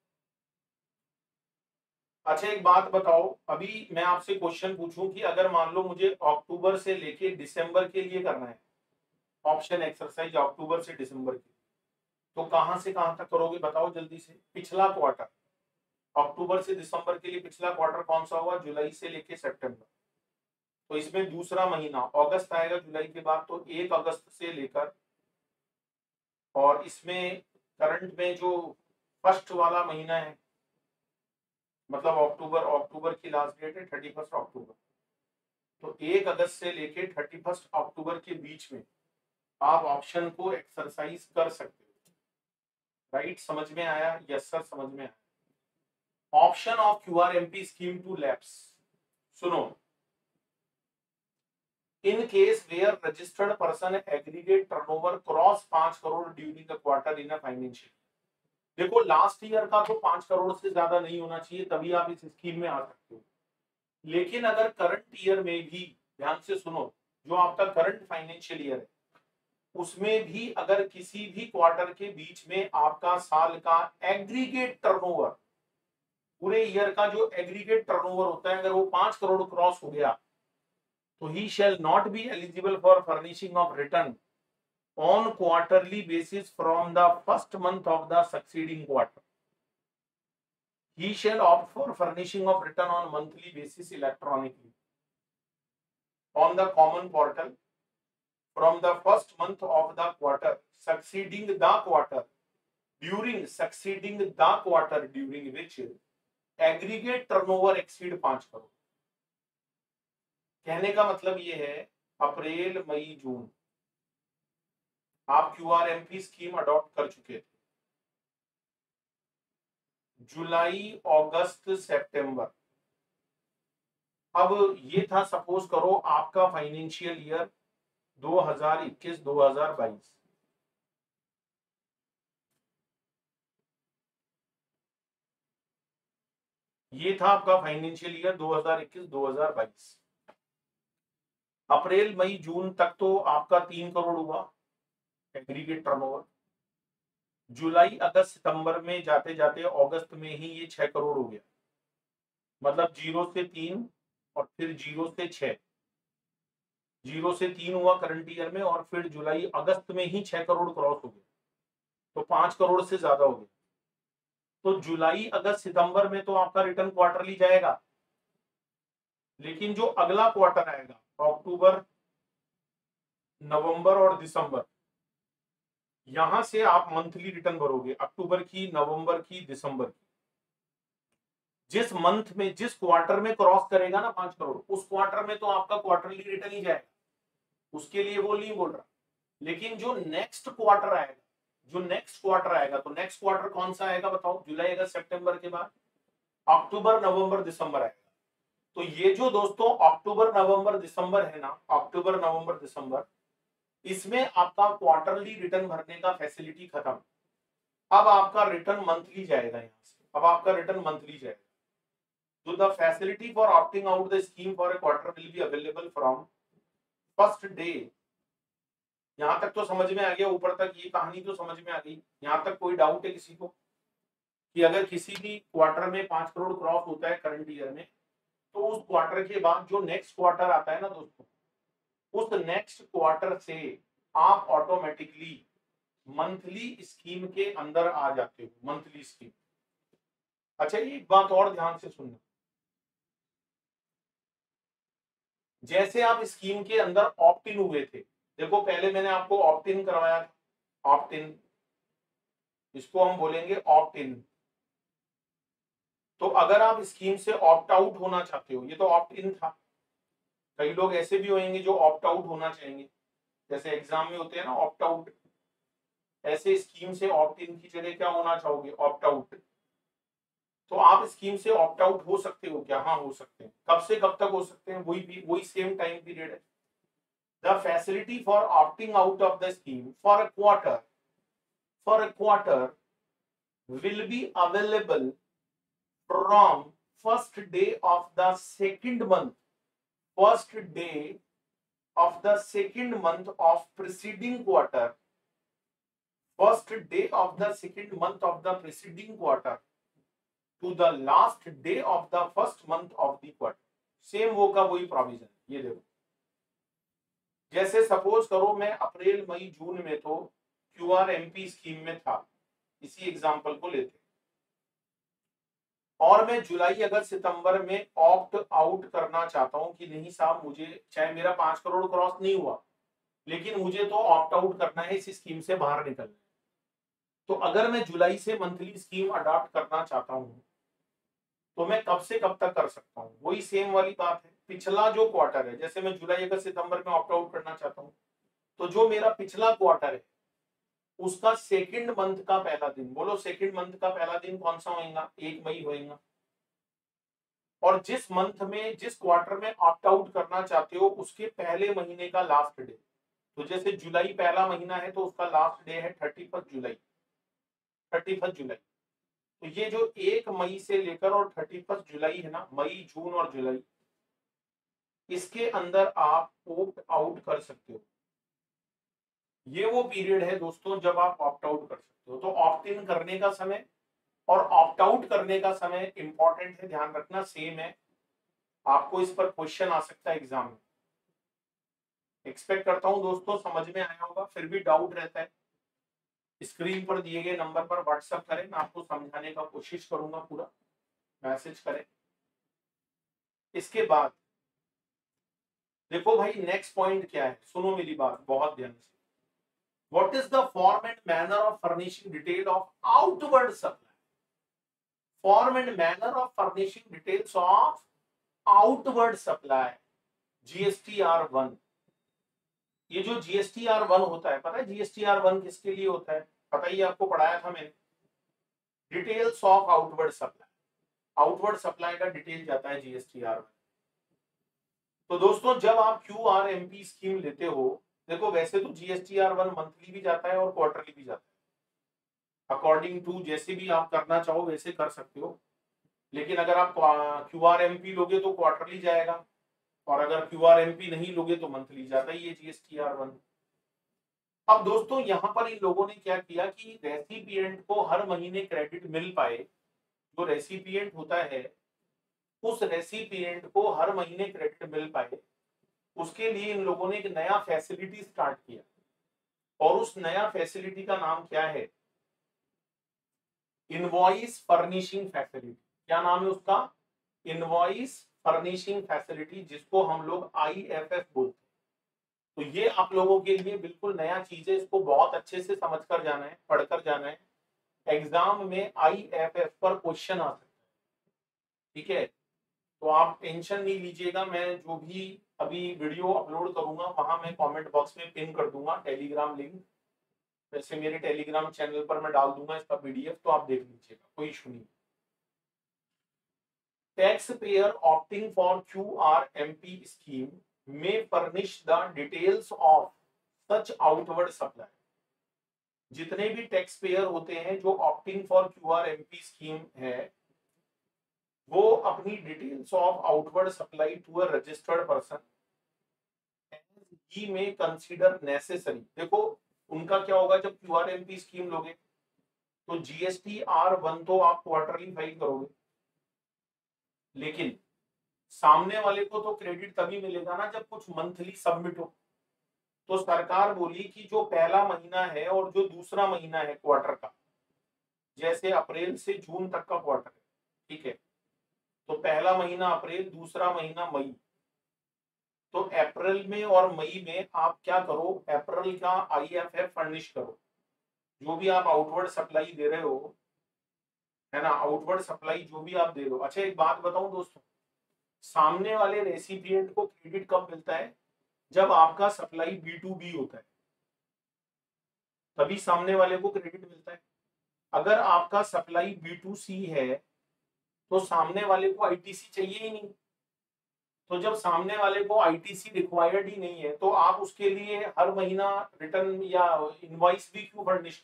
अच्छा एक बात बताओ, अभी मैं आपसे क्वेश्चन पूछूं कि अगर मान लो मुझे अक्टूबर से लेके दिसंबर के लिए करना है ऑप्शन एक्सरसाइज, अक्टूबर से दिसंबर की, तो कहां से कहां तक करोगे बताओ जल्दी से? पिछला क्वार्टर, अक्टूबर से दिसंबर के लिए पिछला क्वार्टर कौन सा हुआ? जुलाई से लेके सितंबर, तो इसमें दूसरा महीना अगस्त आएगा जुलाई के बाद, तो एक अगस्त से लेकर, और इसमें करंट में जो फर्स्ट वाला महीना है मतलब अक्टूबर, अक्टूबर की लास्ट डेट है थर्टी फर्स्ट अक्टूबर, तो एक अगस्त से लेके थर्टी फर्स्ट अक्टूबर के बीच में आप ऑप्शन को एक्सरसाइज कर सकते हो। राइट, समझ में आया? यस सर, समझ में आया। Option of Q R M P scheme to lapse, सुनो, in case where registered person aggregate turnover cross पांच crore during the quarter in a financial, देखो लास्ट ईयर का तो पांच करोड़ से ज्यादा नहीं होना चाहिए तभी आप इस स्कीम में आ सकते हो, लेकिन अगर करंट ईयर में भी, ध्यान से सुनो, जो आपका करंट फाइनेंशियल ईयर है उसमें भी अगर किसी भी क्वार्टर के बीच में आपका साल का एग्रीगेट टर्नओवर, पूरे ईयर का जो एग्रीगेट टर्नओवर होता है, अगर वो पांच करोड़ क्रॉस हो गया तो he shall not be eligible for furnishing of return on quarterly basis from the first month of the succeeding quarter. He shall opt for furnishing of return on monthly basis electronically on the common portal from the first month of the quarter succeeding the quarter during succeeding the quarter during which aggregate turnover exceed पांच करोड़। कहने का मतलब ये है अप्रैल मई जून आप Q R M P scheme adopt कर चुके थे, जुलाई अगस्त सितंबर, अब ये था सपोज करो आपका फाइनेंशियल ईयर दो हज़ार इक्कीस दो हज़ार बाईस, ये था आपका फाइनेंशियल ईयर दो हज़ार इक्कीस दो हज़ार बाईस। अप्रैल मई जून तक तो आपका तीन करोड़ हुआ एग्रीगेट टर्नओवर, जुलाई अगस्त सितंबर में जाते जाते अगस्त में ही ये छह करोड़ हो गया, मतलब जीरो से तीन और फिर जीरो से छह, जीरो से तीन हुआ करंट ईयर में और फिर जुलाई अगस्त में ही छह करोड़ क्रॉस हो गया, तो पांच करोड़ से ज्यादा हो गया। तो जुलाई अगस्त सितंबर में तो आपका रिटर्न क्वार्टरली जाएगा, लेकिन जो अगला क्वार्टर आएगा अक्टूबर नवंबर और दिसंबर, यहां से आप मंथली रिटर्न भरोगे, अक्टूबर की, नवंबर की, दिसंबर की। जिस मंथ में, जिस क्वार्टर में क्रॉस करेगा ना पांच करोड़, उस क्वार्टर में तो आपका क्वार्टरली रिटर्न ही जाएगा, उसके लिए वो नहीं बोल रहा। लेकिन जो नेक्स्ट क्वार्टर आएगा, जो नेक्स्ट क्वार्टर आएगा, तो नेक्स्ट क्वार्टर कौन सा आएगा बताओ? जुलाई अगस्त सितंबर के बाद अक्टूबर नवंबर दिसंबर आएगा। तो ये जो दोस्तों अक्टूबर नवंबर दिसंबर है ना, अक्टूबर नवंबर दिसंबर, इसमें आपका क्वार्टरली रिटर्न भरने का फैसिलिटी खत्म। अब आपका रिटर्न मंथली जाएगा यहाँ से, अब आपका रिटर्न मंथली जाएगा। तो the facility for opting out the scheme for a quarter will be available from first day. यहां तक तो समझ में आ गया, ऊपर तक ये कहानी तो समझ में आ गई। यहां तक कोई डाउट है किसी को कि अगर किसी भी क्वार्टर में पांच करोड़ क्रॉस होता है करंट ईयर में, तो उस क्वार्टर के बाद जो नेक्स्ट क्वार्टर आता है ना दोस्तों, उस नेक्स्ट क्वार्टर से आप ऑटोमेटिकली मंथली स्कीम के अंदर आ जाते हो, मंथली स्कीम। अच्छा, एक बात और ध्यान से सुनना, जैसे आप स्कीम के अंदर ऑप्ट इन हुए थे, देखो पहले मैंने आपको ऑप्ट इन करवाया था, ऑप्ट इन, इसको हम बोलेंगे ऑप्ट इन। तो अगर आप स्कीम से ऑप्ट आउट होना चाहते हो, ये तो ऑप्ट इन था, कई लोग ऐसे भी होंगे जो ऑप्ट आउट होना चाहेंगे, जैसे एग्जाम में होते हैं ना ऑप्ट आउट, ऐसे स्कीम से ऑप्ट इन की जगह क्या होना चाहोगे, ऑप्ट आउट। तो आप स्कीम से ऑप्ट आउट हो सकते हो क्या? हाँ, हो सकते हैं। कब से कब तक हो सकते हैं? वही भी वही सेम टाइम पीरियड है। The facility for opting out of the scheme for a quarter for a quarter will be available from first day of the second month, first day of the second month of preceding quarter, first day of the second month of the preceding quarter to the last day of the first month of the quarter। Same वो का वही provision. ये देखो, जैसे suppose करो मैं अप्रैल मई जून में तो क्यूआर एमपी स्कीम में था, इसी एग्जांपल को लेते, और मैं जुलाई अगस्त सितंबर में ऑप्ट आउट करना चाहता हूं कि नहीं साहब, मुझे चाहे मेरा पांच करोड़ क्रॉस नहीं हुआ, लेकिन मुझे तो ऑप्ट आउट करना है, इस स्कीम से बाहर निकलना है। तो अगर मैं जुलाई से मंथली स्कीम अडॉप्ट करना चाहता हूं, तो मैं कब से कब तक कर सकता हूं? वही सेम वाली बात है, पिछला जो क्वार्टर है, जैसे मैं जुलाई अगस्त सितंबर में ऑप्ट आउट करना चाहता हूं, तो जो मेरा पिछला क्वार्टर है उसका सेकंड मंथ का पहला दिन, बोलो सेकंड मंथ का पहला दिन कौन सा होगा? एक मई होगा। और जिस मंथ में, जिस क्वार्टर में ऑप्ट आउट करना चाहते हो, उसके पहले महीने का लास्ट डे, तो जैसे जुलाई पहला महीना है तो उसका लास्ट डे है thirty first July, thirty first July. तो ये जो एक मई से लेकर और थर्टी फर्स्ट जुलाई है ना, मई जून और जुलाई, इसके अंदर आप ऑप्ट आउट कर सकते हो। ये वो पीरियड है दोस्तों जब आप ऑप्ट आउट कर सकते हो। तो ऑप्ट इन करने का समय और ऑप्ट आउट करने का समय इंपॉर्टेंट है, ध्यान रखना, सेम है। आपको इस पर क्वेश्चन आ सकता है एग्जाम में। एक्सपेक्ट करता हूं दोस्तों समझ में आया होगा, फिर भी डाउट रहता है स्क्रीन पर दिए गए नंबर पर व्हाट्सएप करें, मैं आपको समझाने का कोशिश करूंगा, पूरा मैसेज करें। इसके बाद देखो भाई नेक्स्ट पॉइंट क्या है, सुनो मेरी बात बहुत ध्यान से। What is the form and manner of furnishing detail of outward supply? Form and manner of furnishing details of outward supply, GSTR one. ये जो जीएसटीआर वन होता है, पता है जीएसटीआर वन किसके लिए होता है? पता ही आपको पढ़ाया था मैंने, details of outward supply, outward supply का डिटेल जाता है जीएसटीआर वन। तो दोस्तों जब आप क्यूआरएमपी स्कीम लेते हो, देखो वैसे तो जीएसटीआर वन मंथली भी जाता है और क्वार्टरली भी जाता है, अकॉर्डिंग टू जैसे भी आप करना चाहो वैसे कर सकते हो। लेकिन अगर आप क्यूआरएमपी लोगे तो क्वार्टरली जाएगा, और अगर क्यूआरएमपी नहीं लोगे तो मंथली जाता ही है जीएसटीआर वन। अब दोस्तों यहाँ पर इन लोगों ने क्या किया कि रेसिपिएंट को हर महीने क्रेडिट मिल पाए, जो रेसिपिएंट होता है उस रेसिपिएंट को हर महीने क्रेडिट मिल पाए, उसके लिए इन लोगों ने एक नया फैसिलिटी स्टार्ट किया। और उस नया फैसिलिटी का नाम क्या है? Invoice furnishing facility. क्या नाम है उसका? इनवॉइस फर्निशिंग फैसिलिटी, जिसको हम लोग आईएफएफ बोलते हैं। तो ये आप लोगों के लिए बिल्कुल नया चीज है, इसको बहुत अच्छे से समझकर जाना है, पढ़कर जाना है। एग्जाम में आईएफएफ पर क्वेश्चन आ सकता है, ठीक है? तो आप टेंशन नहीं लीजिएगा, मैं जो भी अभी वीडियो अपलोड करूंगा वहां मैं कमेंट बॉक्स में पिन कर दूंगा टेलीग्राम लिंक, वैसे मेरे टेलीग्राम चैनल पर मैं डाल दूंगा इसका पीडीएफ, तो आप देख लीजिएगा, कोई इशू नहीं। taxpayer opting for Q R M P scheme may furnish the details of such outward supply. जितने भी टैक्स पेयर होते हैं जो opting for Q R M P scheme है, वो अपनी details of outward supply to a registered person ही में कंसीडर नेसेसरी। देखो उनका क्या होगा, जब Q R M P scheme लोगे तो जीएसटी आर वन तो आप क्वार्टरली फाइल करोगे, लेकिन सामने वाले को तो क्रेडिट तभी मिलेगा ना जब कुछ मंथली सबमिट हो। तो सरकार बोली कि जो पहला महीना है और जो दूसरा महीना है क्वार्टर का, जैसे अप्रैल से जून तक का क्वार्टर है, ठीक है, तो पहला महीना अप्रैल, दूसरा महीना मई, तो अप्रैल में और मई में आप क्या करो, अप्रैल का आईएफएफ फर्निश करो, जो भी आप आउटवर्ड सप्लाई दे रहे हो, है ना, आउटवर्ड सप्लाई जो भी आप दे रहे हो। अच्छा एक बात बताऊं दोस्तों, सामने वाले रेसिपिएंट को क्रेडिट कब मिलता है, जब आपका सप्लाई बी टू बी होता है, तभी सामने वाले को क्रेडिट मिलता है। अगर आपका सप्लाई बी टू सी है तो सामने वाले को आईटीसी चाहिए ही नहीं, तो जब सामने वाले को आईटीसी रिक्वायर्ड ही नहीं है तो आप उसके लिए हर महीना रिटर्न या इनवॉइस भी क्यों फर्निश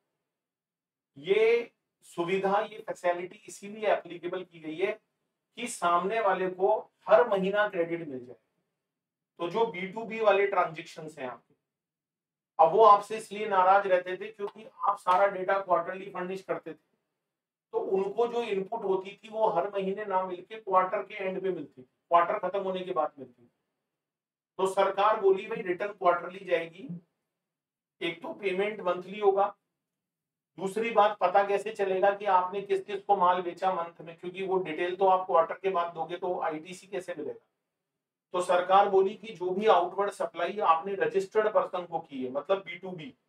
करोगे। ये सुविधा, ये फैसिलिटी इसीलिए एप्लीकेबल की गई है कि सामने वाले को हर महीना क्रेडिट मिल जाए। तो जो बी टू बी वाले ट्रांजेक्शन हैं आपके, अब वो आपसे इसलिए नाराज रहते थे क्योंकि आप सारा डेटा क्वार्टरली फर्निश करते थे, तो उनको जो इनपुट होती थी वो हर महीने ना मिलके क्वार्टर के एंड पे मिलती थी, क्वार्टर खत्म होने के बाद मिलती थी। तो सरकार बोली भाई रिटर्न क्वार्टरली जाएगी, एक तो पेमेंट मंथली होगा, दूसरी बात पता कैसे चलेगा कि आपने किस किस को माल बेचा मंथ में, क्योंकि वो डिटेल तो आप क्वार्टर के बाद दोगे तो आईटीसी कैसे मिलेगा। तो सरकार बोली कि जो भी आउटवर्ड सप्लाई आपने रजिस्टर्ड पर्सन को की है, मतलब बी टू बी,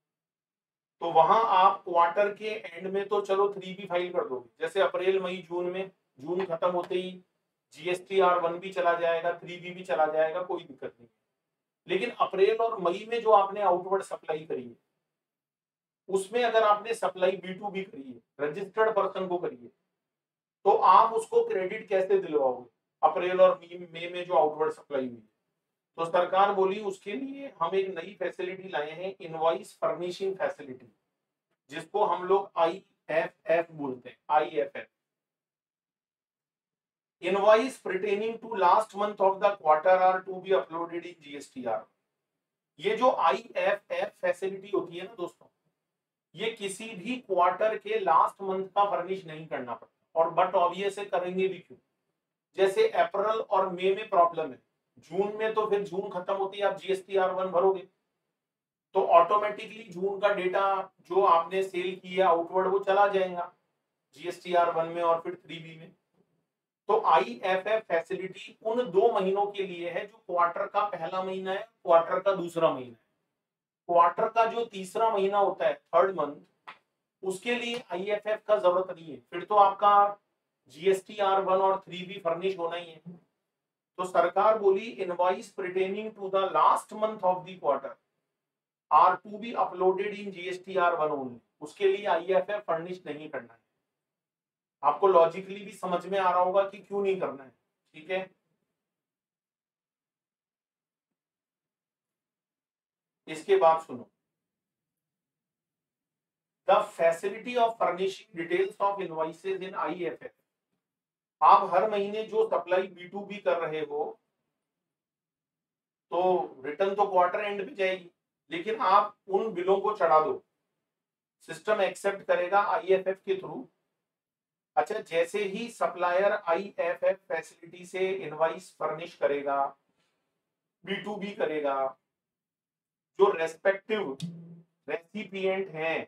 तो वहां आप क्वार्टर के एंड में तो चलो थ्री बी फाइल कर दोगे, जैसे अप्रैल मई जून में, जून खत्म होते ही जीएसटी आर वन भी चला जाएगा, थ्री बी भी चला जाएगा, कोई दिक्कत नहीं। लेकिन अप्रैल और मई में जो आपने आउटवर्ड सप्लाई करी है, उसमें अगर आपने सप्लाई बी टू बी करी है, रजिस्टर्ड पर्सन को करी है, तो आप उसको क्रेडिट कैसे दिलवाओगे अप्रैल और मई में जो आउटवर्ड सप्लाई हुई है। तो सरकार बोली उसके लिए हम एक नई फैसिलिटी लाए हैं, इनवॉइस फर्निशिंग फैसिलिटी, जिसको हम लोग आई एफ एफ बोलते हैं, I F F, invoice pertaining to last month of the quarter are to be uploaded in GSTR. ये जो आई एफ एफ फैसिलिटी होती है ना दोस्तों, ये किसी भी क्वार्टर के लास्ट मंथ का फर्निश नहीं करना पड़ता, और बट ऑब्वियस है करेंगे भी क्यों, जैसे अप्रैल और मई में प्रॉब्लम है, जून में तो फिर जून खत्म होती है आप जीएसटी आर वन भरोगे, तो ऑटोमेटिकली जून का डेटा जो आपने सेल किया आउटवर्ड वो चला जाएगा जीएसटी आर वन में और फिर थ्री बी में। तो आई एफ एफ फैसिलिटी उन दो महीनों के लिए है जो क्वार्टर का पहला महीना है, क्वार्टर का दूसरा महीना है। क्वार्टर का जो तीसरा महीना होता है, थर्ड मंथ, उसके लिए आई एफ एफ का जरूरत नहीं है, फिर तो आपका जीएसटी आर वन और थ्री बी फर्निश होना ही है। तो सरकार बोली invoice pertaining to the last month of the quarter are to be uploaded in GST R one only, उसके लिए आईएफएफ फर्निश नहीं करना है। आपको लॉजिकली भी समझ में आ रहा होगा कि क्यों नहीं करना है, ठीक है। इसके बाद सुनो, the facility of furnishing details of invoices in IFF. आप हर महीने जो सप्लाई बी टू बी कर रहे हो तो रिटर्न तो क्वार्टर एंड पे जाएगी, लेकिन आप उन बिलों को चढ़ा दो, सिस्टम एक्सेप्ट करेगा आईएफएफ के थ्रू। अच्छा, जैसे ही सप्लायर आईएफएफ फैसिलिटी से इनवॉइस फर्निश करेगा, बी टू बी करेगा, जो रेस्पेक्टिव रेसिपिएंट हैं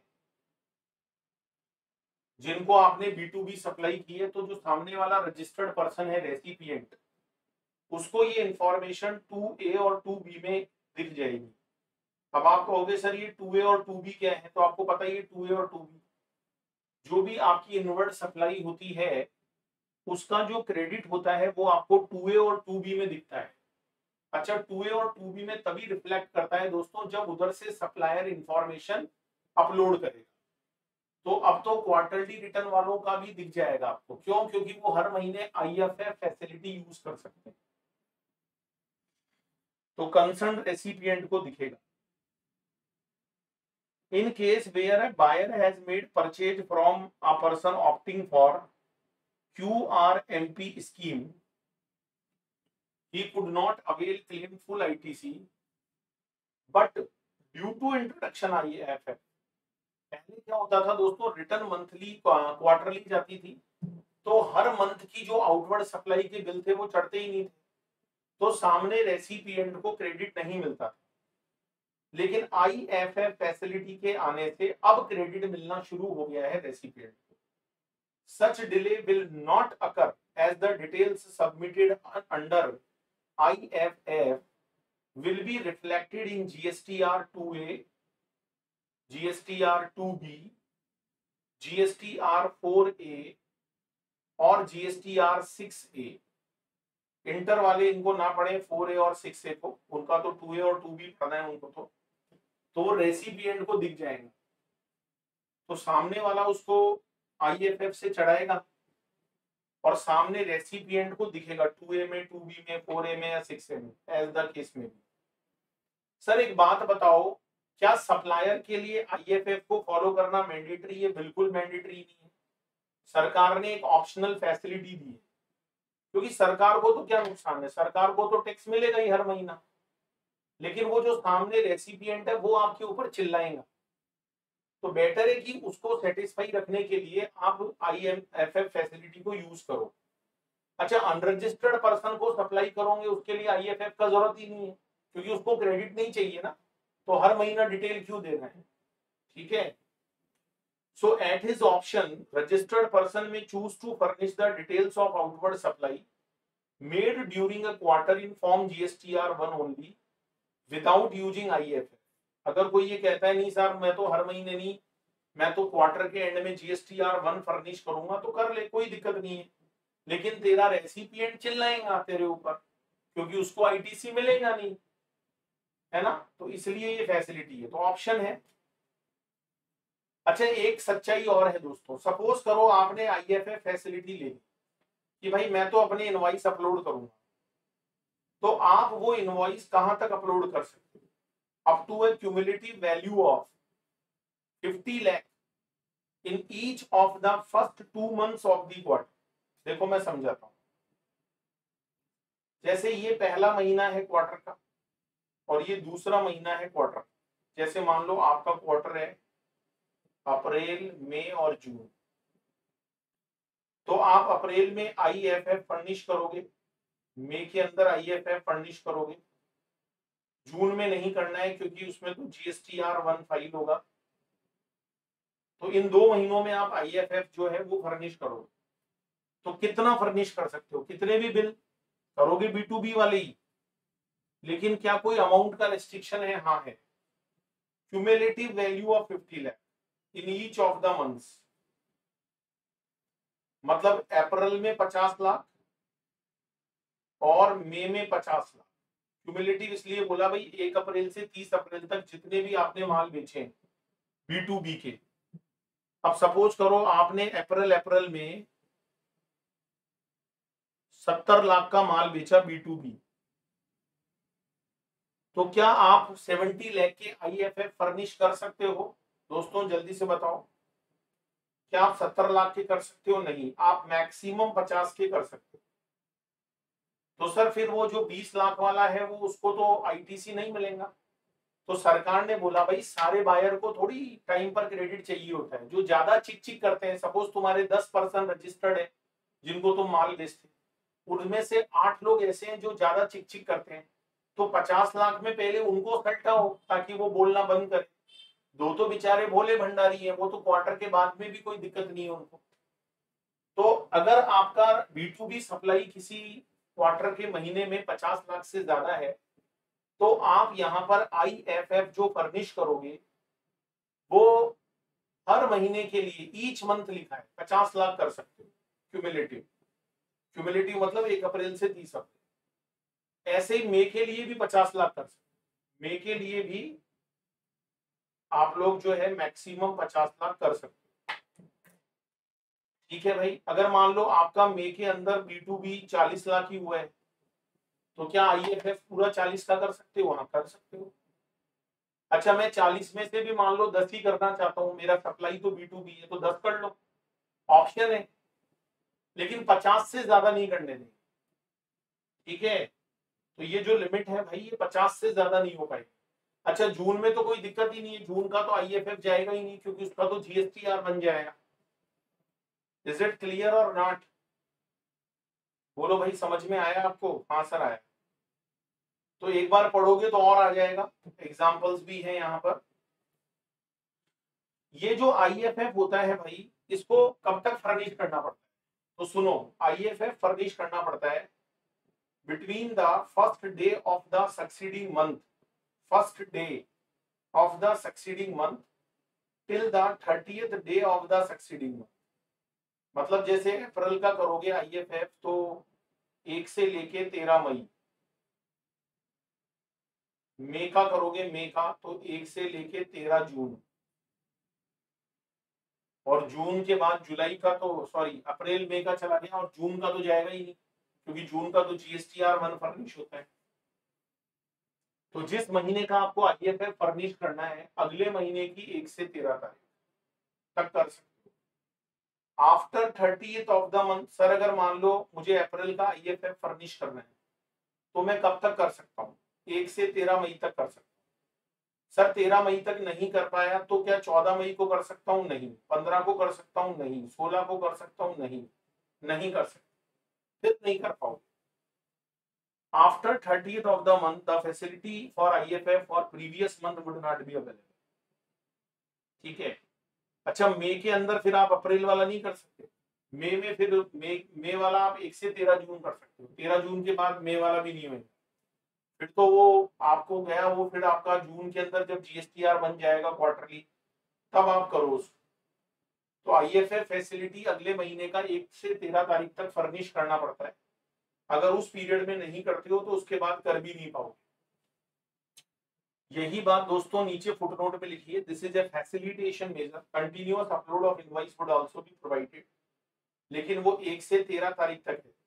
जिनको आपने बी टू बी सप्लाई की है, तो जो सामने वाला रजिस्टर्ड पर्सन है रेसिपिएंट, उसको ये इंफॉर्मेशन टू ए और टू बी में दिख जाएगी। अब आप कहोगे सर ये टू ए और टू बी क्या है, तो आपको पता ही है टू ए और टू बी, जो भी आपकी इनवर्ट सप्लाई होती है उसका जो क्रेडिट होता है वो आपको टू ए और टू बी में दिखता है। अच्छा, टू ए और टू बी में तभी रिफ्लेक्ट करता है दोस्तों जब उधर से सप्लायर इंफॉर्मेशन अपलोड करेगा। तो अब तो क्वार्टरली रिटर्न वालों का भी दिख जाएगा आपको। क्यों? क्योंकि वो हर महीने आईएफएफ फैसिलिटी यूज कर सकते हैं, तो कंसर्न रेसिपिएंट को दिखेगा। In case where a buyer has made purchase from a person opting for Q R M P scheme, he could not avail claim full I T C, but due to introduction I F F, पहले क्या होता था दोस्तों, return monthly quarterly जाती थी, तो हर month की जो आउटवर्ड सप्लाई के बिल थे वो चढ़ते ही नहीं थे, तो सामने रेसिपिएंट को क्रेडिट नहीं मिलता था। लेकिन आईएफएफ फैसिलिटी के आने से अब क्रेडिट मिलना शुरू हो गया है रेसिपिएंट को। Such delay will not occur as the details submitted under I F F will be reflected in G S T R two A, G S T R two B, G S T R four A और G S T R six A। Inter वाले इनको ना पढ़े four ए और six ए को, उनका तो to A और टू बी पढ़ना है उनको, तो तो रेसिपिएंट को दिख जाएगा, तो सामने वाला उसको आईएफएफ से चढ़ाएगा और सामने रेसिपिएंट को दिखेगा टू ए में, टू बी में, फोर ए में या सिक्स ए में, एज द केस में भी। सर एक बात बताओ, क्या सप्लायर के लिए आईएफएफ को फॉलो करना मैंडेटरी है? बिल्कुल मैंडेटरी नहीं है, सरकार ने एक ऑप्शनल फैसिलिटी दी है, क्योंकि सरकार को तो क्या नुकसान है, सरकार को तो टैक्स मिलेगा ही हर महीना, लेकिन वो जो सामने रेसिपिएंट है वो आपके ऊपर चिल्लाएगा, तो बेटर है कि उसको सेटिस्फाई रखने के लिए आप आईएफएफ फैसिलिटी को यूज करो। अच्छा, अनरजिस्टर्ड पर्सन को सप्लाई करोगे उसके लिए आईएफएफ का जरूरत ही नहीं है, क्योंकि उसको क्रेडिट नहीं चाहिए ना, तो हर महीना डिटेल क्यों देना है, ठीक है। So at his option registered person may choose to furnish the details of outward supply made during a quarter in form GSTR one only without using IFF. अगर कोई ये कहता है नहीं सर मैं तो हर महीने नहीं, मैं तो क्वार्टर के एंड में जीएसटीआर वन फर्निश करूंगा, तो कर ले, कोई दिक्कत नहीं है, लेकिन तेरा रेसिपिएंट चिल्लाएगा तेरे ऊपर, क्योंकि उसको आईटीसी मिलेगा नहीं, है ना, तो इसलिए ये फैसिलिटी है, तो ऑप्शन है। अच्छा, एक सच्चाई और है दोस्तों, सपोज करो आपने आईएफएफ फैसिलिटी ले ली कि भाई मैं तो अपने इनवॉइस अपलोड करूंगा, तो आप वो इनवॉइस कहां तक अपलोड कर सकते हो? up to a cumulative value of fifty lakh in each of the first two months of the quarter। देखो मैं समझाता हूं, जैसे ये पहला महीना है क्वार्टर का और ये दूसरा महीना है क्वार्टर, जैसे मान लो आपका क्वार्टर है अप्रैल, मई और जून, तो आप अप्रैल में आईएफएफ फर्निश करोगे, मई के अंदर आईएफएफ फर्निश करोगे, जून में नहीं करना है क्योंकि उसमें तो जीएसटीआर वन फाइल होगा, तो इन दो महीनों में आप आईएफएफ जो है वो फर्निश करोगे। तो कितना फर्निश कर सकते हो, कितने भी बिल करोगे, बी टू बी वाले ही, लेकिन क्या कोई अमाउंट का रिस्ट्रिक्शन है? हाँ है, cumulative value of fifty lakh in each of the months, मतलब अप्रैल में पचास लाख और मई में पचास लाख। क्यूमुलेटिव इसलिए बोला भाई, एक अप्रैल से तीस अप्रैल तक जितने भी आपने माल बेचे बी टू बी के, अब सपोज करो आपने अप्रैल अप्रैल में सत्तर लाख का माल बेचा बी टू बी, तो क्या आप सत्तर लाख के आईएफएफ फर्निश कर सकते हो? दोस्तों जल्दी से बताओ, क्या आप सत्तर लाख के कर सकते हो? नहीं, आप मैक्सिमम पचास के कर सकते हो। तो सर फिर वो जो बीस लाख वाला है वो उसको तो आईटीसी नहीं मिलेगा, तो सरकार ने बोला भाई सारे बायर को थोड़ी टाइम पर क्रेडिट चाहिए होता है, जो ज्यादा चिक चिक करते हैं, सपोज तुम्हारे दस पर्सन रजिस्टर्ड है जिनको तुम माल बेचते, उनमें से आठ लोग ऐसे हैं जो ज्यादा चिक चिक करते हैं, तो पचास लाख में पहले उनको सट्टाओ ताकि वो बोलना बंद करे। दो तो बेचारे भोले भंडारी हैं, वो तो क्वार्टर के बाद में भी कोई दिक्कत नहीं है उनको। तो अगर आपका बी टू बी सप्लाई किसी क्वार्टर के महीने में पचास लाख से ज्यादा है, तो आप यहाँ पर आईएफएफ जो फर्निश करोगे वो हर महीने के लिए ईच मंथ लिखा है पचास लाख कर सकते हो, क्यूमुलेटिव। क्यूमुलेटिव मतलब एक अप्रैल से तीस अप्रैल। ऐसे ही मई के लिए भी पचास लाख कर सकते, मई के लिए भी आप लोग जो है मैक्सिमम पचास लाख कर सकते हो। ठीक है भाई, अगर मान लो आपका मई के अंदर बी टू बी चालीस लाख ही हुआ है, तो क्या आईएफएफ पूरा चालीस का कर सकते हो? हाँ कर सकते हो। अच्छा, मैं चालीस में से भी मान लो दस ही करना चाहता हूँ, मेरा सप्लाई तो बी टू बी है, तो दस कर लो, ऑप्शन है, लेकिन पचास से ज्यादा नहीं करने देंगे। ठीक है, तो ये जो लिमिट है भाई, ये पचास से ज्यादा नहीं हो पाएगी। अच्छा, जून में तो कोई दिक्कत ही नहीं है, जून का तो आईएफएफ जाएगा ही नहीं, क्योंकि उसका तो जीएसटीआर बन जाएगा। इज इट क्लियर और नॉट? बोलो भाई, समझ में आया आपको? हाँ सर आया। तो एक बार पढ़ोगे तो और आ जाएगा, एग्जाम्पल्स भी हैं यहाँ पर। ये जो आईएफएफ होता है भाई, इसको कब तक फर्निश करना पड़ता है? तो सुनो, आईएफएफ फर्निश करना पड़ता है between the first day of the succeeding month, first day of the succeeding month till the thirtieth day of the succeeding month. मतलब जैसे अप्रैल का करोगे आईएफएफ तो एक से लेके तेरह मई, मई का करोगे मई का तो एक से लेके तेरह जून, और जून के बाद जुलाई का तो सॉरी अप्रैल मई का चला गया, और जून का तो जाएगा ही नहीं, क्योंकि जून का तो जीएसटीआर वन फर्निश होता है। तो जिस महीने का आपको आईएफएफ फर्निश करना है, अगले महीने की एक से तेरह तारीख तक कर सकते हो। After thirtieth of the month, sir अगर मान लो मुझे अप्रैल का आईएफएफ फर्निश करना है, तो मैं कब तक कर सकता हूँ? एक से तेरह मई तक कर सकता हूँ। सर तेरह मई तक नहीं कर पाया तो क्या चौदह मई को कर सकता हूँ? नहीं। पंद्रह को कर सकता हूँ? नहीं। सोलह को कर सकता हूँ? नहीं, नहीं कर सकता, फिर नहीं कर पाओगे। After thirtieth of the month the facility for IFF for previous month would not be available. ठीक है। अच्छा, मई के अंदर फिर आप अप्रैल वाला नहीं कर सकते, मई में फिर मई मई वाला आप एक से तेरह जून कर सकते हो, तेरह जून के बाद मई वाला भी नहीं होगा, फिर तो वो आपको गया वो, फिर आपका जून के अंदर जब जीएसटीआर बन जाएगा क्वार्टरली, तब आप करो उसको। तो आईएफएफ फैसिलिटी अगले महीने का एक से तेरह तारीख तक फर्निश करना पड़ता है। अगर उस पीरियड में नहीं करते हो तो उसके बाद कर भी नहीं पाओगे। यही बात दोस्तों नीचे फुटनोट में लिखी है, this is a facilitation measure, continuous upload of invoice would also be provided, लेकिन वो एक से तेरह तारीख तक है।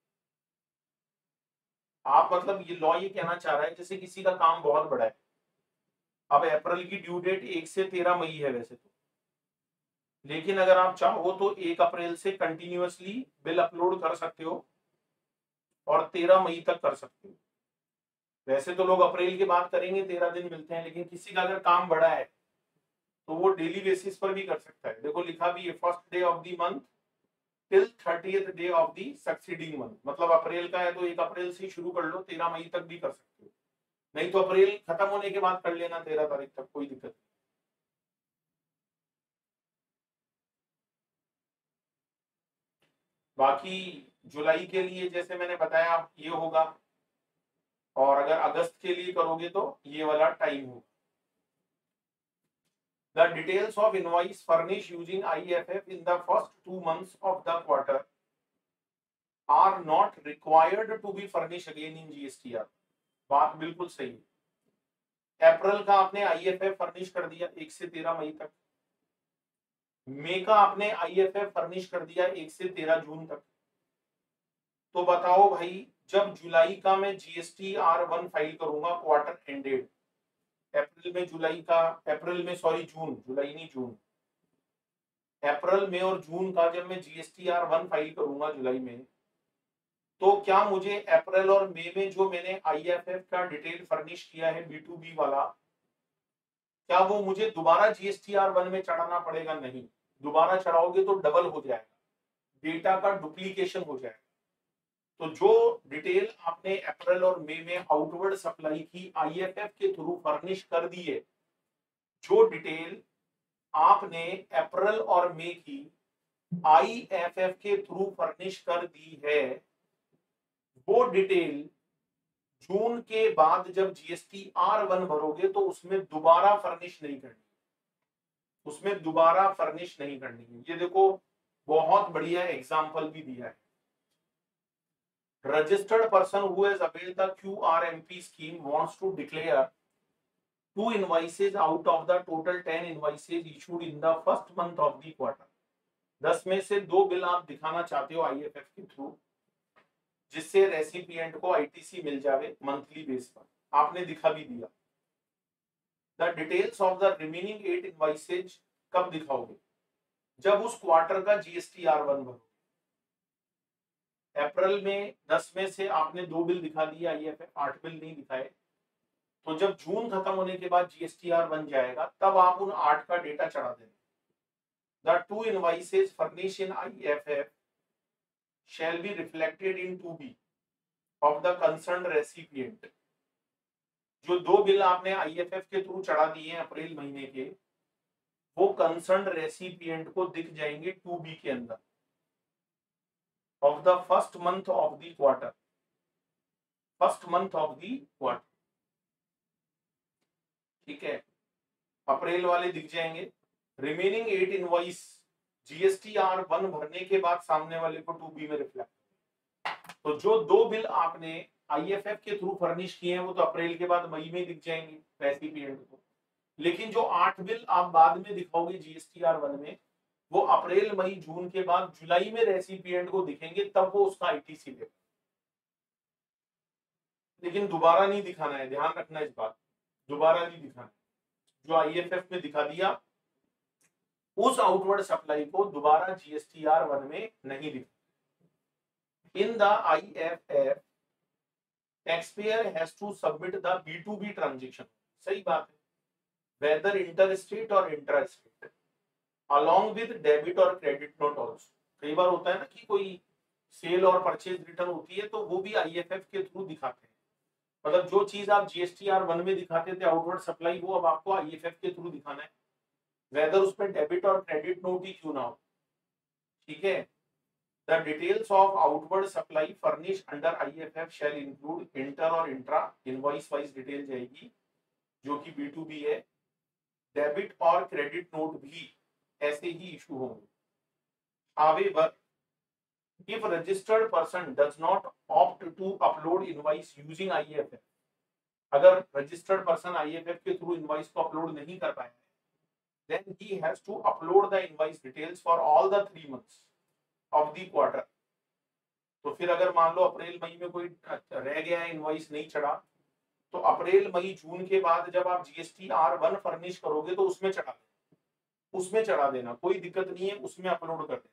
आप मतलब ये लॉ ये कहना चाह रहा है जैसे किसी का काम बहुत बड़ा है, अब अप्रैल की ड्यू डेट एक से तेरह मई है वैसे तो, लेकिन अगर आप चाहो तो एक अप्रैल से कंटिन्यूअसली बिल अपलोड कर सकते हो और तेरह मई तक कर सकते हो। वैसे तो लोग अप्रैल की बात करेंगे, तेरह दिन मिलते हैं, लेकिन किसी का अगर काम बड़ा है तो वो डेली बेसिस पर भी कर सकता है। देखो लिखा भी है, first day of the month till thirtieth day of the succeeding month, मतलब अप्रैल का है तो एक अप्रैल से शुरू कर लो, तेरह मई तक भी कर सकते हो, नहीं तो अप्रैल खत्म होने के बाद कर लेना तेरह तारीख तक, कोई दिक्कत नहीं। बाकी जुलाई के लिए जैसे मैंने बताया ये होगा, और अगर अगस्त के लिए करोगे तो ये वाला टाइम होगा। The details of invoice furnished using I F F in the first two months of the quarter are not required to be furnished again in G S T R। बात बिल्कुल सही है। अप्रैल का आपने I F F फर्निश कर दिया एक से तेरह मई तक, मई का आपने I F F फर्निश कर दिया एक से तेरह जून तक, तो बताओ भाई जब जुलाई का मैं जीएसटी आर वन फाइल करूंगा क्वार्टर एंडेड, अप्रैल में जुलाई का, अप्रैल में सॉरी जून, जुलाई नहीं जून, अप्रैल में और जून का जब मैं जीएसटी आर वन फाइल करूंगा जुलाई में, तो क्या मुझे अप्रैल और मई में जो मैंने आईएफएफ का डिटेल फर्निश किया है बी टू बी वाला, क्या वो मुझे दोबारा जीएसटी आर वन में चढ़ाना पड़ेगा? नहीं, दोबारा चढ़ाओगे तो डबल हो जाएगा, डेटा का डुप्लीकेशन हो जाएगा। तो जो डिटेल आपने अप्रैल और मई में आउटवर्ड सप्लाई की आईएफएफ के थ्रू फर्निश कर दी है, जो डिटेल आपने अप्रैल और मई की आईएफएफ के थ्रू फर्निश कर दी है, वो डिटेल जून के बाद जब जीएसटी आर वन भरोगे तो उसमें दोबारा फर्निश नहीं करनी, उसमें दोबारा फर्निश नहीं करनी है। ये देखो बहुत बढ़िया एग्जांपल भी दिया है। Registered person who has availed the Q R M P scheme wants to declare two invoices out of the total ten invoices issued in the first month of the quarter. दस में से दो bill आप दिखाना चाहते हो IFF के through, जिससे रेसिपिएंट को आईटीसी मिल जावे मंथली बेस पर, आपने दिखा भी दिया। The details of the remaining eight invoices कब दिखाओगे? जब उस क्वार्टर का जीएसटी आर वन भरोगे। अप्रैल में दस में से आपने दो बिल दिखा दिए आईएफएफ, आठ बिल नहीं दिखाए, तो जब जून खत्म होने के बाद जीएसटी आर बन जाएगा तब आप उन आठ का डेटा चढ़ा देंगे। The two invoices furnish in IFF shall be reflected in two B of the concerned recipient। जो दो बिल आपने आईएफएफ के थ्रू चढ़ा दिए हैं अप्रैल महीने के, वो कंसर्न रेसिपिएंट को दिख जाएंगे टू बी के अंदर of the first month of the quarter, first month of the quarter. ठीक है, अप्रैल वाले दिख जाएंगे। Remaining eight invoice GST R one भरने के बाद सामने वाले को टू बी में रिफ्लेक्ट। तो जो दो बिल आपने आईएफएफ के थ्रू फर्निश किए हैं वो तो अप्रैल के बाद मई में दिख जाएंगे रेसिपिएंट को, लेकिन जो आठ बिल आप बाद में दिखाओगे जीएसटी आर वन में, वो अप्रैल मई जून के बाद जुलाई में रेसिपिएंट को दिखेंगे, तब वो उसका आईटीसी देगा। लेकिन दोबारा नहीं दिखाना है, ध्यान रखना इस बात, दोबारा नहीं दिखाना है। जो आईएफएफ में दिखा दिया उस आउटवर्ड सप्लाई को दोबारा जीएसटी आर वन में नहीं दिखा। In the IFF taxpayer has to submit the B to B transaction, सही बात है, वेदर इंटर स्टेट और intra state, along with debit और क्रेडिट नोट ऑल्सो। कई बार होता है ना कि कोई सेल और परचेज रिटर्न होती है तो वो भी आईएफएफ के थ्रू दिखाते हैं। मतलब जो चीज आप जीएसटी आर वन में दिखाते थे आउटवर्ड सप्लाई, वो अब आपको आईएफएफ के थ्रू दिखाना है, वेदर उसमें डेबिट और क्रेडिट नोट ही क्यों ना हो। ठीक है, the details of outward supply furnish under IFF shall include inter और इंट्रा, इनवॉइस वाइज डिटेल जाएगी जो कि बी टू बी है। डेबिट और क्रेडिट नोट भी ऐसे ही इशू होंगे। However, if registered person does not opt to upload invoice using I E F F, अगर registered person I E F F के थ्रू इनवॉइस को अपलोड नहीं कर पाया है, then he has to upload the invoice details for all the three months of the quarter। तो फिर अगर मान लो अप्रैल मई में कोई रह गया है, इनवॉइस नहीं चढ़ा, तो अप्रैल मई जून के बाद जब आप जीएसटी आर वन फर्निश करोगे तो उसमें चढ़ा देना, उसमें चढ़ा देना, कोई दिक्कत नहीं है, उसमें अपलोड कर देना।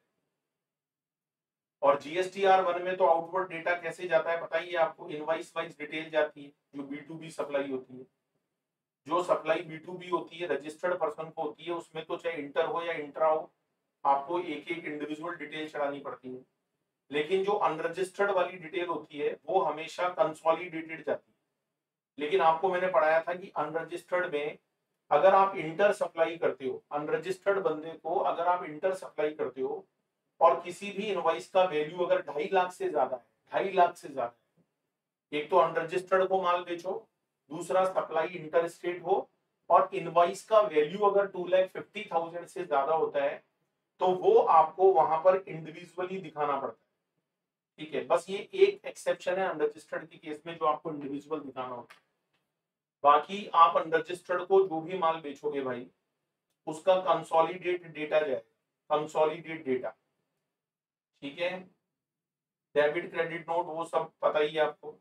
और जीएसटी आर वन में तो आउटवर्ड डेटा कैसे जाता है बताइए आपको, इनवॉइस वाइज डिटेल जाती है जो बी टू बी सप्लाई होती है। जो सप्लाई बी टू बी होती है रजिस्टर्ड पर्सन को होती है, उसमें तो चाहे इंटर हो या इंट्रा हो, आपको एक एक इंडिविजुअल डिटेल चढ़ानी पड़ती है। लेकिन जो अनरजिस्टर्ड वाली डिटेल होती है वो हमेशा कंसोलिडेटेड जाती है। लेकिन आपको मैंने पढ़ाया था कि अनरजिस्टर्ड में अगर आप इंटर सप्लाई करते हो, अनरजिस्टर्ड बंदे को अगर आप इंटर सप्लाई करते हो और किसी भी इनवॉइस का वैल्यू अगर ढाई लाख से ज्यादा है, ढाई लाख से ज्यादा है, एक तो अनरजिस्टर्ड को माल बेचो, दूसरा सप्लाई इंटर स्टेट हो, और इनवॉइस का वैल्यू अगर टू लैख फिफ्टी थाउजेंड से ज्यादा होता है तो वो आपको वहां पर इंडिविजुअली दिखाना पड़ता है। ठीक है, बस ये एक एक्सेप्शन है अनरजिस्टर्ड के केस में जो आपको इंडिविजुअल दिखाना होता है। बाकी आप अनरजिस्टर्ड को जो भी माल बेचोगे भाई, उसका कंसोलिडेट डेटा जाए, कंसोलिडेट डेटा। ठीक है, डेबिट क्रेडिट नोट वो सब पता ही है आपको।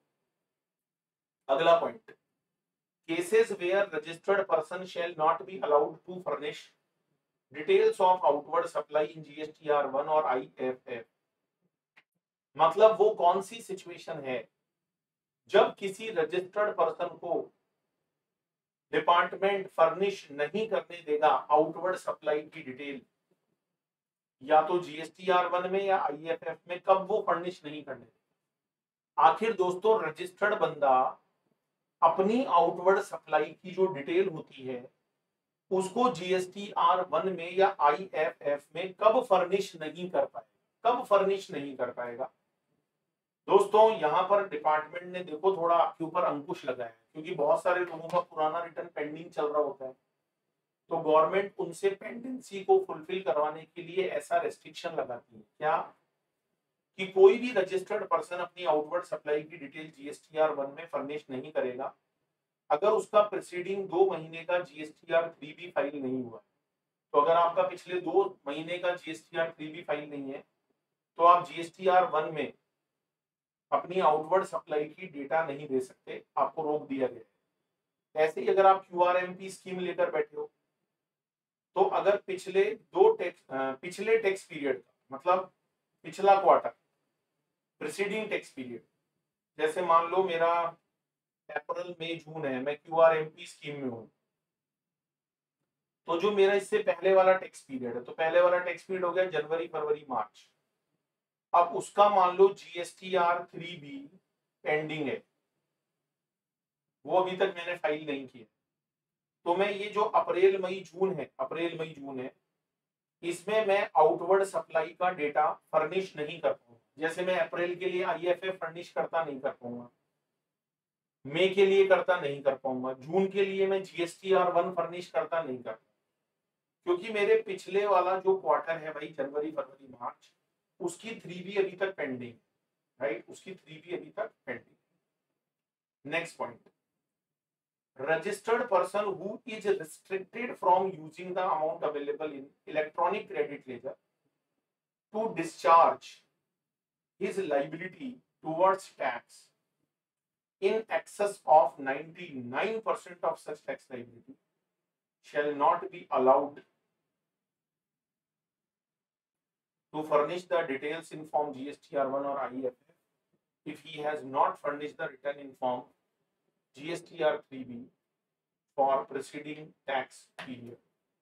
अगला point, cases where registered person shall not be allowed to furnish details of outward supply in GST R one और आईएफएफ। मतलब वो कौन सी सिचुएशन है जब किसी रजिस्टर्ड पर्सन को डिपार्टमेंट फर्निश नहीं करने देगा आउटवर्ड सप्लाई की डिटेल, या तो जीएसटी आर वन में या आईएफएफ में, कब वो फर्निश नहीं करने देगा। आखिर दोस्तों रजिस्टर्ड बंदा अपनी आउटवर्ड सप्लाई की जो डिटेल होती है उसको जीएसटी आर वन में या आईएफएफ में कब फर्निश नहीं कर पाएगा, कब फर्निश नहीं कर पाएगा। दोस्तों यहाँ पर डिपार्टमेंट ने देखो थोड़ा आपके ऊपर अंकुश लगाया है, क्योंकि बहुत सारे लोगों का पुराना रिटर्न पेंडिंग चल रहा होता है, तो गवर्नमेंट उनसे पेंडेंसी को फुलफिल करवाने के लिए ऐसा रेस्ट्रिक्शन लगाती है क्या, कि कोई भी रजिस्टर्ड पर्सन अपनी आउटवर्ड सप्लाई की डिटेल जीएसटी आर वन में फर्निश नहीं करेगा अगर उसका प्रीसीडिंग दो महीने का जीएसटी आर थ्री भी फाइल नहीं हुआ। तो अगर आपका पिछले दो महीने का जीएसटीआर थ्री भी फाइल नहीं है तो आप जीएसटीआर वन में अपनी आउटवर्ड सप्लाई की डेटा नहीं दे सकते, आपको रोक दिया गया है। ऐसे ही अगर आप क्यूआरएमपी स्कीम लेकर बैठे हो तो अगर पिछले दो टैक्स पिछले टैक्स पीरियड का मतलब पिछला क्वार्टर प्रीसीडिंग टैक्स पीरियड, जैसे मान लो मेरा अप्रैल मई जून है, मैं क्यूआरएमपी स्कीम में हूं, तो जो मेरा इससे पहले वाला टैक्स पीरियड है, तो पहले वाला टैक्स पीरियड हो गया जनवरी फरवरी मार्च, अब उसका मान लो जीएसटीआर थ्री बी पेंडिंग है, वो अभी तक मैंने फाइल नहीं किया, तो मैं ये जो अप्रैल मई जून है अप्रैल मई जून है इसमें मैं आउटवर्ड सप्लाई का डेटा फर्निश नहीं कर पाऊंगा। जैसे मैं अप्रैल के लिए आईएफए फर्निश करता नहीं कर पाऊंगा, मई के लिए करता नहीं कर पाऊंगा, जून के लिए मैं जीएसटीआर वन फर्निश करता नहीं कर पाऊंगा, क्योंकि मेरे पिछले वाला जो क्वार्टर है भाई जनवरी फरवरी मार्च, उसकी थ्री बी अभी तक पेंडिंग, राइट, उसकी थ्री बी अभी तक pending. Next point, registered person who is restricted from using the amount available in electronic credit ledger to discharge his liability towards tax in excess of ninety-nine percent of such tax liability shall not be allowed to furnish the details in form G S T R one or I E F F if he has not furnished the return in form G S T R three B for preceding tax period।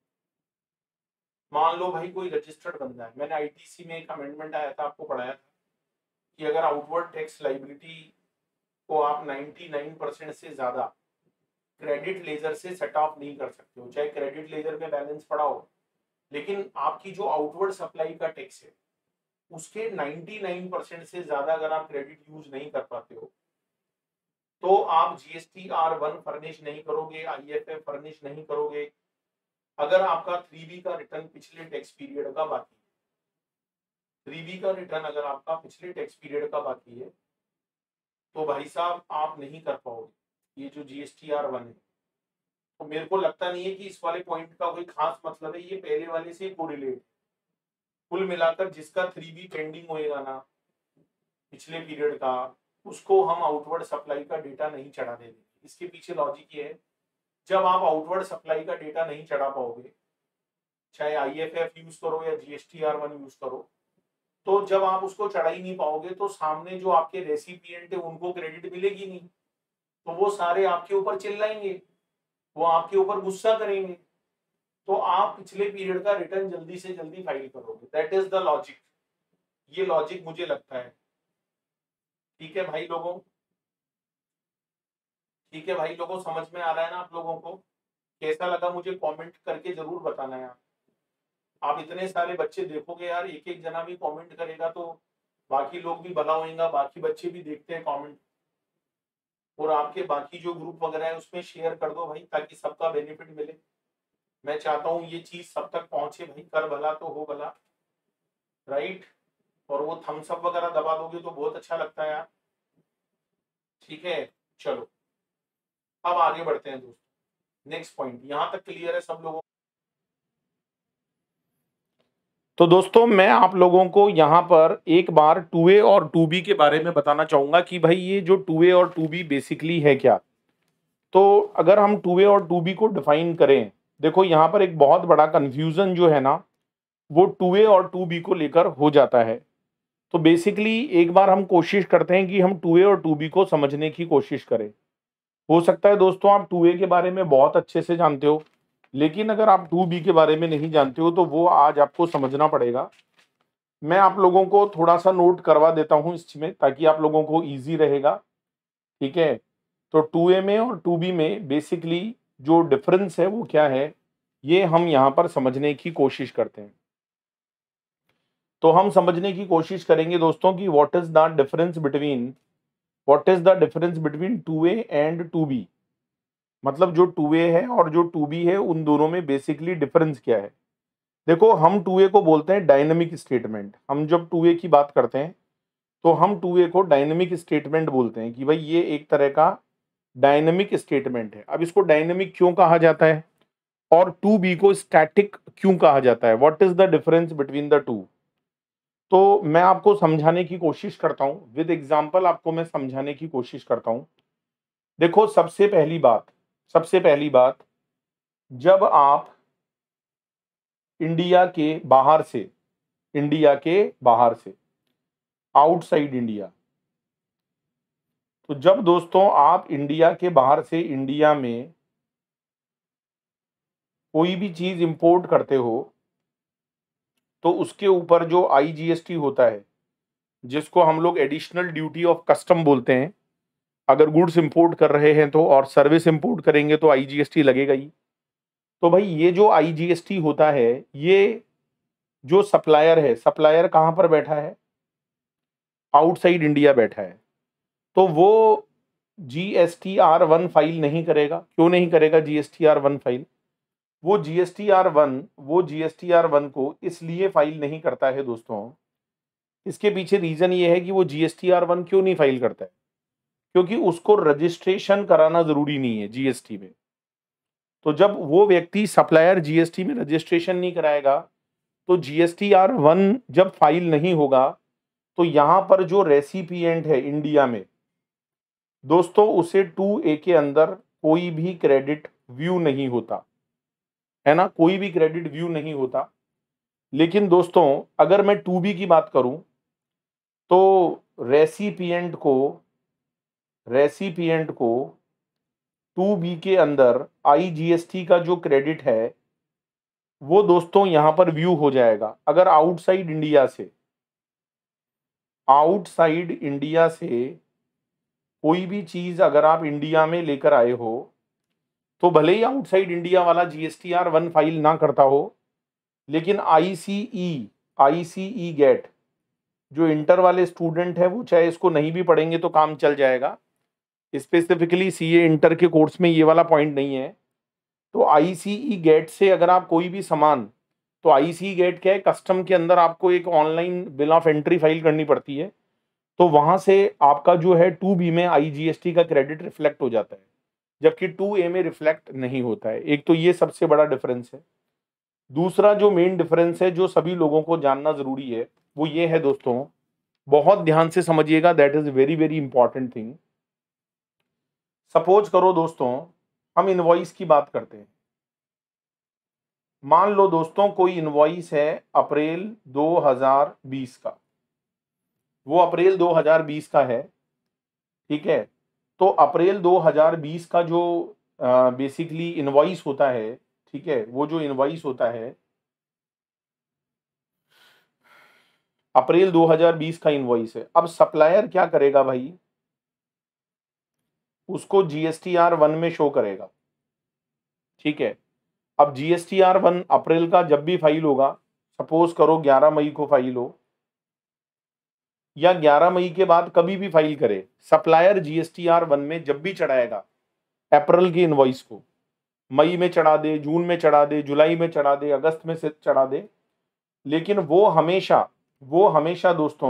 मान लो भाई कोई registered बंदा है, मैंने ITC में एक amendment आया था, आपको पढ़ाया था कि अगर आउटवर्ड टैक्स लाइबिलिटी को आप निन्यानवे परसेंट से ज्यादा क्रेडिट लेजर से सेट ऑफ नहीं कर सकते हो, चाहे क्रेडिट लेजर में बैलेंस पड़ा हो, लेकिन आपकी जो आउटवर्ड सप्लाई का टैक्स है उसके निन्यानवे परसेंट से ज्यादा अगर आप क्रेडिट यूज नहीं कर पाते हो तो आप जीएसटीआर वन फर्निश नहीं करोगे, आईएफए फर्निश नहीं करोगे। अगर आपका थ्री बी का रिटर्न पिछले टैक्स पीरियड का बाकी है, थ्री बी का रिटर्न अगर आपका पिछले टैक्स पीरियड का बाकी है तो भाई साहब आप नहीं कर पाओगे ये जो जीएसटीआर वन है। तो मेरे को लगता नहीं है कि इस वाले पॉइंट का कोई खास मतलब है, ये पहले वाले से कोरिलेट। कुल मिलाकर जिसका थ्री बी पेंडिंग होएगा ना पिछले पीरियड का, उसको हम आउटवर्ड सप्लाई का डेटा नहीं चढ़ाने देंगे। इसके पीछे लॉजिक ये है, जब आप आउटवर्ड सप्लाई का डेटा नहीं चढ़ा पाओगे, चाहे आईएफएफ यूज करो या जीएसटीआर वन यूज करो, तो जब आप उसको चढ़ा ही नहीं पाओगे तो सामने जो आपके रेसिपिएंट है उनको क्रेडिट मिलेगी नहीं, तो वो सारे आपके ऊपर चिल्लाएंगे, वो आपके ऊपर गुस्सा करेंगे, तो आप पिछले पीरियड का रिटर्न जल्दी से जल्दी फाइल करोगे। दैट इज द लॉजिक, ये लॉजिक मुझे लगता है। ठीक है भाई लोगों, ठीक है भाई लोगों, समझ में आ रहा है ना आप लोगों को? कैसा लगा मुझे कमेंट करके जरूर बताना यार। आप इतने सारे बच्चे देखोगे यार, एक एक जना भी कमेंट करेगा तो बाकी लोग भी भला होएगा, बाकी बच्चे भी देखते हैं कमेंट, और आपके बाकी जो ग्रुप वगैरह है उसमें शेयर कर दो भाई, ताकि सबका बेनिफिट मिले। मैं चाहता हूँ ये चीज सब तक पहुंचे भाई, कर भला तो हो भला, राइट। और वो थम्स अप वगैरह दबा दोगे तो बहुत अच्छा लगता है यार। ठीक है, चलो अब आगे बढ़ते हैं दोस्तों। नेक्स्ट पॉइंट यहाँ तक क्लियर है सब लोगों? तो दोस्तों मैं आप लोगों को यहाँ पर एक बार टू ए और टू बी के बारे में बताना चाहूंगा कि भाई ये जो टू ए और टू बी बेसिकली है क्या। तो अगर हम टू ए और टू बी को डिफाइन करें, देखो यहाँ पर एक बहुत बड़ा कंफ्यूजन जो है ना वो टू ए और टू बी को लेकर हो जाता है। तो बेसिकली एक बार हम कोशिश करते हैं कि हम टू ए और टू बी को समझने की कोशिश करें। हो सकता है दोस्तों आप टू ए के बारे में बहुत अच्छे से जानते हो, लेकिन अगर आप टू बी के बारे में नहीं जानते हो तो वो आज आपको समझना पड़ेगा। मैं आप लोगों को थोड़ा सा नोट करवा देता हूँ इसमें, ताकि आप लोगों को इजी रहेगा। ठीक है, तो टू ए में और टू बी में बेसिकली जो डिफरेंस है वो क्या है, ये हम यहाँ पर समझने की कोशिश करते हैं। तो हम समझने की कोशिश करेंगे दोस्तों कि what is the difference between what is the difference between two A and two B. मतलब जो टू ए है और जो टू बी है उन दोनों में बेसिकली डिफरेंस क्या है। देखो हम टू ए को बोलते हैं डायनेमिक स्टेटमेंट। हम जब टू ए की बात करते हैं तो हम टू ए को डायनेमिक स्टेटमेंट बोलते हैं कि भाई ये एक तरह का डायनेमिक स्टेटमेंट है। अब इसको डायनेमिक क्यों कहा जाता है, और टू बी को स्टैटिक क्यों कहा जाता है? What is the difference between the two? तो मैं आपको समझाने की कोशिश करता हूं, विद एग्जांपल आपको मैं समझाने की कोशिश करता हूं। देखो, सबसे पहली बात सबसे पहली बात जब आप इंडिया के बाहर से इंडिया के बाहर से आउटसाइड इंडिया, तो जब दोस्तों आप इंडिया के बाहर से इंडिया में कोई भी चीज इंपोर्ट करते हो, तो उसके ऊपर जो आईजीएसटी होता है, जिसको हम लोग एडिशनल ड्यूटी ऑफ कस्टम बोलते हैं, अगर गुड्स इंपोर्ट कर रहे हैं तो, और सर्विस इंपोर्ट करेंगे तो आईजीएसटी लगेगा ही। तो भाई ये जो आईजीएसटी होता है, ये जो सप्लायर है, सप्लायर कहां पर बैठा है? आउटसाइड इंडिया बैठा है। तो वो जीएसटीआर वन फाइल नहीं करेगा। क्यों नहीं करेगा जीएसटीआर वन फाइल? वो जीएसटीआर वन वो जीएसटीआर वन को इसलिए फाइल नहीं करता है दोस्तों, इसके पीछे रीजन ये है कि वो जीएसटीआर वन क्यों नहीं फाइल करता है? क्योंकि उसको रजिस्ट्रेशन कराना जरूरी नहीं है जीएसटी में। तो जब वो व्यक्ति सप्लायर जीएसटी में रजिस्ट्रेशन नहीं कराएगा, तो जीएसटीआर वन जब फाइल नहीं होगा, तो यहां पर जो रेसिपिएंट है इंडिया में दोस्तों, उसे टू ए के अंदर कोई भी क्रेडिट व्यू नहीं होता है ना, कोई भी क्रेडिट व्यू नहीं होता। लेकिन दोस्तों अगर मैं टू बी की बात करूं, तो रेसिपिएंट को रेसिपिएंट को टू बी के अंदर आईजीएसटी का जो क्रेडिट है वो दोस्तों यहां पर व्यू हो जाएगा। अगर आउटसाइड इंडिया से आउटसाइड इंडिया से कोई भी चीज अगर आप इंडिया में लेकर आए हो, तो भले ही आउटसाइड इंडिया वाला जीएसटीआर वन फाइल ना करता हो, लेकिन आईसीई आईसीई गेट जो इंटर वाले स्टूडेंट है, वो चाहे इसको नहीं भी पढ़ेंगे तो काम चल जाएगा। स्पेसिफिकली सीए इंटर के कोर्स में ये वाला पॉइंट नहीं है। तो आईसीई गेट से अगर आप कोई भी सामान, तो आईसीई गेट क्या है, कस्टम के अंदर आपको एक online bill of entry file करनी पड़ती है, तो वहां से आपका जो है टू बी में आईजीएसटी का क्रेडिट रिफ्लेक्ट हो जाता है, जबकि टू ए में रिफ्लेक्ट नहीं होता है। एक तो ये सबसे बड़ा डिफरेंस है। दूसरा जो मेन डिफरेंस है, जो सभी लोगों को जानना जरूरी है, वो ये है दोस्तों, बहुत ध्यान से समझिएगा, that is very very important thing. Suppose करो दोस्तों, हम इनवॉइस की बात करते हैं। मान लो दोस्तों कोई इनवॉइस है अप्रैल दो हज़ार बीस का, वो अप्रैल दो हज़ार बीस का है, ठीक है। तो अप्रैल दो हज़ार बीस का जो बेसिकली इनवॉइस होता है, ठीक है, वो जो इनवॉइस होता है अप्रैल दो हज़ार बीस का इनवॉइस है। अब सप्लायर क्या करेगा भाई, उसको जीएसटीआर वन में शो करेगा, ठीक है। अब जीएसटीआर वन अप्रैल का जब भी फाइल होगा, सपोज करो ग्यारह मई को फाइल हो, या ग्यारह मई के बाद कभी भी फाइल करे, सप्लायर जीएसटीआर वन में जब भी चढ़ाएगा अप्रैल की इनवॉइस को, मई में चढ़ा दे, जून में चढ़ा दे, जुलाई में चढ़ा दे, अगस्त में से चढ़ा दे, लेकिन वो हमेशा वो हमेशा दोस्तों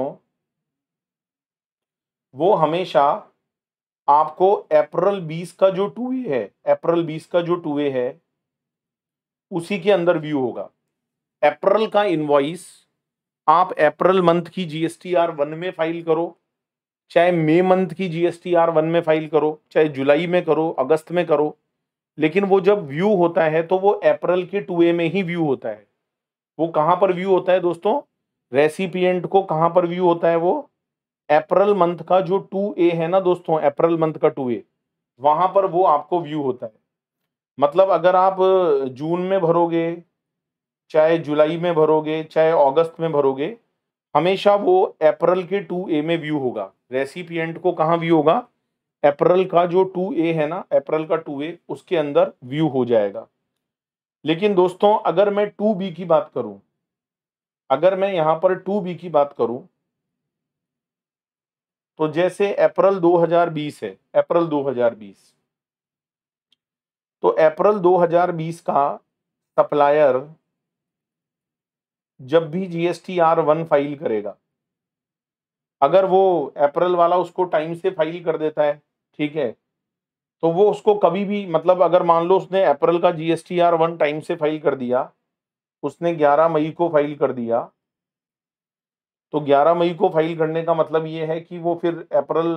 वो हमेशा आपको अप्रैल बीस का जो टू ए है अप्रैल बीस का जो टू ए है उसी के अंदर व्यू होगा। अप्रैल का इनवॉइस आप अप्रैल मंथ की जीएसटीआर वन में फाइल करो, चाहे मई मंथ की जीएसटीआर वन में फाइल करो, चाहे जुलाई में करो, अगस्त में करो, लेकिन वो जब व्यू होता है तो वो अप्रैल के टू ए में ही व्यू होता है। वो कहां पर व्यू होता है दोस्तों, रेसिपिएंट को कहां पर व्यू होता है, वो अप्रैल मंथ का जो टू ए है ना दोस्तों, अप्रैल मंथ का टू ए, वहां पर वो आपको व्यू होता है। मतलब अगर आप जून में भरोगे, चाहे जुलाई में भरोगे, चाहे अगस्त में भरोगे, हमेशा वो अप्रैल के टू ए में व्यू होगा। रेसिपिएंट को कहां व्यू होगा, अप्रैल का जो टू ए है ना, अप्रैल का टू ए, उसके अंदर व्यू हो जाएगा। लेकिन दोस्तों अगर मैं टू बी की बात करूं अगर मैं यहां पर टू बी की बात करूं, तो जैसे अप्रैल दो हज़ार बीस है, अप्रैल दो हज़ार बीस, तो अप्रैल दो हज़ार बीस का सप्लायर जब भी जीएसटीआर वन फाइल करेगा, अगर वो अप्रैल वाला उसको टाइम से फाइल कर देता है, ठीक है, तो वो उसको कभी भी, मतलब अगर मान लो उसने अप्रैल का जीएसटीआर वन टाइम से फाइल कर दिया, उसने ग्यारह मई को फाइल कर दिया, तो ग्यारह मई को फाइल करने का मतलब ये है कि वो फिर अप्रैल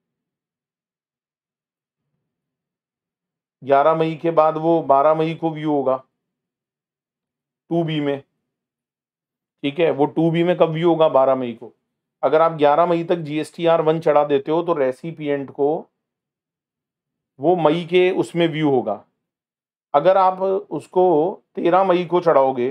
ग्यारह मई के बाद वो बारह मई को व्यू होगा टू बी में। ठीक है, वो टू बी में कब व्यू होगा? बारह मई को। अगर आप ग्यारह मई तक जीएसटीआर वन चढ़ा देते हो तो रेसिपिएंट को वो मई के उसमें व्यू होगा। अगर आप उसको तेरह मई को चढ़ाओगे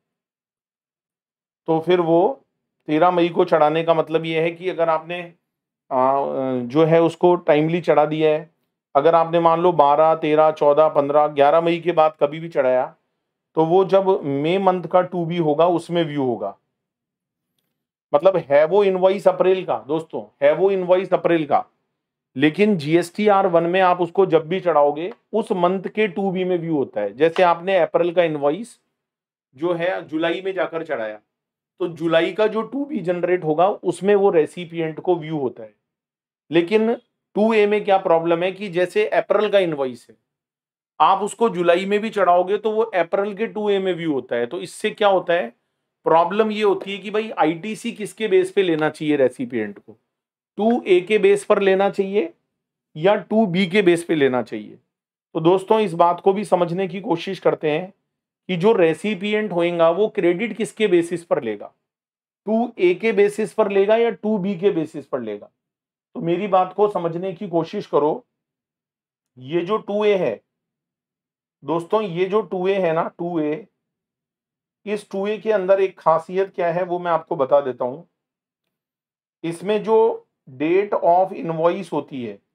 तो फिर वो तेरह मई को चढ़ाने का मतलब ये है कि अगर आपने आ, जो है उसको टाइमली चढ़ा दिया है, अगर आपने मान लो बारह, तेरह, चौदह, पंद्रह, ग्यारह मई के बाद कभी भी चढ़ाया, तो वो जब मई मंथ का टू बी होगा उसमें व्यू होगा। मतलब है वो इनवॉइस अप्रैल का दोस्तों, है वो इनवॉइस अप्रैल का, लेकिन जीएसटीआर वन में आप उसको जब भी चढ़ाओगे उस मंथ के टू बी में व्यू होता है। जैसे आपने अप्रैल का इनवॉइस जो है जुलाई में जाकर चढ़ाया, तो जुलाई का जो टू बी जनरेट होगा उसमें वो रेसिपिएंट को व्यू होता है। लेकिन टू ए में क्या प्रॉब्लम है कि जैसे अप्रैल का इनवॉइस है, आप उसको जुलाई में भी चढ़ाओगे तो वो अप्रैल के टू ए में व्यू होता है। तो इससे क्या होता है, प्रॉब्लम ये होती है कि भाई आईटीसी किसके बेस पे लेना चाहिए रेसिपिएंट को, टू ए के बेस पर लेना चाहिए या टू बी के बेस पे लेना चाहिए। तो दोस्तों इस बात को भी समझने की कोशिश करते हैं कि जो रेसिपिएंट होएगा वो क्रेडिट किसके बेसिस पर लेगा, टू ए के बेसिस पर लेगा या टू बी के बेसिस पर लेगा। तो मेरी बात को समझने की कोशिश करो। ये जो टू ए है दोस्तों, ये जो टू ए है ना, टू ए, इस टू ए के अंदर एक खासियत क्या है वो मैं आपको बता देता हूं। इसमें जो डेट ऑफ इनवॉइस होती है,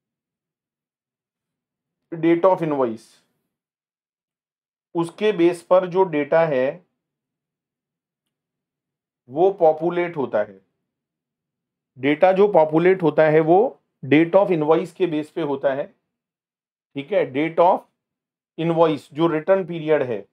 डेट ऑफ इनवॉइस, उसके बेस पर जो डेटा है वो पॉपुलेट होता है। डेटा जो पॉपुलेट होता है वो डेट ऑफ इनवॉइस के बेस पे होता है। ठीक है, डेट ऑफ इनवॉइस जो रिटर्न पीरियड है,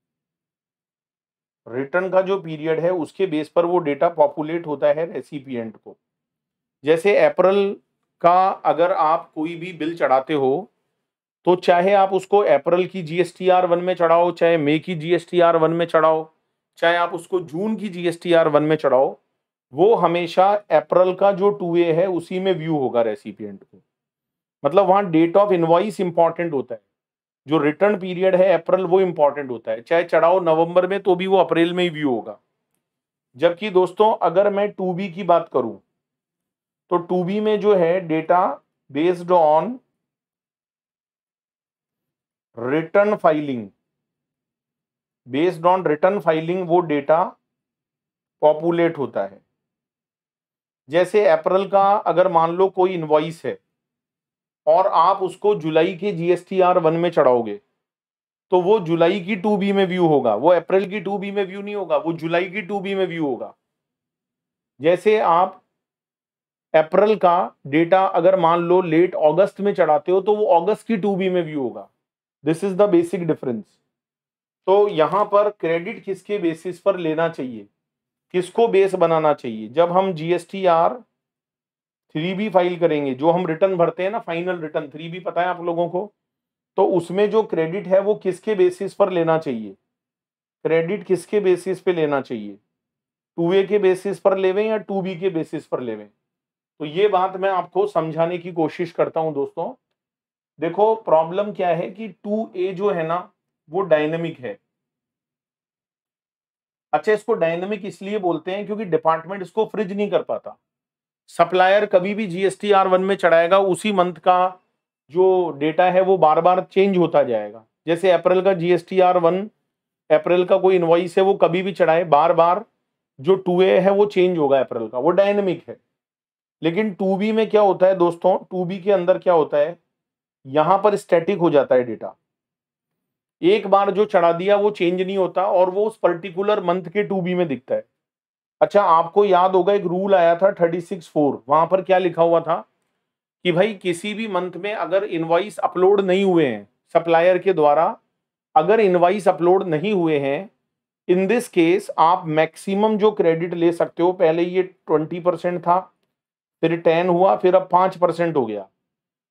रिटर्न का जो पीरियड है उसके बेस पर वो डेटा पॉपुलेट होता है रेसिपिएंट को। जैसे अप्रैल का अगर आप कोई भी बिल चढ़ाते हो तो चाहे आप उसको अप्रैल की जीएसटीआर वन में चढ़ाओ, चाहे मई की जीएसटीआर वन में चढ़ाओ, चाहे आप उसको जून की जीएसटीआर वन में चढ़ाओ, वो हमेशा अप्रैल का जो टू ए है उसी में व्यू होगा रेसिपिएंट को। मतलब वहां डेट ऑफ इनवॉइस इंपॉर्टेंट होता है, जो रिटर्न पीरियड है अप्रैल वो इंपॉर्टेंट होता है। चाहे चढ़ाओ नवंबर में तो भी वो अप्रैल में ही व्यू होगा। जबकि दोस्तों अगर मैं टू बी की बात करूं तो टू बी में जो है data based on return filing, based on return filing वो डेटा पॉपुलेट होता है। जैसे अप्रैल का अगर मान लो कोई इनवॉइस है और आप उसको जुलाई के जीएसटीआर वन में चढ़ाओगे तो वो जुलाई की टू बी में व्यू होगा, वो अप्रैल की टू बी में व्यू नहीं होगा, वो जुलाई की टू बी में व्यू होगा। जैसे आप अप्रैल का डेटा अगर मान लो लेट अगस्त में चढ़ाते हो तो वो अगस्त की टू बी में व्यू होगा। This is the basic difference. तो यहां पर क्रेडिट किसके बेसिस पर लेना चाहिए, किसको बेस बनाना चाहिए? जब हम जीएसटीआर थ्री बी फाइल करेंगे, जो हम रिटर्न भरते हैं ना, फाइनल रिटर्न थ्री बी, पता है आप लोगों को, तो उसमें जो क्रेडिट है वो किसके बेसिस पर लेना चाहिए, क्रेडिट किसके बेसिस पे लेना चाहिए, टू ए के बेसिस पर लेवें या टू बी के बेसिस पर लेवें? तो ये बात मैं आपको समझाने की कोशिश करता हूं दोस्तों। देखो प्रॉब्लम क्या है कि टू ए जो है ना वो डायनेमिक है। अच्छा, इसको डायनेमिक इसलिए बोलते हैं क्योंकि डिपार्टमेंट इसको फ्रिज नहीं कर पाता। सप्लायर कभी भी जीएसटीआर वन में चढ़ाएगा, उसी मंथ का जो डेटा है वो बार बार चेंज होता जाएगा। जैसे अप्रैल का जीएसटीआर वन, अप्रैल का कोई इनवॉइस है वो कभी भी चढ़ाए, बार बार जो टू ए है वो चेंज होगा अप्रैल का, वो डायनेमिक है। लेकिन टू बी में क्या होता है दोस्तों, टू बी के अंदर क्या होता है, यहां पर स्टैटिक हो जाता है डेटा, एक बार जो चढ़ा दिया वो चेंज नहीं होता और वो उस पर्टिकुलर मंथ के टू बी में दिखता है। अच्छा, आपको याद होगा एक रूल आया था थर्टी सिक्स फोर, वहां पर क्या लिखा हुआ था कि भाई किसी भी मंथ में अगर इनवॉइस अपलोड नहीं हुए हैं सप्लायर के द्वारा, अगर इनवॉइस अपलोड नहीं हुए हैं, इन दिस केस आप मैक्सिमम जो क्रेडिट ले सकते हो, पहले ये ट्वेंटी परसेंट था, फिर टेन हुआ, फिर अब पांच परसेंट हो गया।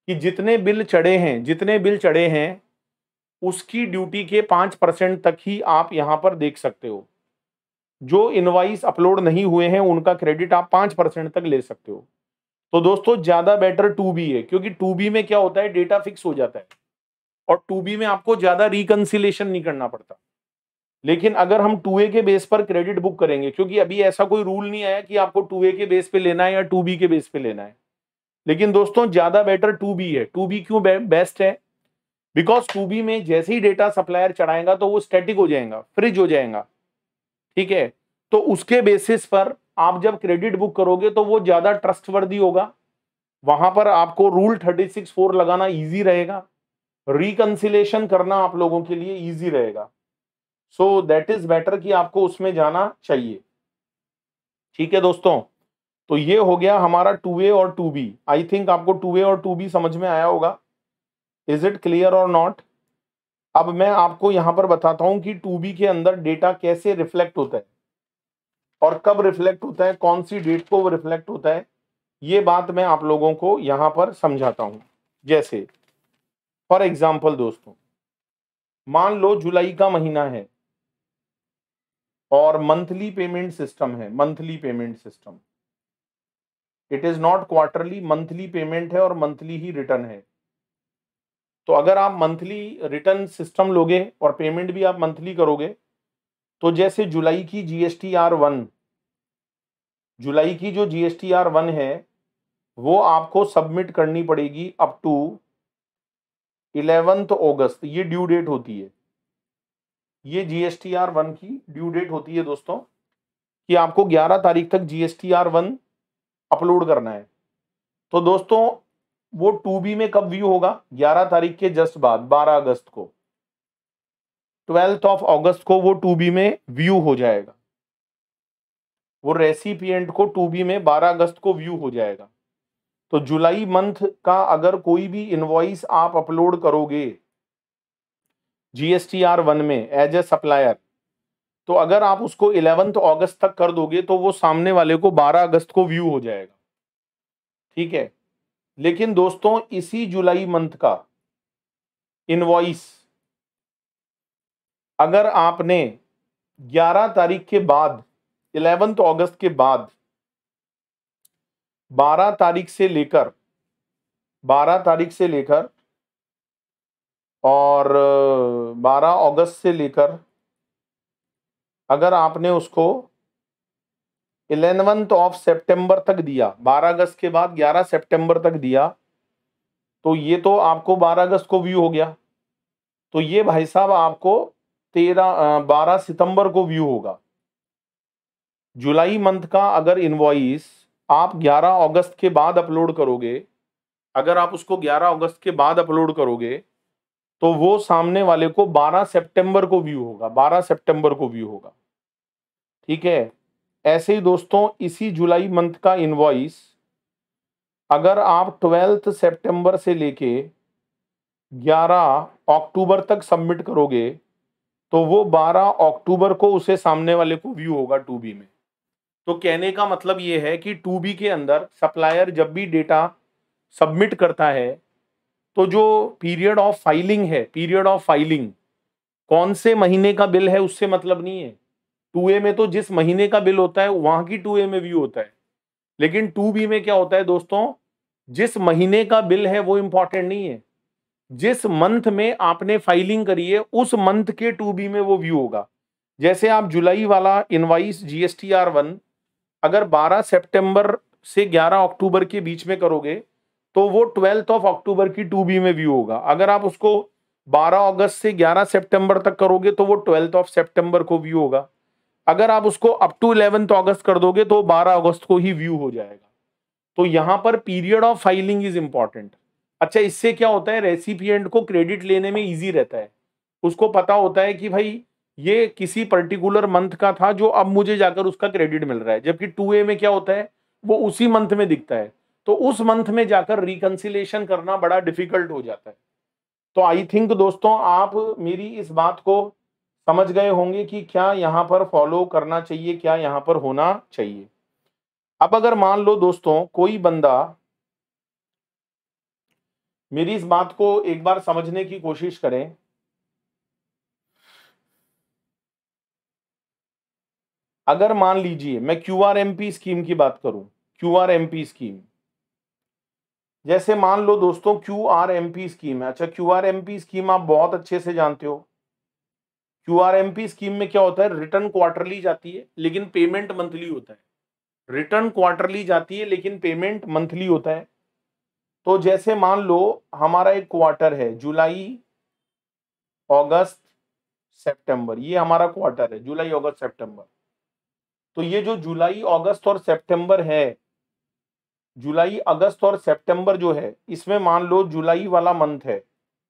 कि जितने बिल चढ़े हैं जितने बिल चढ़े हैं उसकी ड्यूटी के पांच परसेंट तक ही आप यहां पर देख सकते हो। जो इनवॉइस अपलोड नहीं हुए हैं उनका क्रेडिट आप पांच परसेंट तक ले सकते हो। तो दोस्तों ज्यादा बेटर टू बी है, क्योंकि टू बी में क्या होता है, डेटा फिक्स हो जाता है और टू बी में आपको ज्यादा रिकंसिलेशन नहीं करना पड़ता। लेकिन अगर हम टू ए के बेस पर क्रेडिट बुक करेंगे, क्योंकि अभी ऐसा कोई रूल नहीं आया कि आपको टू ए के बेस पे लेना है या टू बी के बेस पे लेना है, लेकिन दोस्तों ज्यादा बेटर टू बी है। टू बी क्यों बेस्ट है? बिकॉज टू बी में जैसे ही डेटा सप्लायर चढ़ाएगा तो वो स्टैटिक हो जाएगा, फ्रिज हो जाएगा, ठीक है। तो उसके बेसिस पर आप जब क्रेडिट बुक करोगे तो वो ज्यादा ट्रस्टवर्दी होगा, वहां पर आपको रूल थर्टी सिक्स फोर लगाना इजी रहेगा, रिकंसिलेशन करना आप लोगों के लिए इजी रहेगा। सो दैट इज बेटर कि आपको उसमें जाना चाहिए, ठीक है दोस्तों। तो ये हो गया हमारा टू ए और टू बी। आई थिंक आपको टू ए और टू बी समझ में आया होगा। इज इट क्लियर और नॉट? अब मैं आपको यहां पर बताता हूं कि टू बी के अंदर डेटा कैसे रिफ्लेक्ट होता है और कब रिफ्लेक्ट होता है, कौन सी डेट को वो रिफ्लेक्ट होता है, ये बात मैं आप लोगों को यहां पर समझाता हूं। जैसे फॉर एग्जाम्पल दोस्तों, मान लो जुलाई का महीना है और मंथली पेमेंट सिस्टम है, monthly payment system, it is not quarterly, monthly payment है और मंथली ही रिटर्न है। तो अगर आप मंथली रिटर्न सिस्टम लोगे और पेमेंट भी आप मंथली करोगे, तो जैसे जुलाई की जीएसटी आर वन, जुलाई की जो जीएसटी आर वन है वो आपको सबमिट करनी पड़ेगी अप टू इलेवेंथ अगस्त, ये ड्यू डेट होती है। ये जीएसटी आर वन की ड्यू डेट होती है दोस्तों, कि आपको ग्यारह तारीख तक जीएसटी आर वन अपलोड करना है। तो दोस्तों वो टू बी में कब व्यू होगा? ग्यारह तारीख के जस्ट बाद, बारह अगस्त को, ट्वेल्थ ऑफ अगस्त को वो टू बी में व्यू हो जाएगा। वो रेसिपिएंट को टू बी में बारह अगस्त को व्यू हो जाएगा। तो जुलाई मंथ का अगर कोई भी इनवॉइस आप अपलोड करोगे जीएसटी आर वन में एज ए सप्लायर, तो अगर आप उसको इलेवेंथ अगस्त तक कर दोगे तो वो सामने वाले को बारह अगस्त को व्यू हो जाएगा, ठीक है। लेकिन दोस्तों इसी जुलाई मंथ का इनवॉइस अगर आपने ग्यारह तारीख के बाद, इलेवेंथ अगस्त के बाद बारह तारीख से लेकर बारह तारीख से लेकर और बारह अगस्त से लेकर अगर आपने उसको इलेवेंथ ऑफ सितंबर तक दिया, बारह अगस्त के बाद ग्यारह सितंबर तक दिया, तो ये तो आपको बारह अगस्त को व्यू हो गया। तो ये भाई साहब आपको तेरह बारह सितंबर को व्यू होगा। जुलाई मंथ का अगर इनवॉइस आप ग्यारह अगस्त के बाद अपलोड करोगे, अगर आप उसको ग्यारह अगस्त के बाद अपलोड करोगे तो वो सामने वाले को बारह सितंबर को व्यू होगा, बारह सितंबर को व्यू होगा, ठीक है। ऐसे ही दोस्तों इसी जुलाई मंथ का इनवॉइस अगर आप ट्वेल्थ सितंबर से लेके ग्यारह अक्टूबर तक सबमिट करोगे तो वो बारह अक्टूबर को उसे सामने वाले को व्यू होगा टू बी में। तो कहने का मतलब ये है कि टू बी के अंदर सप्लायर जब भी डेटा सबमिट करता है तो जो पीरियड ऑफ फाइलिंग है, पीरियड ऑफ फाइलिंग कौन से महीने का बिल है उससे मतलब नहीं है। टू ए में तो जिस महीने का बिल होता है वहां की टू ए में व्यू होता है, लेकिन टू बी में क्या होता है दोस्तों, जिस महीने का बिल है वो इंपॉर्टेंट नहीं है, जिस मंथ में आपने फाइलिंग करी है उस मंथ के टू बी में वो व्यू होगा। जैसे आप जुलाई वाला इनवॉइस जीएसटी आर वन अगर बारह सितंबर से ग्यारह अक्टूबर के बीच में करोगे तो वो ट्वेल्थ ऑफ अक्टूबर की टू बी में व्यू होगा। अगर आप उसको बारह अगस्त से ग्यारह सितंबर तक करोगे तो वो ट्वेल्थ ऑफ सितंबर को व्यू होगा। अगर आप उसको अप टू इलेवेंथ अगस्त कर दोगे तो बारह अगस्त को ही व्यू हो जाएगा। तो यहां पर period of filing is important. अच्छा, इससे क्या होता है, रेसिपिएंट को क्रेडिट लेने में इजी रहता है, उसको पता होता है कि भाई ये किसी पर्टिकुलर मंथ का था जो अब मुझे जाकर उसका क्रेडिट मिल रहा है। जबकि टू ए में क्या होता है, वो उसी मंथ में दिखता है, तो उस मंथ में जाकर रिकंसिलेशन करना बड़ा डिफिकल्ट हो जाता है। तो आई थिंक दोस्तों आप मेरी इस बात को समझ गए होंगे कि क्या यहां पर फॉलो करना चाहिए, क्या यहां पर होना चाहिए। अब अगर मान लो दोस्तों कोई बंदा मेरी इस बात को एक बार समझने की कोशिश करें। अगर मान लीजिए मैं क्यूआरएमपी स्कीम की बात करूं, क्यूआरएमपी स्कीम, जैसे मान लो दोस्तों क्यूआरएमपी स्कीम है। अच्छा, क्यूआरएमपी स्कीम आप बहुत अच्छे से जानते हो। क्यूआरएमपी स्कीम में क्या होता है, रिटर्न क्वार्टरली जाती है लेकिन पेमेंट मंथली होता है। रिटर्न क्वार्टरली जाती है लेकिन पेमेंट मंथली होता है। तो जैसे मान लो हमारा एक क्वार्टर है, जुलाई अगस्त सितंबर, ये हमारा क्वार्टर है, जुलाई अगस्त सितंबर। तो ये जो जुलाई अगस्त और सितंबर है, जुलाई अगस्त और सितंबर जो है, इसमें मान लो जुलाई वाला मंथ है,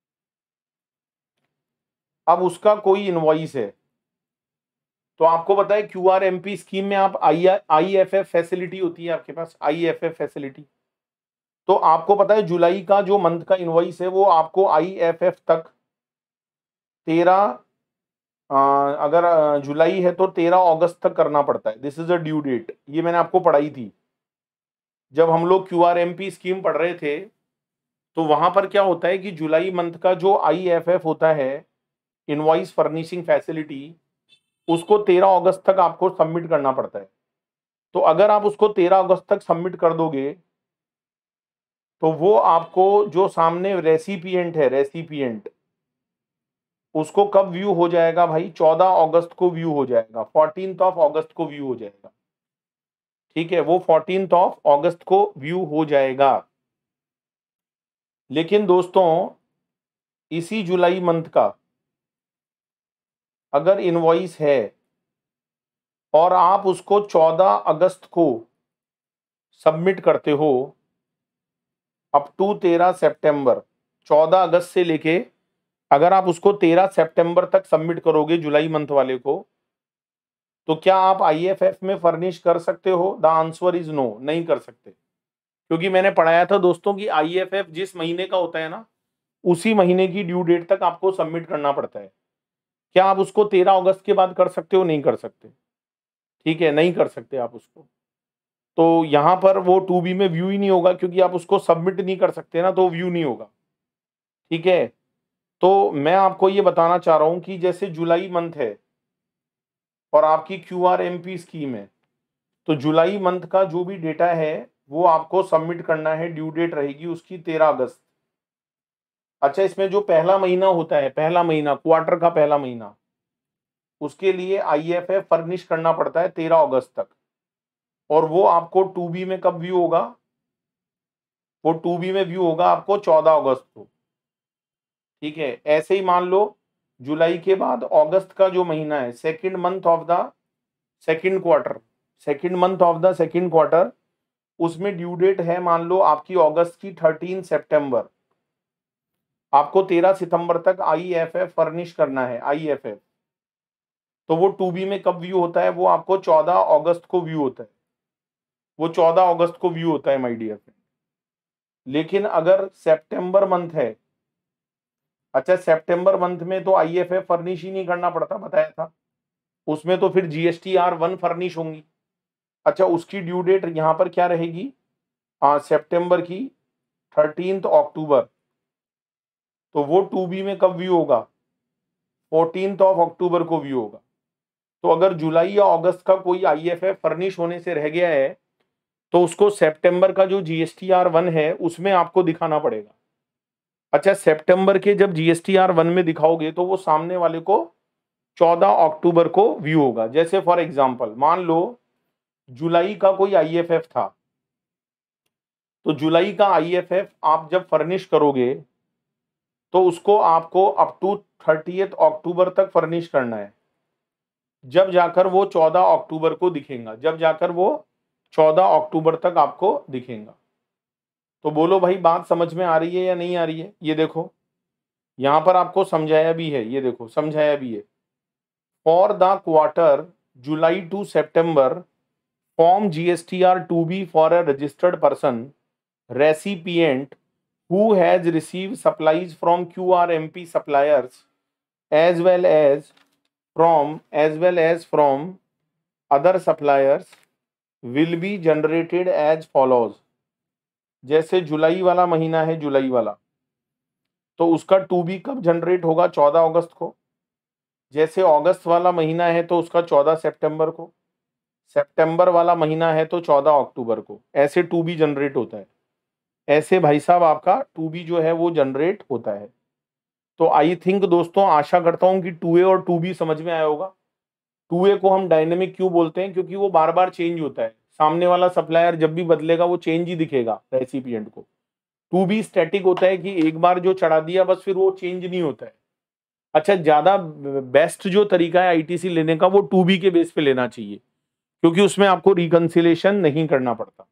अब उसका कोई इनवॉइस है। तो आपको पता है क्यूआरएमपी स्कीम में आप आई आईएफएफ फैसिलिटी होती है आपके पास, आईएफएफ फैसिलिटी। तो आपको पता है जुलाई का जो मंथ का इनवॉइस है वो आपको आईएफएफ तक तेरह, अगर जुलाई है तो तेरह अगस्त तक करना पड़ता है। This is a due date, ये मैंने आपको पढ़ाई थी जब हम लोग क्यूआरएमपी स्कीम पढ़ रहे थे। तो वहां पर क्या होता है कि जुलाई मंथ का जो आईएफएफ होता है, इनवॉइस फर्निशिंग फैसिलिटी, उसको तेरह अगस्त तक आपको सबमिट करना पड़ता है। तो अगर आप उसको तेरह अगस्त तक सबमिट कर दोगे तो वो आपको जो सामने रेसिपिएंट है, रेसिपिएंट, उसको कब व्यू हो जाएगा भाई, चौदह अगस्त को व्यू हो जाएगा, फोर्टीन ऑफ अगस्त को व्यू हो जाएगा। ठीक है, वो फोर्टीन ऑफ अगस्त को व्यू हो जाएगा। लेकिन दोस्तों इसी जुलाई मंथ का अगर इनवॉइस है और आप उसको चौदह अगस्त को सबमिट करते हो अप टू तेरह सितंबर, चौदह अगस्त से लेके अगर आप उसको तेरह सितंबर तक सबमिट करोगे जुलाई मंथ वाले को, तो क्या आप आईएफएफ में फर्निश कर सकते हो? द आंसर इज नो, नहीं कर सकते। क्योंकि मैंने पढ़ाया था दोस्तों कि आईएफएफ जिस महीने का होता है ना, उसी महीने की ड्यू डेट तक आपको सबमिट करना पड़ता है। क्या आप उसको तेरह अगस्त के बाद कर सकते हो? नहीं कर सकते। ठीक है, नहीं कर सकते आप उसको। तो यहाँ पर वो टू बी में व्यू ही नहीं होगा, क्योंकि आप उसको सबमिट नहीं कर सकते ना, तो व्यू नहीं होगा। ठीक है, तो मैं आपको ये बताना चाह रहा हूं कि जैसे जुलाई मंथ है और आपकी क्यूआरएमपी स्कीम है, तो जुलाई मंथ का जो भी डेटा है वो आपको सबमिट करना है, ड्यू डेट रहेगी उसकी तेरह अगस्त। अच्छा, इसमें जो पहला महीना होता है, पहला महीना क्वार्टर का पहला महीना, उसके लिए आईएफएफ फर्निश करना पड़ता है तेरह अगस्त तक, और वो आपको टू बी में कब व्यू होगा, वो टू बी में व्यू होगा आपको चौदह अगस्त को। ठीक है, ऐसे ही मान लो जुलाई के बाद अगस्त का जो महीना है, second month of the second quarter, second month of the second quarter, उसमें ड्यू डेट है मान लो आपकी अगस्त की थर्टीन सितंबर, आपको तेरह सितंबर तक आईएफएफ फर्निश करना है, आईएफएफ। तो वो टू बी में कब व्यू होता है, वो आपको चौदह अगस्त को व्यू होता है, वो चौदह अगस्त को व्यू होता है माय डियर फ्रेंड। लेकिन अगर सितंबर मंथ है, अच्छा सितंबर मंथ में तो आईएफएफ फर्निश ही नहीं करना पड़ता, बताया था, उसमें तो फिर जीएसटी आर वन फर्निश होंगी। अच्छा, उसकी ड्यू डेट यहाँ पर क्या रहेगी, हाँ सितंबर की थर्टीन्थ अक्टूबर। तो वो टू बी में कब व्यू होगा, फोर्टीन ऑफ अक्टूबर को व्यू होगा। तो अगर जुलाई या अगस्त का कोई आईएफएफ फर्निश होने से रह गया है तो उसको सितंबर का जो जीएसटीआर वन है उसमें आपको दिखाना पड़ेगा। अच्छा, सितंबर के जब जीएसटीआर वन में दिखाओगे तो वो सामने वाले को चौदह अक्टूबर को व्यू होगा। जैसे फॉर एग्जांपल मान लो जुलाई का कोई आईएफएफ था, तो जुलाई का आईएफएफ आप जब फर्निश करोगे तो उसको आपको अप टू थर्टीएथ अक्टूबर तक फर्निश करना है, जब जाकर वो चौदह अक्टूबर को दिखेगा, जब जाकर वो चौदह अक्टूबर तक आपको दिखेगा। तो बोलो भाई बात समझ में आ रही है या नहीं आ रही है? ये देखो यहाँ पर आपको समझाया भी है, ये देखो समझाया भी है। For the quarter July to September, form GSTR two B for a registered person recipient who has received supplies from Q R M P suppliers as well as from as well as from other suppliers will be generated as follows। जैसे जुलाई वाला महीना है, जुलाई वाला, तो उसका to be कब generate होगा? चौदह अगस्त को। जैसे अगस्त वाला महीना है तो उसका चौदह सितंबर को, सितंबर वाला महीना है तो चौदह अक्टूबर को, ऐसे टू बी जनरेट होता है। ऐसे भाई साहब आपका टू बी जो है वो जनरेट होता है। तो आई थिंक दोस्तों, आशा करता हूं कि टू ए और टू बी समझ में आया होगा। टू ए को हम डायनेमिक क्यों बोलते हैं? क्योंकि वो बार बार चेंज होता है, सामने वाला सप्लायर जब भी बदलेगा वो चेंज ही दिखेगा रेसिपिएंट को। टू बी स्टैटिक होता है कि एक बार जो चढ़ा दिया बस फिर वो चेंज नहीं होता है। अच्छा, ज्यादा बेस्ट जो तरीका है आईटीसी लेने का वो टू बी के बेस पे लेना चाहिए, क्योंकि उसमें आपको रिकंसिलेशन नहीं करना पड़ता।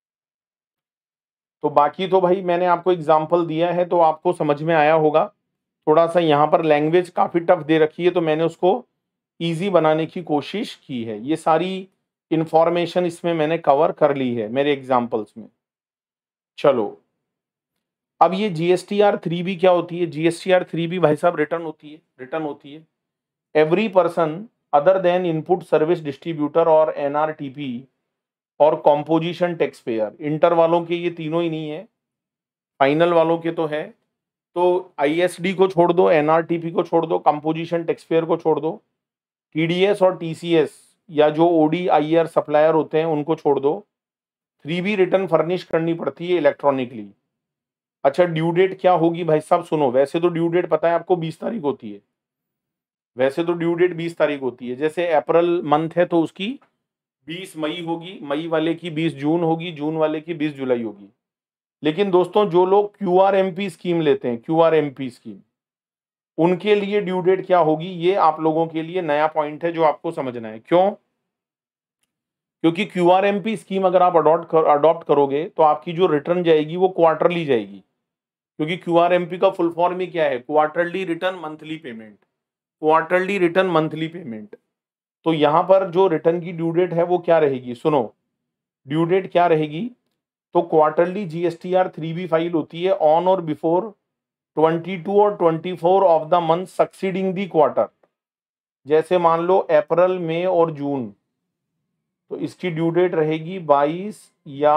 तो बाकी तो भाई मैंने आपको एग्जांपल दिया है तो आपको समझ में आया होगा। थोड़ा सा यहाँ पर लैंग्वेज काफी टफ दे रखी है तो मैंने उसको इजी बनाने की कोशिश की है। ये सारी इंफॉर्मेशन इसमें मैंने कवर कर ली है मेरे एग्जांपल्स में। चलो, अब ये जीएसटीआर थ्री बी क्या होती है? जीएसटीआर थ्री बी भाई साहब रिटर्न होती है, रिटर्न होती है every person other than input service distributor और एनआरटीपी और कॉम्पोजिशन टैक्स पेयर। इंटर वालों के ये तीनों ही नहीं है, फाइनल वालों के तो है। तो आईएसडी को छोड़ दो, एनआरटीपी को छोड़ दो, कंपोजिशन टैक्स पेयर को छोड़ दो, टीडीएस और टीसीएस या जो ओडी आईआर सप्लायर होते हैं उनको छोड़ दो। थ्री बी रिटर्न फर्निश करनी पड़ती है इलेक्ट्रॉनिकली। अच्छा, ड्यू डेट क्या होगी भाई साहब? सुनो, वैसे तो ड्यू डेट पता है आपको बीस तारीख होती है, वैसे तो ड्यू डेट बीस तारीख होती है। जैसे अप्रैल मंथ है तो उसकी बीस मई होगी, मई वाले की बीस जून होगी, जून वाले की बीस जुलाई होगी। लेकिन दोस्तों, जो लोग क्यूआरएमपी स्कीम लेते हैं, क्यूआरएमपी स्कीम, उनके लिए ड्यू डेट क्या होगी? ये आप लोगों के लिए नया पॉइंट है जो आपको समझना है। क्यों? क्योंकि क्यूआरएमपी स्कीम अगर आप अडॉप्ट कर, अडॉप्ट करोगे तो आपकी जो रिटर्न जाएगी वो क्वार्टरली जाएगी। क्योंकि क्यूआरएमपी का फुल फॉर्म ही क्या है? Quarterly return monthly payment, quarterly return monthly payment. तो यहां पर जो रिटर्न की ड्यू डेट है वो क्या रहेगी? सुनो, ड्यू डेट क्या रहेगी? तो quarterly GSTR three B file होती है ऑन और बिफोर बाईस और चौबीस of the month succeeding the quarter. जैसे मान लो अप्रैल, मई और जून, तो इसकी ड्यू डेट रहेगी बाईस या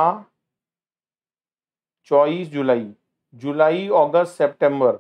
चौबीस जुलाई, जुलाई अगस्त सितंबर,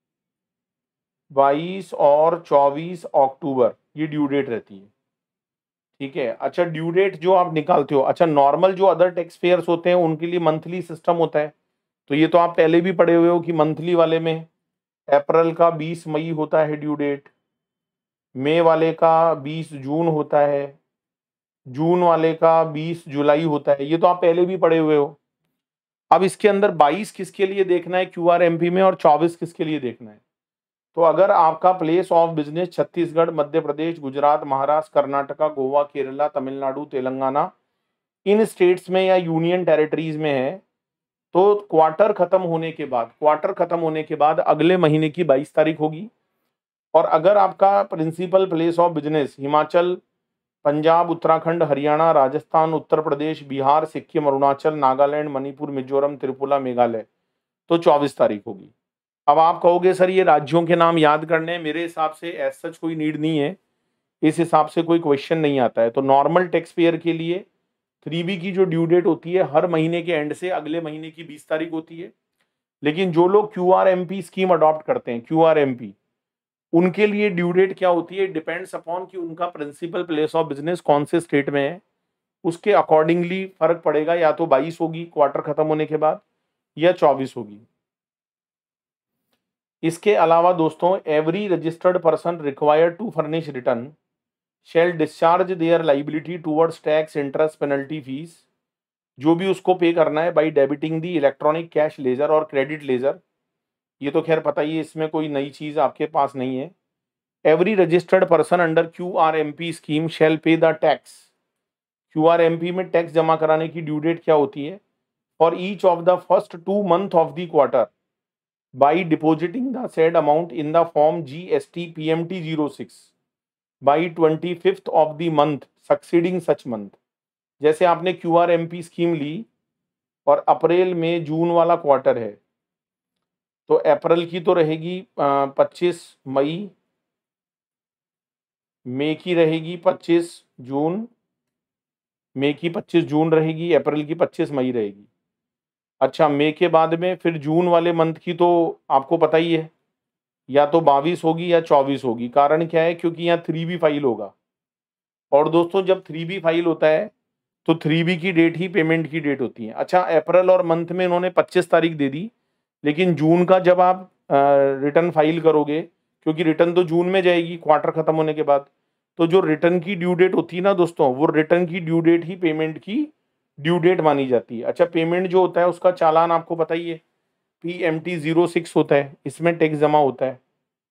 बाईस और चौबीस अक्टूबर, ये ड्यू डेट रहती है। ठीक है। अच्छा, ड्यू डेट जो आप निकालते हो, अच्छा नॉर्मल जो अदर टैक्स पेयर्स होते हैं उनके लिए मंथली सिस्टम होता है। तो ये तो आप पहले भी पढ़े हुए हो कि मंथली वाले में अप्रैल का बीस मई होता है ड्यू डेट, मई वाले का बीस जून होता है, जून वाले का बीस जुलाई होता है। ये तो आप पहले भी पढ़े हुए हो। अब इसके अंदर बाईस किसके लिए देखना है क्यूआरएमपी में और चौबीस किसके लिए देखना है? तो अगर आपका place of business Chhattisgarh, Madhya Pradesh, Gujarat, Maharashtra, Karnataka, Goa, Kerala, Tamil Nadu, Telangana, इन स्टेट्स में या यूनियन टेरिटरीज में है, तो क्वार्टर खत्म होने के बाद, क्वार्टर खत्म होने के बाद अगले महीने की बाईस तारीख होगी। और अगर आपका principal place of business Himachal, Punjab, Uttarakhand, Haryana, Rajasthan, Uttar Pradesh, Bihar, Sikkim, Arunachal, Nagaland, Manipur, Mizoram, Tripura, Meghalaya, तो चौबीस तारीख होगी। अब आप कहोगे सर ये राज्यों के नाम याद करने हैं, मेरे हिसाब से एज सच कोई नीड नहीं है, इस हिसाब से कोई क्वेश्चन नहीं आता है। तो नॉर्मल टैक्स पेयर के लिए थ्री बी की जो ड्यू डेट होती है हर महीने के एंड से अगले महीने की बीस तारीख होती है। लेकिन जो लोग क्यूआरएमपी स्कीम अडॉप्ट करते हैं, क्यूआरएमपी, उनके लिए ड्यू डेट क्या होती है? डिपेंड्स अपॉन कि उनका प्रिंसिपल प्लेस ऑफ बिजनेस कौन से स्टेट में है, उसके अकॉर्डिंगली फर्क पड़ेगा। या तो बाईस होगी क्वार्टर खत्म होने के बाद, या चौबीस होगी। इसके अलावा दोस्तों, every registered person required to furnish return shall discharge their liability towards tax, interest, penalty, fees, जो भी उसको पे करना है, by debiting the electronic cash ledger और क्रेडिट लेजर। ये तो खैर पता ही है, इसमें कोई नई चीज आपके पास नहीं है। Every registered person under QRMP scheme shall pay the tax. QRMP में टैक्स जमा कराने की ड्यू डेट क्या होती है? For each of the first two month of the quarter by depositing the said amount in the form G S T P M T zero six by twenty fifth of the month succeeding such month. जैसे आपने QRMP scheme ली और अप्रैल में जून वाला quarter है, तो अप्रैल की तो रहेगी पच्चीस मई, मई की रहेगी पच्चीस जून, मई की पच्चीस जून रहेगी, अप्रैल की पच्चीस मई रहेगी। अच्छा, मई के बाद में फिर जून वाले मंथ की तो आपको पता ही है, या तो बाईस होगी या चौबीस होगी। कारण क्या है, क्योंकि यहाँ थ्री बी फाइल होगा, और दोस्तों जब थ्री बी फाइल होता है तो थ्री बी की डेट ही पेमेंट की डेट होती है। अच्छा, अप्रैल और मंथ में इन्होंने पच्चीस तारीख दे दी, लेकिन जून का जब आप रिटर्न फाइल करोगे, क्योंकि रिटर्न तो जून में जाएगी क्वार्टर खत्म होने के बाद, तो जो रिटर्न की ड्यू डेट होती है ना दोस्तों, वो रिटर्न की ड्यू डेट ही पेमेंट की ड्यू डेट मानी जाती है। अच्छा, पेमेंट जो होता है उसका चालान आपको पता ही है, P M T zero six होता है, इसमें टैक्स जमा होता है।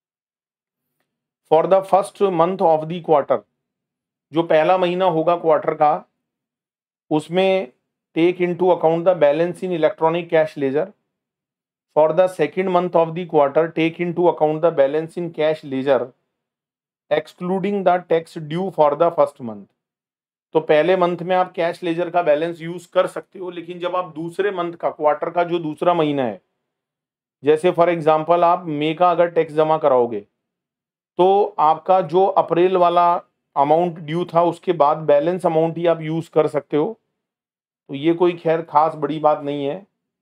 For the first month of the quarter, जो पहला महीना होगा क्वार्टर का, उसमें take into account the balance in electronic cash ledger. For the second month of the quarter, take into account the balance in cash ledger excluding the tax due for the first month. तो पहले month में आप cash ledger का balance use कर सकते हो, लेकिन जब आप दूसरे मंथ का, क्वार्टर का जो दूसरा महीना है, जैसे फॉर एग्जांपल आप मई का अगर टैक्स जमा कराओगे, तो आपका जो अप्रैल वाला अमाउंट ड्यू था उसके बाद बैलेंस अमाउंट ही आप यूज कर सकते हो। तो ये कोई खैर खास बड़ी बात नहीं है।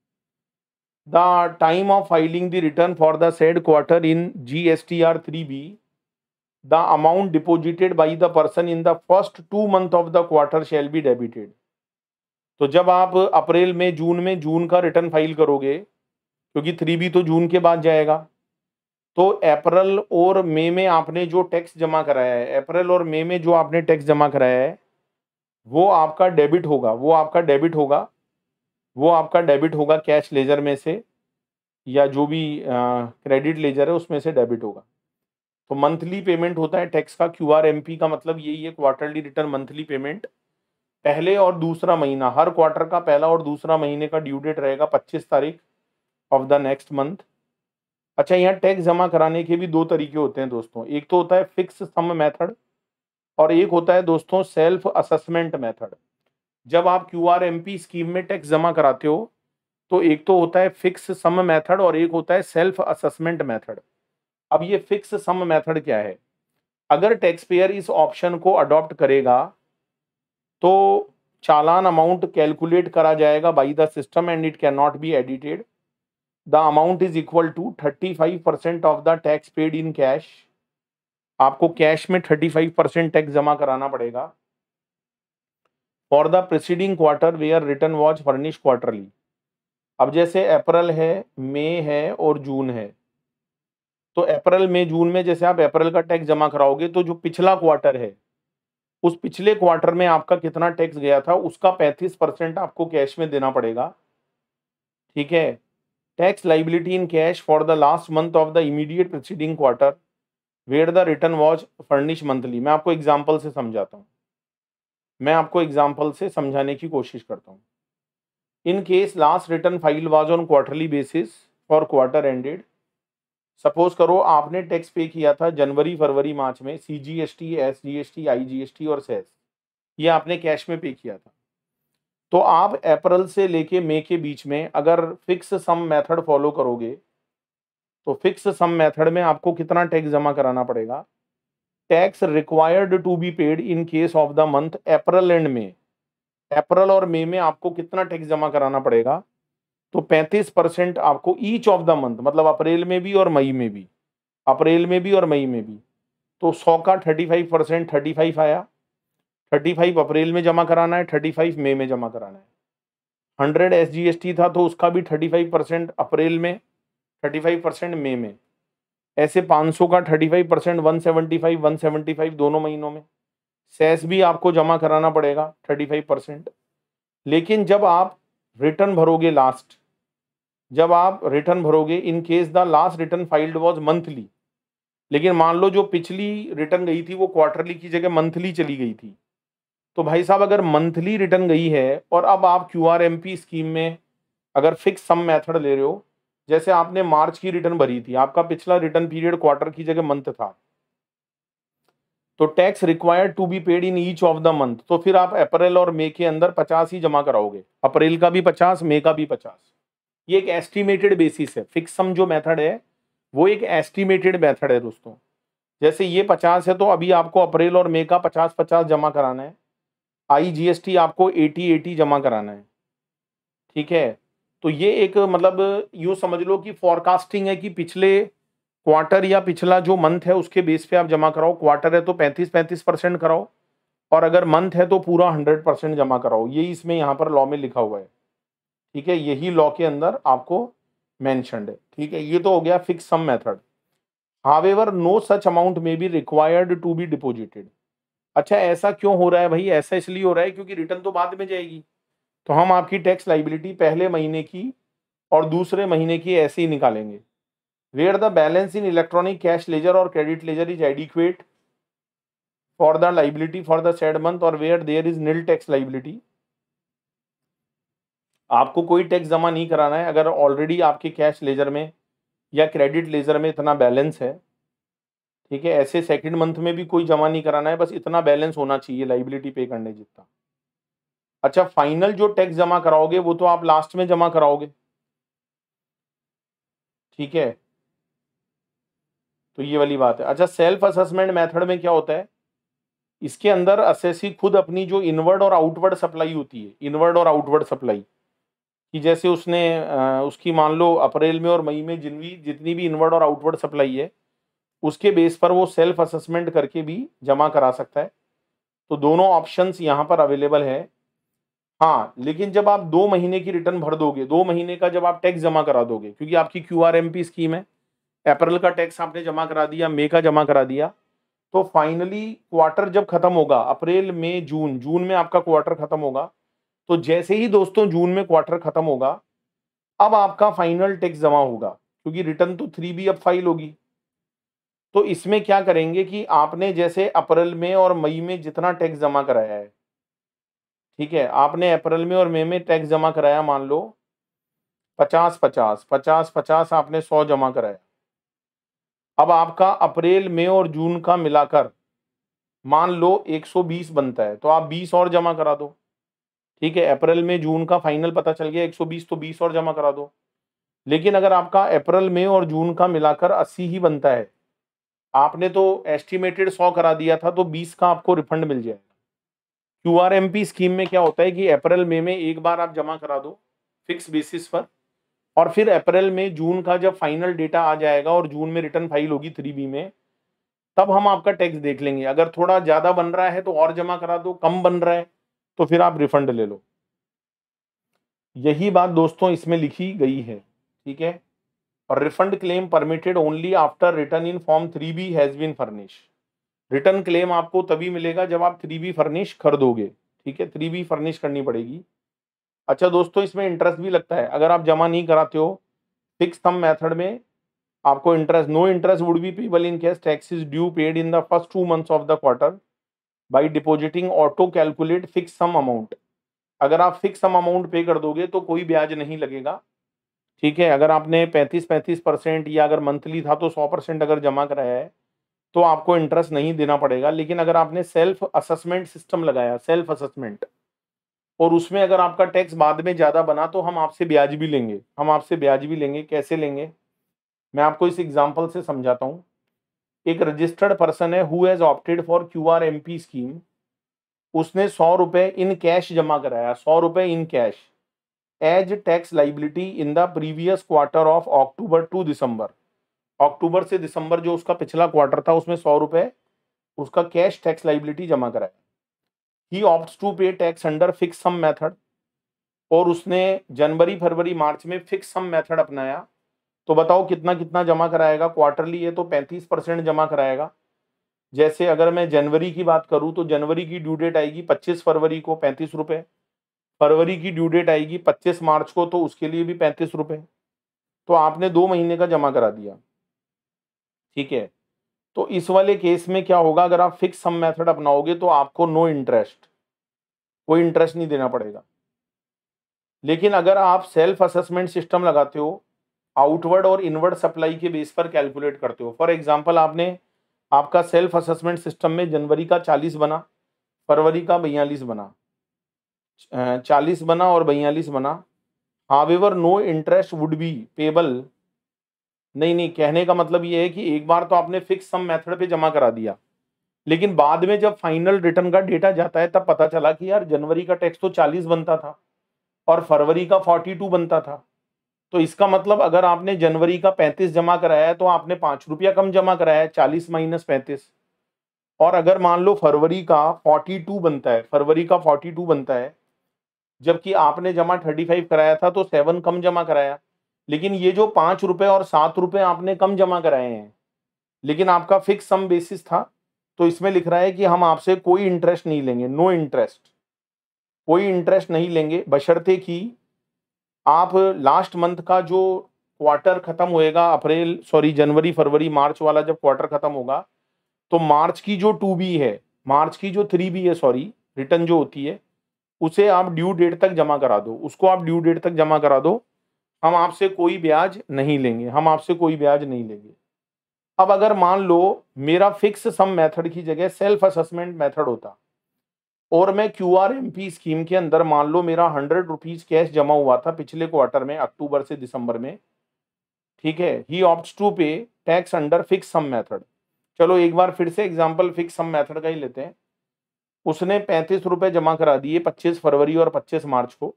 The time of filing the return for the said quarter in G S T R three B, the amount deposited by the person in the first two month of the quarter shall be debited. तो जब आप अप्रैल में, जून में, जून का return file करोगे, क्योंकि three B तो जून के बाद जाएगा, तो अप्रैल और मई में आपने जो टैक्स जमा कराया है, अप्रैल और मई में जो आपने टैक्स जमा कराया है, वो आपका डेबिट होगा, वो आपका डेबिट होगा, वो आपका डेबिट होगा कैश लेजर में से, या जो भी क्रेडिट लेजर है उसमें से डेबिट होगा। तो मंथली पेमेंट होता है टैक्स का, क्यू आर एम पी का मतलब यही है, क्वार्टरली रिटर्न मंथली पेमेंट। पहले और दूसरा महीना, हर क्वार्टर का पहला और दूसरा महीने का ड्यू डेट रहेगा पच्चीस तारीख ऑफ द नेक्स्ट मंथ। अच्छा, यहाँ टैक्स जमा कराने के भी दो तरीके होते हैं दोस्तों, एक तो होता है फिक्स सम मेथड, और एक होता है दोस्तों सेल्फ असेसमेंट मेथड। जब आप Q R M P scheme में टैक्स जमा कराते हो, तो एक तो होता है फिक्स सम मेथड और एक होता है सेल्फ असेसमेंट मेथड। अब ये फिक्स सम मेथड क्या है? अगर टैक्स पेयर इस ऑप्शन को अडॉप्ट करेगा, तो चालान अमाउंट कैलकुलेट करा जाएगा by the system and it can not be edited. The amount is equal to thirty five percent of the tax paid in cash. आपको कैश में थर्टी फाइव परसेंट टैक्स जमा कराना पड़ेगा। For the preceding quarter where return was furnish quarterly. अब जैसे अप्रैल है, मई है और जून है, तो अप्रैल में, जून में जैसे आप अप्रैल का टैक्स जमा कराओगे, तो जो पिछला क्वार्टर है, उस पिछले क्वार्टर में आपका कितना टैक्स गया था, उसका पैंतीस परसेंट आपको कैश में देना पड़ेगा। ठीक है। Tax liability in cash for the last month of the immediate preceding quarter where the return was furnish monthly. मैं आपको एग्जाम्पल से समझाता हूँ, मैं आपको एग्जाम्पल से समझाने की कोशिश करता हूँ। In case last return file was on quarterly basis for quarter ended. Suppose करो आपने टैक्स पे किया था जनवरी, फरवरी, मार्च में, C G S T, S G S T, I G S T और सेस, ये आपने कैश में पे किया था। तो आप अप्रैल से लेके मई के बीच में अगर फिक्स सम मेथड फॉलो करोगे, तो फिक्स सम मेथड में आपको कितना टैक्स जमा कराना पड़ेगा? Tax required to be paid in case of the month April and May. अप्रैल और मई में आपको कितना टैक्स जमा कराना पड़ेगा? तो पैंतीस परसेंट आपको ईच ऑफ द मंथ, मतलब अप्रैल में भी और मई में भी, अप्रैल में भी और मई में भी। तो सौ का thirty five percent, thirty five आया, थर्टी फाइव अप्रैल में जमा कराना है, थर्टी फाइव मई में जमा कराना है। Hundred S G S T था, तो उसका भी थर्टी फाइव परसेंट अप्रैल में, थर्टी फाइव परसेंट मई में। ऐसे पाँच सौ का thirty five percent, one seventy five, one seventy five दोनों महीनों में। सेस भी आपको जमा कराना पड़ेगा थर्टी फाइव परसेंट। लेकिन जब आप रिटर्न भरोगे, लास्ट जब आप रिटर्न भरोगे, in case the last return filed was monthly, लेकिन मान लो जो पिछली रिटर्न गई थी वो क्वार्टरली की जगह मंथली चली गई थी, तो भाई साहब अगर मंथली रिटर्न गई है और अब आप Q R M P scheme में अगर फिक्स सम मेथड ले रहे हो, जैसे आपने मार्च की रिटर्न भरी थी, आपका पिछला रिटर्न पीरियड क्वार्टर की जगह मंथ था, तो tax required to be paid in each of the month, तो फिर आप अप्रैल और मई के अंदर पचास ही जमा कराओगे, अप्रैल का भी पचास, मई का भी पचास। ये एक एस्टिमेटेड बेसिस है। फिक्स सम जो मेथड है वो एक एस्टिमेटेड मेथड है दोस्तों। जैसे ये पचास है, तो अभी आपको अप्रैल और मई का पचास पचास जमा कराना है। आई जी एस टी आपको अस्सी अस्सी जमा कराना है। ठीक है, तो ये एक मतलब यूं समझ लो कि फॉरकास्टिंग है कि पिछले क्वार्टर या पिछला जो मंथ है उसके बेस पे आप जमा कराओ। क्वार्टर है तो पैंतीस पैंतीस परसेंट कराओ, और अगर मंथ है तो पूरा हंड्रेड परसेंट जमा कराओ। यही इसमें यहाँ पर लॉ में लिखा हुआ है, ठीक है, यही लॉ के अंदर आपको मेंशन्ड है, ठीक है। ये तो हो गया fix sum method. However no such amount may be required to be deposited. अच्छा, ऐसा क्यों हो रहा है भाई? ऐसा इसलिए हो रहा है क्योंकि रिटर्न तो बाद में जाएगी, तो हम आपकी टैक्स लाइबिलिटी पहले महीने की और दूसरे महीने की ऐसे ही निकालेंगे। Where the balance in electronic cash ledger और credit ledger is adequate for the liability for the said month और where there is nil tax liability. आपको कोई टैक्स जमा नहीं कराना है अगर ऑलरेडी आपके कैश लेजर में या क्रेडिट लेजर में इतना बैलेंस है, ठीक है। ऐसे सेकंड मंथ में भी कोई जमा नहीं कराना है, बस इतना बैलेंस होना चाहिए लाइबिलिटी पे करने जितना। अच्छा, फाइनल जो टैक्स जमा कराओगे वो तो आप लास्ट में जमा कराओगे, ठीक है, तो ये वाली बात है। अच्छा, सेल्फ असेसमेंट मेथड में क्या होता है? इसके अंदर असेसी खुद अपनी जो इनवर्ड और आउटवर्ड सप्लाई होती है, इनवर्ड और आउटवर्ड सप्लाई कि जैसे उसने उसकी मान लो अप्रैल में और मई में जिनवी जितनी भी इनवर्ड और आउटवर्ड सप्लाई है उसके बेस पर वो सेल्फ असेसमेंट करके भी जमा करा सकता है। तो दोनों ऑप्शंस यहाँ पर अवेलेबल है। हाँ, लेकिन जब आप दो महीने की रिटर्न भर दोगे, दो महीने का जब आप टैक्स जमा करा दोगे, क्योंकि आपकी Q R M P scheme है, अप्रैल का टैक्स आपने जमा करा दिया, मई का जमा करा दिया, तो फाइनली क्वार्टर जब खत्म होगा, अप्रैल मई जून, जून में आपका क्वार्टर खत्म होगा, तो जैसे ही दोस्तों जून में क्वार्टर खत्म होगा, अब आपका फाइनल टैक्स जमा होगा, क्योंकि रिटर्न तो थ्री बी अब फाइल होगी। तो इसमें क्या करेंगे कि आपने जैसे अप्रैल में और मई में जितना टैक्स जमा कराया है, ठीक है, आपने अप्रैल में और मई में टैक्स जमा कराया, मान लो पचास पचास पचास पचास आपने सौ जमा कराया। अब आपका अप्रैल मई और जून का मिलाकर मान लो एक सौ बीस बनता है, तो आप बीस और जमा करा दो, ठीक है। अप्रैल में जून का फाइनल पता चल गया एक सौ बीस, तो बीस और जमा करा दो। लेकिन अगर आपका अप्रैल मई और जून का मिलाकर अस्सी ही बनता है, आपने तो एस्टिमेटेड सौ करा दिया था, तो बीस का आपको रिफंड मिल जाएगा। Q R M P scheme में क्या होता है कि अप्रैल मई में एक बार आप जमा करा दो फिक्स बेसिस पर, और फिर अप्रैल में जून का जब फाइनल डेटा आ जाएगा और जून में रिटर्न फाइल होगी थ्री बी में, तब हम आपका टैक्स देख लेंगे। अगर थोड़ा ज्यादा बन रहा है तो और जमा करा दो, कम बन रहा है तो फिर आप रिफंड ले लो। यही बात दोस्तों इसमें लिखी गई है, ठीक है। और refund claim permitted only after return in form three B has been furnish. Return claim आपको तभी मिलेगा जब आप थ्री बी फर्निश कर दोगे, ठीक है, थ्री बी फर्निश करनी पड़ेगी। अच्छा दोस्तों, इसमें इंटरेस्ट भी लगता है अगर आप जमा नहीं कराते हो। फिक्स सम मेथड में आपको interest, no interest would be payable in case tax is due paid in the first two months of the quarter by depositing auto calculate fix sum amount. अगर आप फिक्स सम अमाउंट पे कर दोगे तो कोई ब्याज नहीं लगेगा, ठीक है। अगर आपने पैंतीस पैंतीस परसेंट या अगर मंथली था तो सौ परसेंट अगर जमा कराया है तो आपको इंटरेस्ट नहीं देना पड़ेगा। लेकिन अगर आपने सेल्फ असेसमेंट सिस्टम लगाया, सेल्फ असेसमेंट, और उसमें अगर आपका टैक्स बाद में ज़्यादा बना तो हम आपसे ब्याज भी लेंगे, हम आपसे ब्याज भी लेंगे। कैसे लेंगे, मैं आपको इस एग्जांपल से समझाता हूँ। एक रजिस्टर्ड पर्सन है who has opted for Q R M P scheme, उसने सौ रुपए इन कैश जमा कराया, सौ रुपए in cash as tax liability in the previous quarter of October to December. अक्टूबर से दिसंबर जो उसका पिछला क्वार्टर था उसमें सौ रुपए उसका कैश टैक्स लाइबिलिटी जमा कराया। He opts to pay tax under fix sum method, और उसने जनवरी फरवरी मार्च में फिक्स सम मेथड अपनाया। तो बताओ कितना कितना जमा कराएगा? क्वार्टरली है तो पैंतीस परसेंट जमा कराएगा। जैसे अगर मैं जनवरी की बात करूं तो जनवरी की ड्यू डेट आएगी पच्चीस फरवरी को पैंतीस रुपए, फरवरी की ड्यू डेट आएगी पच्चीस मार्च को तो उसके लिए भी पैंतीस रुपए। तो आपने दो महीने का जमा करा दिया, ठीक है। तो इस वाले केस में क्या होगा, अगर आप फिक्स सम मेथड अपनाओगे तो आपको नो इंटरेस्ट, कोई इंटरेस्ट नहीं देना पड़ेगा। लेकिन अगर आप सेल्फ असेसमेंट सिस्टम लगाते हो, आउटवर्ड और इनवर्ड सप्लाई के बेस पर कैलकुलेट करते हो, फॉर एग्जांपल आपने आपका सेल्फ असेसमेंट सिस्टम में जनवरी का चालीस बना, फरवरी का बयालीस बना, चालीस बना और बयालीस बना, however no interest would be payable. नहीं नहीं, कहने का मतलब ये है कि एक बार तो आपने फिक्स सम मेथड पे जमा करा दिया, लेकिन बाद में जब फाइनल रिटर्न का डेटा जाता है तब पता चला कि यार जनवरी का टैक्स तो चालीस बनता था और फरवरी का बयालीस बनता था, तो इसका मतलब अगर आपने जनवरी का पैंतीस जमा कराया है तो आपने पांच रुपया कम जमा कराया है, चालीस माइनस पैंतीस। और अगर मान लो फरवरी का बयालीस बनता है, फरवरी का बयालीस बनता है, जबकि आपने जमा पैंतीस कराया था तो सेवन कम जमा कराया। लेकिन ये जो पांच रुपए और सात रुपए आपने कम जमा कराए हैं, लेकिन आपका फिक्स सम बेसिस था, तो इसमें लिख रहा है कि हम आपसे कोई इंटरेस्ट नहीं लेंगे, नो इंटरेस्ट, कोई इंटरेस्ट नहीं लेंगे, बशर्ते कि आप लास्ट मंथ का जो क्वार्टर खत्म होएगा, अप्रैल सॉरी जनवरी फरवरी मार्च वाला जब क्वार्टर खत्म होगा, तो मार्च की जो टू बी है, मार्च की जो थ्री बी है सॉरी रिटर्न जो होती है, उसे आप ड्यू डेट तक जमा करा दो, उसको आप ड्यू डेट तक जमा करा दो। हम आपसे कोई ब्याज नहीं लेंगे, हम आपसे कोई ब्याज नहीं लेंगे। अब अगर मान लो मेरा फिक्स सम मेथड की जगह सेल्फ असेसमेंट मेथड होता और मैं Q R M P scheme के अंदर मान लो मेरा हंड्रेड रुपीज कैश जमा हुआ था पिछले क्वार्टर में, अक्टूबर से दिसंबर में, ठीक है, he opts to pay tax under fix sum method. चलो एक बार फिर से एग्जांपल फिक्स सम मेथड का ही लेते हैं। उसने पैंतीस रुपए जमा करा दिए पच्चीस फरवरी और पच्चीस मार्च को,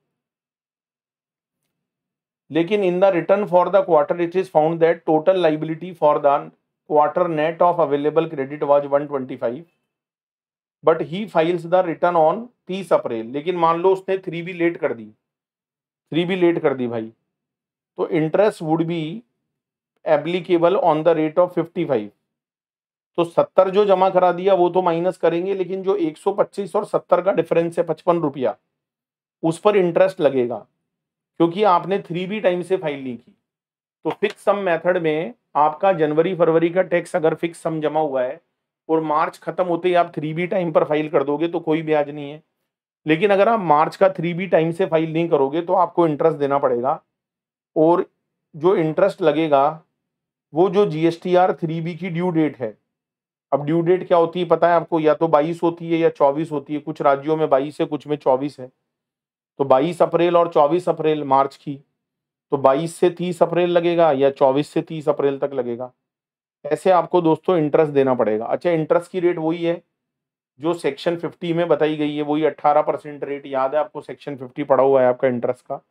लेकिन in the return for the quarter it is found that total liability for the quarter net of available credit was one twenty five, but he files the return on तीस अप्रैल। लेकिन मान लो उसने थ्री बी लेट कर दी, three B late कर दी भाई, तो interest would be applicable on the rate of fifty five. तो सत्तर जो जमा करा दिया वो तो माइनस करेंगे, लेकिन जो एक सौ पच्चीस और सत्तर का डिफरेंस है पचपन रुपया, उस पर इंटरेस्ट लगेगा, क्योंकि आपने थ्री बी टाइम से फाइल नहीं की। तो फिक्स सम मेथड में आपका जनवरी फरवरी का टैक्स अगर फिक्स सम जमा हुआ है और मार्च खत्म होते ही आप थ्री बी टाइम पर फाइल कर दोगे तो कोई ब्याज नहीं है। लेकिन अगर आप मार्च का थ्री बी टाइम से फाइल नहीं करोगे तो आपको इंटरेस्ट देना पड़ेगा, और जो इंटरेस्ट लगेगा वो जो G S T R three B की ड्यू डेट है। अब ड्यू डेट क्या होती है पता है आपको, या तो बाईस होती है या चौबीस होती है, कुछ राज्यों में बाईस है कुछ में चौबीस है। तो बाईस अप्रैल और चौबीस अप्रैल मार्च की, तो बाईस से तीस अप्रैल लगेगा या चौबीस से तीस अप्रैल तक लगेगा। ऐसे आपको दोस्तों इंटरेस्ट देना पड़ेगा। अच्छा, इंटरेस्ट की रेट वही है जो सेक्शन फिफ्टी में बताई गई है, वही अट्ठारह परसेंट रेट, याद है आपको, सेक्शन फिफ्टी पड़ा हुआ है आपका इंटरेस्ट का।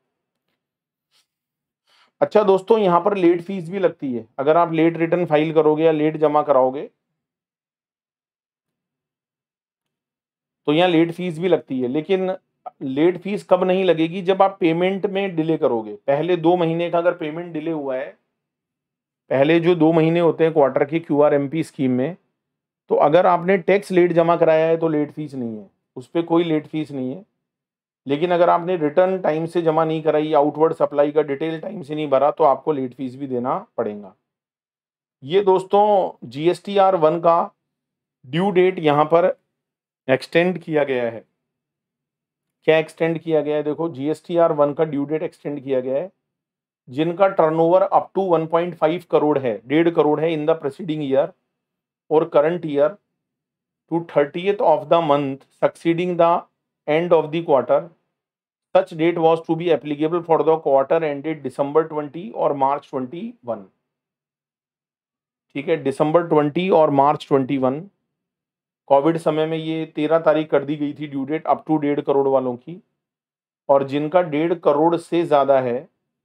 अच्छा दोस्तों, यहाँ पर लेट फीस भी लगती है, अगर आप लेट रिटर्न फाइल करोगे या लेट जमा कराओगे तो यहाँ लेट फीस भी लगती है। लेकिन लेट फीस कब नहीं लगेगी, जब आप पेमेंट में डिले करोगे। पहले दो महीने का अगर पेमेंट डिले हुआ है, पहले जो दो महीने होते हैं क्वार्टर की Q R M P scheme में, तो अगर आपने टैक्स लेट जमा कराया है तो लेट फीस नहीं है, उस पर कोई लेट फीस नहीं है। लेकिन अगर आपने रिटर्न टाइम से जमा नहीं कराई, आउटवर्ड सप्लाई का डिटेल टाइम से नहीं भरा, तो आपको लेट फीस भी देना पड़ेगा। ये दोस्तों G S T R one का ड्यू डेट यहाँ पर एक्सटेंड किया गया है। क्या एक्सटेंड किया गया है, देखो G S T R one का ड्यू डेट एक्सटेंड किया गया है जिनका turnover up to one point five crore है, डेढ़ करोड़ है इन द प्रेसिडिंग ईयर और current year to thirtieth of the month succeeding the end of the quarter. Such date was to be applicable for the quarter ended December twenty और March twenty one. ठीक है, दिसंबर twenty और March twenty one. Covid समय में ये तेरह तारीख कर दी गई थी ड्यू डेट अप टू डेढ़ करोड़ वालों की, और जिनका डेढ़ करोड़ से ज्यादा है,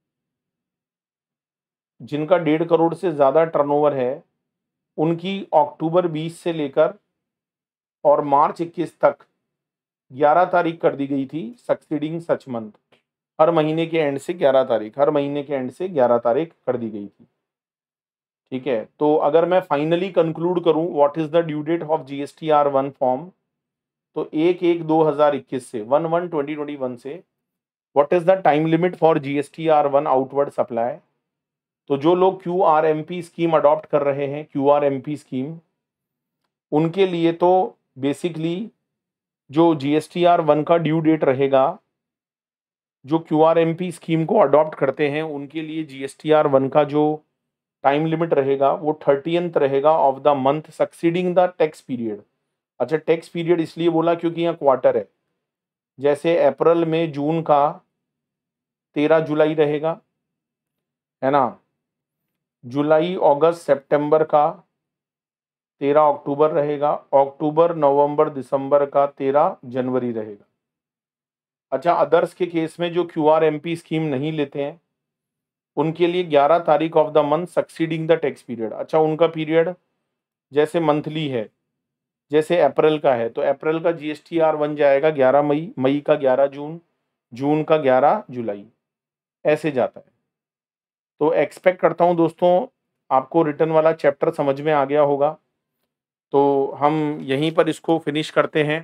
जिनका डेढ़ करोड़ से ज्यादा टर्नओवर है, उनकी अक्टूबर बीस से लेकर और मार्च इक्कीस तक ग्यारह तारीख कर दी गई थी सक्सीडिंग सच मंथ। हर महीने के एंड से ग्यारह तारीख, हर महीने के एंड से ग्यारह तारीख कर दी गई थी। ठीक है, तो अगर मैं फाइनली कंक्लूड करूं what is the due date of G S T R one form, तो एक एक दो हजार इक्कीस से one one twenty twenty one से what is the time limit for G S T R one outward supply. तो जो लोग Q R M P scheme adopt कर रहे हैं, Q R M P scheme, उनके लिए तो बेसिकली जो G S T R one का ड्यू डेट रहेगा, जो Q R M P scheme को अडॉप्ट करते हैं उनके लिए G S T R one का जो टाइम लिमिट रहेगा वो थर्टियंथ रहेगा of the month succeeding the tax period. अच्छा, टैक्स पीरियड इसलिए बोला क्योंकि यहाँ क्वार्टर है, जैसे अप्रैल में जून का तेरह जुलाई रहेगा, है ना, जुलाई अगस्त सितंबर का तेरह अक्टूबर रहेगा, अक्टूबर नवंबर दिसंबर का तेरह जनवरी रहेगा। अच्छा, अदर्स के केस में जो Q R M P scheme नहीं लेते हैं उनके लिए ग्यारह तारीख of the month succeeding the tax period. अच्छा, उनका पीरियड जैसे मंथली है, जैसे अप्रैल का है तो अप्रैल का जीएसटीआर बन जाएगा ग्यारह मई, मई का ग्यारह जून, जून का ग्यारह जुलाई, ऐसे जाता है। तो एक्सपेक्ट करता हूं दोस्तों आपको रिटर्न वाला चैप्टर समझ में आ गया होगा। तो हम यहीं पर इसको फिनिश करते हैं।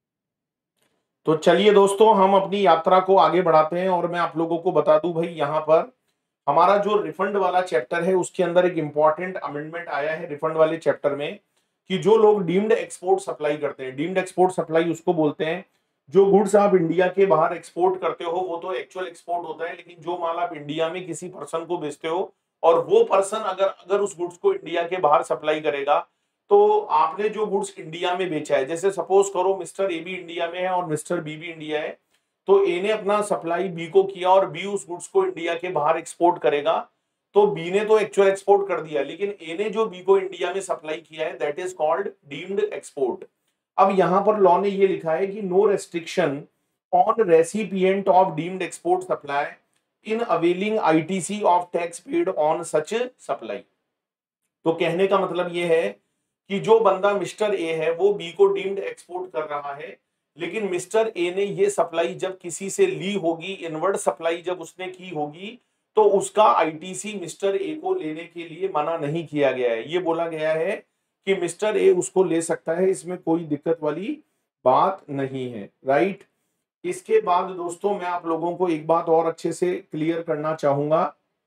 तो चलिए दोस्तों, हम अपनी यात्रा को आगे बढ़ाते हैं और मैं आप लोगों को बता दूं भाई, यहाँ पर हमारा जो रिफंड वाला चैप्टर है उसके अंदर एक इंपॉर्टेंट अमेंडमेंट आया है रिफंड वाले चैप्टर में, कि जो लोग डीम्ड एक्सपोर्ट सप्लाई करते हैं, डीम्ड एक्सपोर्ट सप्लाई उसको बोलते हैं जो गुड्स आप इंडिया के बाहर एक्सपोर्ट करते हो वो तो एक्चुअल एक्सपोर्ट होता है, लेकिन जो माल आप इंडिया में किसी पर्सन को बेचते हो और वो पर्सन अगर अगर उस गुड्स को इंडिया के बाहर सप्लाई करेगा, तो आपने जो गुड्स इंडिया में बेचा है, जैसे सपोज करो मिस्टर ए भी इंडिया में है और मिस्टर बी भी इंडिया है, तो ए ने अपना सप्लाई बी को किया और बी उस गुड्स को इंडिया के बाहर एक्सपोर्ट करेगा, तो बी ने तो एक्चुअल एक्सपोर्ट कर दिया, लेकिन ए ने जो बी को इंडिया में सप्लाई किया है that is called deemed export. अब यहां पर लॉ ने ये लिखा है कि no restriction on recipient of deemed export supply in availing ITC of tax paid on such supply. तो कहने का मतलब ये है कि जो बंदा मिस्टर ए है वो बी को डीम्ड एक्सपोर्ट कर रहा है, लेकिन मिस्टर ए ने ये सप्लाई जब किसी से ली होगी, इनवर्ड सप्लाई जब उसने की होगी, तो उसका आईटीसी मिस्टर ए को लेने के लिए मना नहीं किया गया है। ये बोला गया है कि मिस्टर ए उसको ले सकता है, इसमें कोई दिक्कत वाली बात नहीं है, राइट। इसके बाद दोस्तों मैं आप लोगों को एक बात और अच्छे से क्लियर करना चाहूंगा।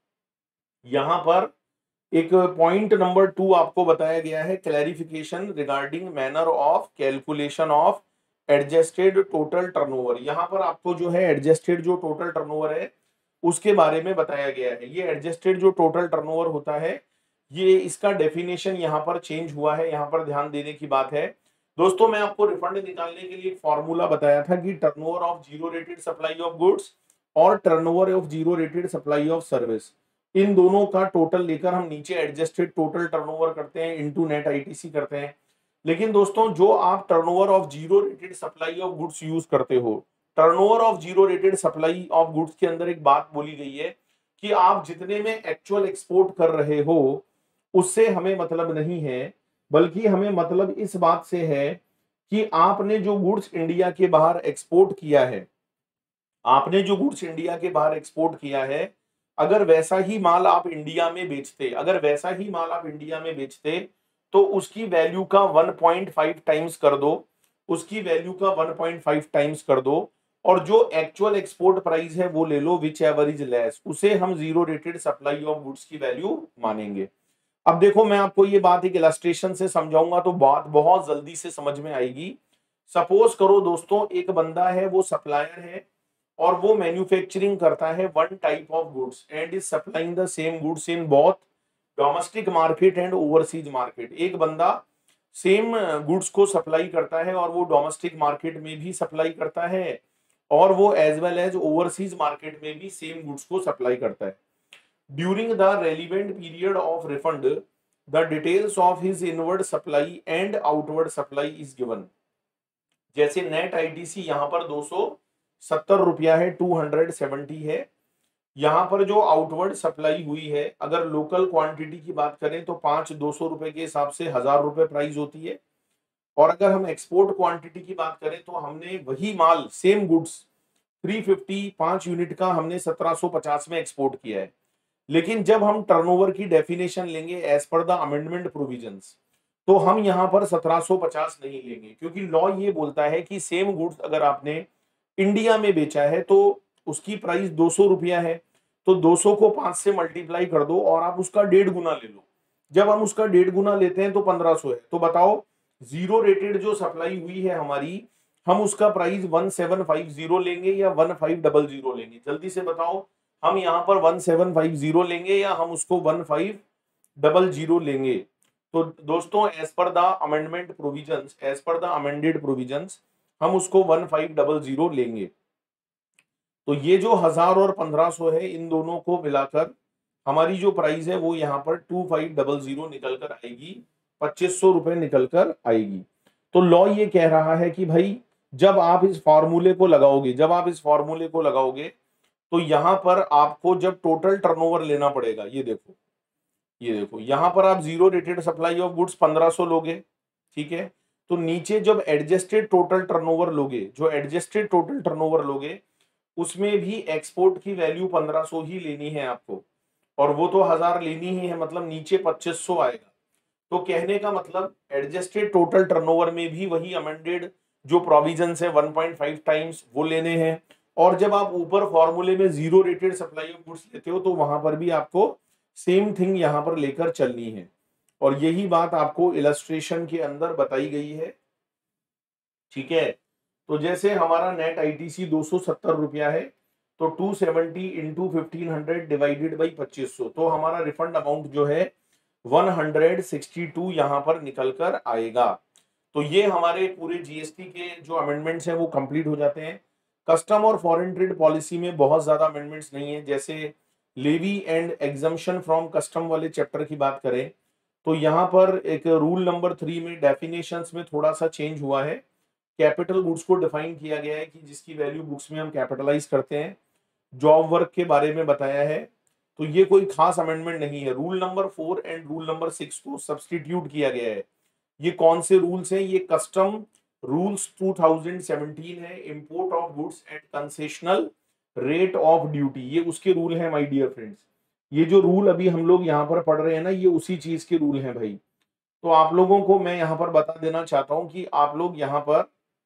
यहां पर एक पॉइंट नंबर टू आपको बताया गया है, clarification regarding manner of calculation of adjusted total turnover. यहां पर आपको जो है एडजस्टेड जो टोटल टर्नओवर है उसके बारे में बताया गया है। ये एडजस्टेड जो टोटल टर्नओवर होता है, ये इसका डेफिनेशन यहाँ पर चेंज हुआ है, यहाँ पर ध्यान देने की बात है दोस्तों। मैं आपको रिफंड निकालने के लिए एक फॉर्मूला बताया था कि turnover of zero rated supply of goods और turnover of zero rated supply of service, इन दोनों का टोटल लेकर हम नीचे एडजस्टेड टोटल टर्नओवर करते हैं, इनटू नेट आईटीसी करते हैं। लेकिन दोस्तों जो आप turnover of zero rated supply of goods use करते हो, turnover of zero rated supply of goods के अंदर एक बात बोली गई है कि आप जितने में एक्चुअल एक्सपोर्ट कर रहे हो उससे हमें मतलब नहीं है, बल्कि हमें मतलब इस बात से है कि आपने जो गुड्स इंडिया के बाहर एक्सपोर्ट किया है, आपने जो गुड्स इंडिया के बाहर एक्सपोर्ट किया है, अगर वैसा ही माल आप इंडिया में बेचते अगर वैसा ही माल आप इंडिया में बेचते तो उसकी वैल्यू का वन पॉइंट फाइव टाइम्स कर दो, उसकी वैल्यू का वन पॉइंट फाइव टाइम्स कर दो, और जो एक्चुअल एक्सपोर्ट प्राइस है वो ले लो विच एवर इज लेस, उसे हम zero rated supply of goods की वैल्यू मानेंगे। अब देखो मैं आपको ये बात एक इलस्ट्रेशन से समझाऊंगा तो बात बहुत जल्दी से समझ में आएगी। सपोज करो दोस्तों एक बंदा है, वो सप्लायर है और वो मैन्युफैक्चरिंग करता है one type of goods and is supplying the same goods in both domestic market and overseas market. एक बंदा सेम गुड्स को सप्लाई करता है और वो डोमेस्टिक मार्केट में भी सप्लाई करता है और वो as well as overseas market में भी सेम गुड्स को सप्लाई करता है। During the relevant period of refund the details of his inward supply and outward supply is given. जैसे नेट आईटीसी यहाँ पर दो सौ सत्तर रुपया है, टू हंड्रेड सेवेंटी है। यहाँ पर जो आउटवर्ड सप्लाई हुई है, अगर लोकल क्वांटिटी की बात करें तो पांच दो सौ रुपए के हिसाब से हजार रुपए प्राइस होती है, और अगर हम एक्सपोर्ट क्वांटिटी की बात करें तो हमने वही माल सेम गुड्स तीन सौ पचास पांच यूनिट का हमने सत्रह सौ पचास में एक्सपोर्ट किया है। लेकिन जब हम टर्नओवर की डेफिनेशन लेंगे as per the amendment provisions, तो हम यहाँ पर सत्रह सौ पचास नहीं लेंगे, क्योंकि लॉ ये बोलता है कि सेम गुड्स अगर आपने इंडिया में बेचा है तो उसकी प्राइस दो सौ रुपया है, तो दो सौ को पांच से मल्टीप्लाई कर दो और आप उसका डेढ़ गुना ले लो। जब हम उसका डेढ़ गुना लेते हैं तो पंद्रह सौ है। तो बताओ जीरो रेटेड जो सप्लाई हुई है हमारी, हम उसका price one seven five zero लेंगे या वन फाइव डबल जीरो लेंगे? जल्दी से बताओ, हम यहाँ पर वन सेवन फाइव जीरो लेंगे या हम उसको वन फाइव डबल जीरो लेंगे? तो दोस्तों as per the amendment provisions, as per the amended provisions हम उसको वन फाइव डबल जीरो लेंगे। तो ये जो हजार और पंद्रह सौ है, इन दोनों को मिलाकर हमारी जो प्राइस है वो यहाँ पर टू फाइव डबल जीरो निकल कर आएगी, पच्चीस सौ रुपए निकल कर आएगी। तो लॉ ये कह रहा है कि भाई जब आप इस फॉर्मूले को लगाओगे जब आप इस फॉर्मूले को लगाओगे तो यहाँ पर आपको जब टोटल टर्नओवर लेना पड़ेगा, ये देखो ये देखो यहाँ पर आप zero rated supply of goods पंद्रह सौ लोगे, ठीक है। तो नीचे जब एडजस्टेड टोटल टर्नओवर लोगे, जो एडजस्टेड टोटल टर्नओवर लोगे उसमें भी एक्सपोर्ट की वैल्यू पंद्रह सौ ही लेनी है आपको, और वो तो हजार लेनी ही है, मतलब नीचे पच्चीस सौ आएगा। तो कहने का मतलब एडजस्टेड टोटल टर्नओवर में भी वही अमेंडेड जो प्रोविजंस है वन पॉइंट फाइव टाइम्स वो लेने हैं, और जब आप ऊपर फॉर्मूले में zero rated supply of goods लेते हो तो वहां पर भी आपको सेम थिंग यहां पर लेकर चलनी है, और यही बात आपको इलस्ट्रेशन के अंदर बताई गई है, ठीक है। तो जैसे हमारा नेट आईटीसी दो सौ सत्तर रुपया है, तो two seventy into fifteen hundred divided by पच्चीस सौ, तो हमारा रिफंड अमाउंट जो है वन हंड्रेड सिक्सटी टू यहाँ पर निकल कर आएगा। तो ये हमारे पूरे जीएसटी के जो अमेंडमेंट्स हैं वो कंप्लीट हो जाते हैं। कस्टम और फॉरेन ट्रेड पॉलिसी में बहुत ज्यादा अमेंडमेंट्स नहीं है। जैसे levy and exemption from custom वाले चैप्टर की बात करें तो यहाँ पर एक रूल नंबर थ्री में डेफिनेशंस में थोड़ा सा चेंज हुआ है। कैपिटल गुड्स को डिफाइन किया गया है कि जिसकी वैल्यू बुक्स में हम कैपिटलाइज करते हैं। जॉब वर्क के बारे में बताया है, तो ये कोई खास अमेंडमेंट नहीं है। Rule number four and rule number six को सब्सटीट्यूट किया गया है। ये कौन से रूल्स हैं? ये custom rules two thousand seventeen है, import of goods at concessional rate of duty, ये उसके रूल हैं माय डियर फ्रेंड्स। ये जो रूल अभी हम लोग यहाँ पर पढ़ रहे हैं ना, ये उसी चीज के रूल हैं भाई। तो आप लोगों को मैं यहाँ पर बता देना चाहता हूँ कि आप लोग यहाँ पर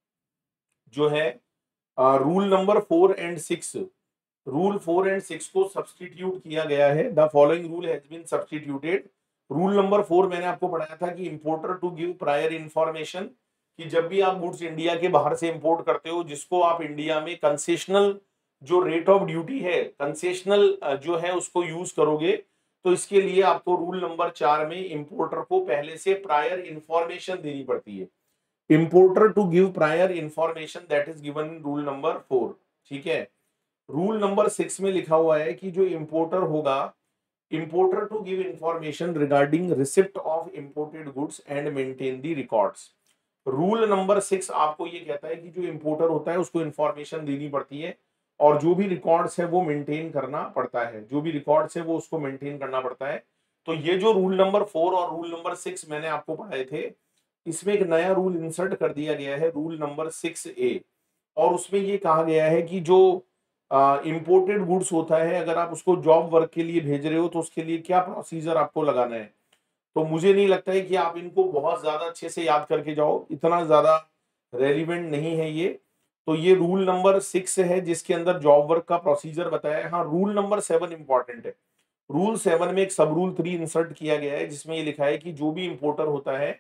जो है rule number four and six rule four and six को सब्सटीट्यूट किया गया है। The following rule has been substituted. Rule number four मैंने आपको पढ़ाया था कि importer to give prior information, कि जब भी आप गुड्स इंडिया के बाहर से इंपोर्ट करते हो जिसको आप इंडिया में कंसेशनल जो रेट ऑफ ड्यूटी है, कंसेशनल जो है उसको यूज करोगे, तो इसके लिए आपको रूल नंबर चार में इंपोर्टर को पहले से प्रायर इंफॉर्मेशन देनी पड़ती है। Importer to give prior information that is given in rule number four, ठीक है। रूल नंबर सिक्स में लिखा हुआ है कि जो इंपोर्टर होगा, importer to give information regarding receipt of imported goods and maintain the records. Rule number six आपको ये कहता है कि जो इंपोर्टर होता है उसको इंफॉर्मेशन देनी पड़ती है, और जो भी रिकॉर्ड्स है वो मेंटेन करना पड़ता है, जो भी रिकॉर्ड्स है वो उसको मेंटेन करना पड़ता है। तो ये जो रूल नंबर फोर और रूल नंबर सिक्स मैंने आपको पढ़ाए थे, इसमें एक नया रूल इंसर्ट कर दिया गया है, रूल नंबर सिक्स ए, और उसमें ये कहा गया है कि जो इंपोर्टेड uh, गुड्स होता है, अगर आप उसको जॉब वर्क के लिए भेज रहे हो तो उसके लिए क्या प्रोसीजर आपको लगाना है। तो मुझे नहीं लगता है कि आप इनको बहुत ज्यादा अच्छे से याद करके जाओ, इतना ज्यादा रेलिवेंट नहीं है ये। तो ये रूल नंबर सिक्स है जिसके अंदर जॉब वर्क का प्रोसीजर बताया है। हाँ, रूल नंबर सेवन इंपॉर्टेंट है। रूल सेवन में एक सब रूल थ्री इंसर्ट किया गया है जिसमें ये लिखा है कि जो भी इंपोर्टर होता है,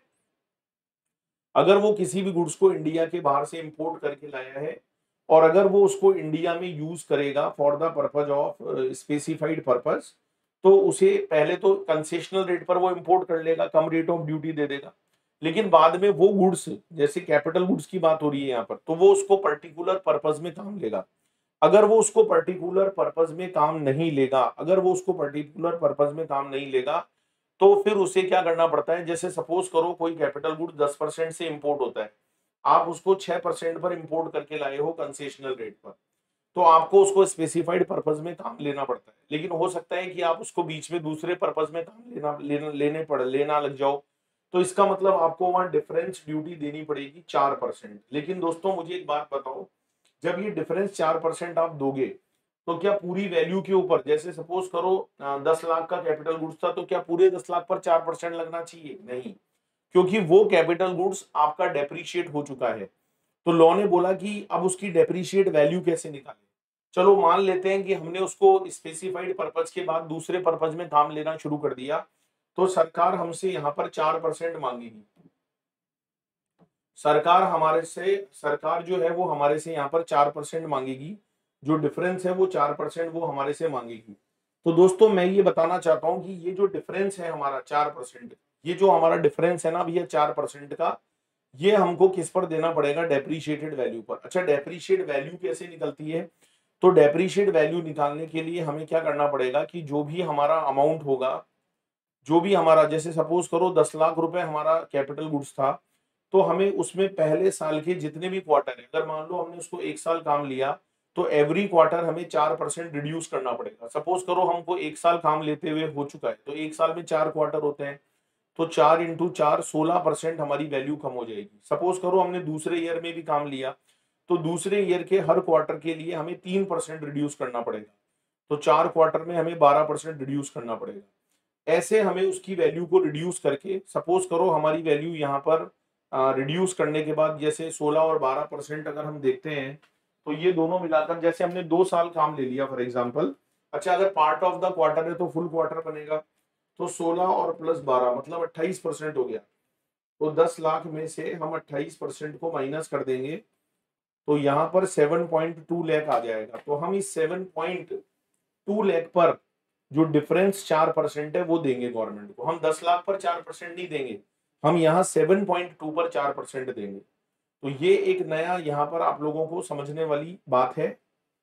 अगर वो किसी भी गुड्स को इंडिया के बाहर से इंपोर्ट करके लाया है और अगर वो उसको इंडिया में यूज करेगा for the purpose of specified purpose, तो उसे पहले तो कंसेशनल रेट पर वो इंपोर्ट कर लेगा, कम रेट ऑफ ड्यूटी दे देगा, लेकिन बाद में वो गुड्स, जैसे कैपिटल गुड्स की बात हो रही है यहाँ पर, तो वो उसको पर्टिकुलर पर्पज में काम लेगा। अगर वो उसको पर्टिकुलर पर्पज में काम नहीं लेगा अगर वो उसको पर्टिकुलर पर्पज में काम नहीं लेगा तो फिर उसे क्या करना पड़ता है। जैसे सपोज करो कोई कैपिटल गुड दस परसेंट से इंपोर्ट होता है, आप उसको छह परसेंट पर इंपोर्ट करके लाए हो कंसेशनल रेट पर, तो आपको उसको स्पेसिफाइड पर्पज में काम लेना पड़ता है। लेकिन हो सकता है कि आप उसको बीच में दूसरे पर्पज में काम लेना लेना लेने पड़ लेना लग जाओ, तो इसका मतलब आपको वहां डिफरेंस ड्यूटी देनी पड़ेगी चार परसेंट। लेकिन दोस्तों मुझे एक बात बताओ, जब ये डिफरेंस चार परसेंट आप दोगे तो क्या पूरी वैल्यू के ऊपर, जैसे सपोज करो दस लाख का कैपिटल गुड्स था, तो क्या पूरे दस लाख पर चार परसेंट लगना चाहिए? नहीं, क्योंकि वो कैपिटल गुड्स आपका डेप्रीशिएट हो चुका है। तो लॉ ने बोला कि अब उसकी डेप्रीशिएट वैल्यू कैसे निकालें। चलो मान लेते हैं कि हमने उसको स्पेसिफाइड पर्पज के बाद दूसरे पर्पज में काम लेना शुरू कर दिया, तो सरकार हमसे यहाँ पर चार परसेंट मांगेगी। सरकार हमारे से सरकार जो है वो हमारे से यहाँ पर चार परसेंट मांगेगी, जो डिफरेंस है वो चार परसेंट वो हमारे से मांगेगी। तो दोस्तों मैं ये बताना चाहता हूँ कि ये जो डिफरेंस है हमारा चार परसेंट, ये जो हमारा डिफरेंस है ना भैया चार परसेंट का, ये हमको किस पर देना पड़ेगा? डेप्रीशिएटेड वैल्यू पर। अच्छा, डेप्रीशिएट वैल्यू कैसे निकलती है? तो डेप्रीशिएट वैल्यू निकालने के लिए हमें क्या करना पड़ेगा कि जो भी हमारा अमाउंट होगा, जो भी हमारा, जैसे सपोज करो दस लाख रुपए हमारा कैपिटल गुड्स था, तो हमें उसमें पहले साल के जितने भी क्वार्टर है, अगर मान लो हमने उसको एक साल काम लिया तो एवरी क्वार्टर हमें चार परसेंट रिड्यूस करना पड़ेगा। सपोज करो हमको एक साल काम लेते हुए हो चुका है, तो एक साल में चार क्वार्टर होते हैं, तो चार इंटू चार सोलह परसेंट हमारी वैल्यू कम हो जाएगी। सपोज करो हमने दूसरे ईयर में भी काम लिया, तो दूसरे ईयर के हर क्वार्टर के लिए हमें तीन परसेंट रिड्यूस करना पड़ेगा, तो चार क्वार्टर में हमें बारह परसेंट रिड्यूस करना पड़ेगा। ऐसे हमें उसकी वैल्यू को रिड्यूस करके, सपोज करो हमारी वैल्यू यहाँ पर रिड्यूस करने के बाद जैसे सोलह और बारह परसेंट अगर हम देखते हैं, तो ये दोनों मिलाकर जैसे हमने दो साल काम ले लिया फॉर एग्जांपल। अच्छा, अगर पार्ट ऑफ द क्वार्टर है तो फुल क्वार्टर बनेगा, तो सोलह और प्लस बारह मतलब अट्ठाईस परसेंट हो गया। तो दस लाख में से हम अट्ठाईस परसेंट को माइनस कर देंगे, तो यहाँ पर सेवन पॉइंट टू लाख आ जाएगा। तो हम इस सेवन पॉइंट टू लाख पर जो डिफरेंस चार परसेंट है वो देंगे गवर्नमेंट को। हम दस लाख पर चार परसेंट नहीं देंगे, हम यहाँ सेवन पॉइंट टू पर चार परसेंट देंगे। तो ये एक नया यहाँ पर आप लोगों को समझने वाली बात है,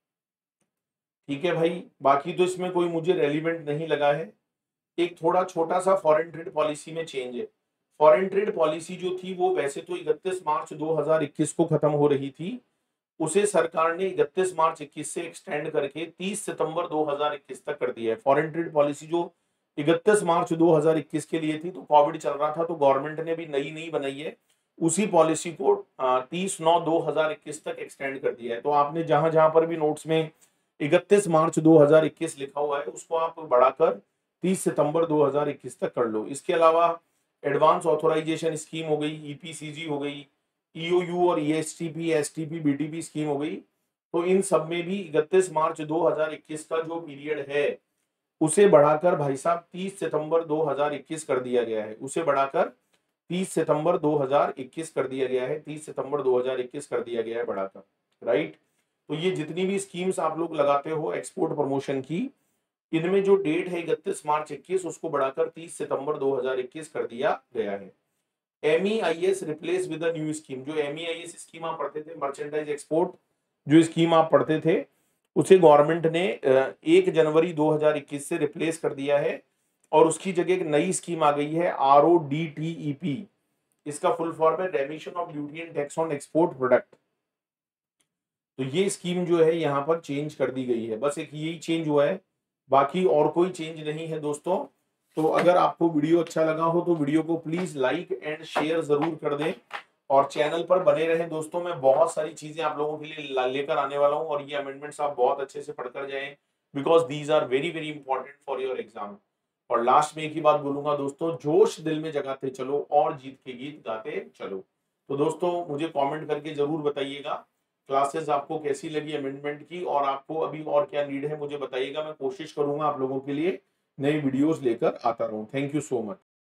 ठीक है भाई। बाकी तो इसमें कोई मुझे रेलिवेंट नहीं लगा है। एक थोड़ा छोटा सा फॉरेन ट्रेड पॉलिसी में चेंज है। फॉरेन ट्रेड पॉलिसी जो थी वो वैसे तो इकतीस मार्च दो हज़ार इक्कीस को खत्म हो रही थी, उसे सरकार ने इकतीस मार्च इक्कीस से एक्सटेंड करके तीस सितंबर दो हज़ार इक्कीस तक कर दिया है। फॉरेन ट्रेड पॉलिसी जो इकतीस मार्च दो हज़ार इक्कीस के लिए थी, तो कोविड चल रहा था, तो गवर्नमेंट ने भी नई नई बनाई है, उसी पॉलिसी को तीस नौ दो हज़ार इक्कीस तक एक्सटेंड कर दिया है। तो आपने जहां जहां पर भी नोट्स में इकतीस मार्च दो हज़ार इक्कीस लिखा हुआ है, उसको आप बढ़ाकर तीस सितंबर दो हज़ार इक्कीस तक कर लो। इसके अलावा एडवांस ऑथराइजेशन स्कीम हो गई, ईपीसीजी हो गई, ईओयू और ईएसटीपी, एसटीपी, बीटीपी स्कीम हो गई। तो इन सब में भी इकतीस मार्च दो हज़ार इक्कीस का जो पीरियड है उसे बढ़ाकर भाई साहब तीस सितंबर दो हज़ार इक्कीस कर दिया गया है। उसे बढ़ाकर तीस सितंबर दो हज़ार इक्कीस कर दिया गया है, तीस सितंबर दो हज़ार इक्कीस कर दिया गया है बढ़ाकर, राइट। तो ये जितनी भी स्कीम्स आप लोग लगाते हो एक्सपोर्ट प्रमोशन की, इनमें जो डेट है इकतीस मार्च इक्कीस, उसको बढ़ाकर तीस सितंबर दो हज़ार इक्कीस कर दिया गया है। MEIS replace with a new scheme. जो एमईआईएस स्कीम आप पढ़ते थे, मर्चेंडाइज एक्सपोर्ट जो स्कीम आप पढ़ते थे, उसे गवर्नमेंट ने एक जनवरी दो हज़ार इक्कीस से रिप्लेस कर दिया है, और उसकी जगह एक नई स्कीम आ गई है R O D T E P. इसका फुल फॉर्म है remission of duty and tax on export product. तो ये स्कीम जो है यहाँ पर चेंज कर दी गई है, बस एक यही चेंज हुआ है, बाकी और कोई चेंज नहीं है दोस्तों। तो अगर आपको वीडियो अच्छा लगा हो तो वीडियो को प्लीज लाइक एंड शेयर जरूर कर दें, और चैनल पर बने रहें दोस्तों। मैं बहुत सारी चीजें आप लोगों के लिए लेकर आने वाला हूं, और ये अमेंडमेंट्स आप बहुत अच्छे से पढ़कर जाएं, because these are very very important for your exam. और लास्ट में एक ही बात बोलूंगा दोस्तों, जोश दिल में जगाते चलो और जीत के गीत गाते चलो। तो दोस्तों मुझे कमेंट करके जरूर बताइएगा क्लासेस आपको कैसी लगी अमेंडमेंट की, और आपको अभी और क्या नीड है मुझे बताइएगा। मैं कोशिश करूंगा आप लोगों के लिए नई वीडियोस लेकर आता रहूं। Thank you so much.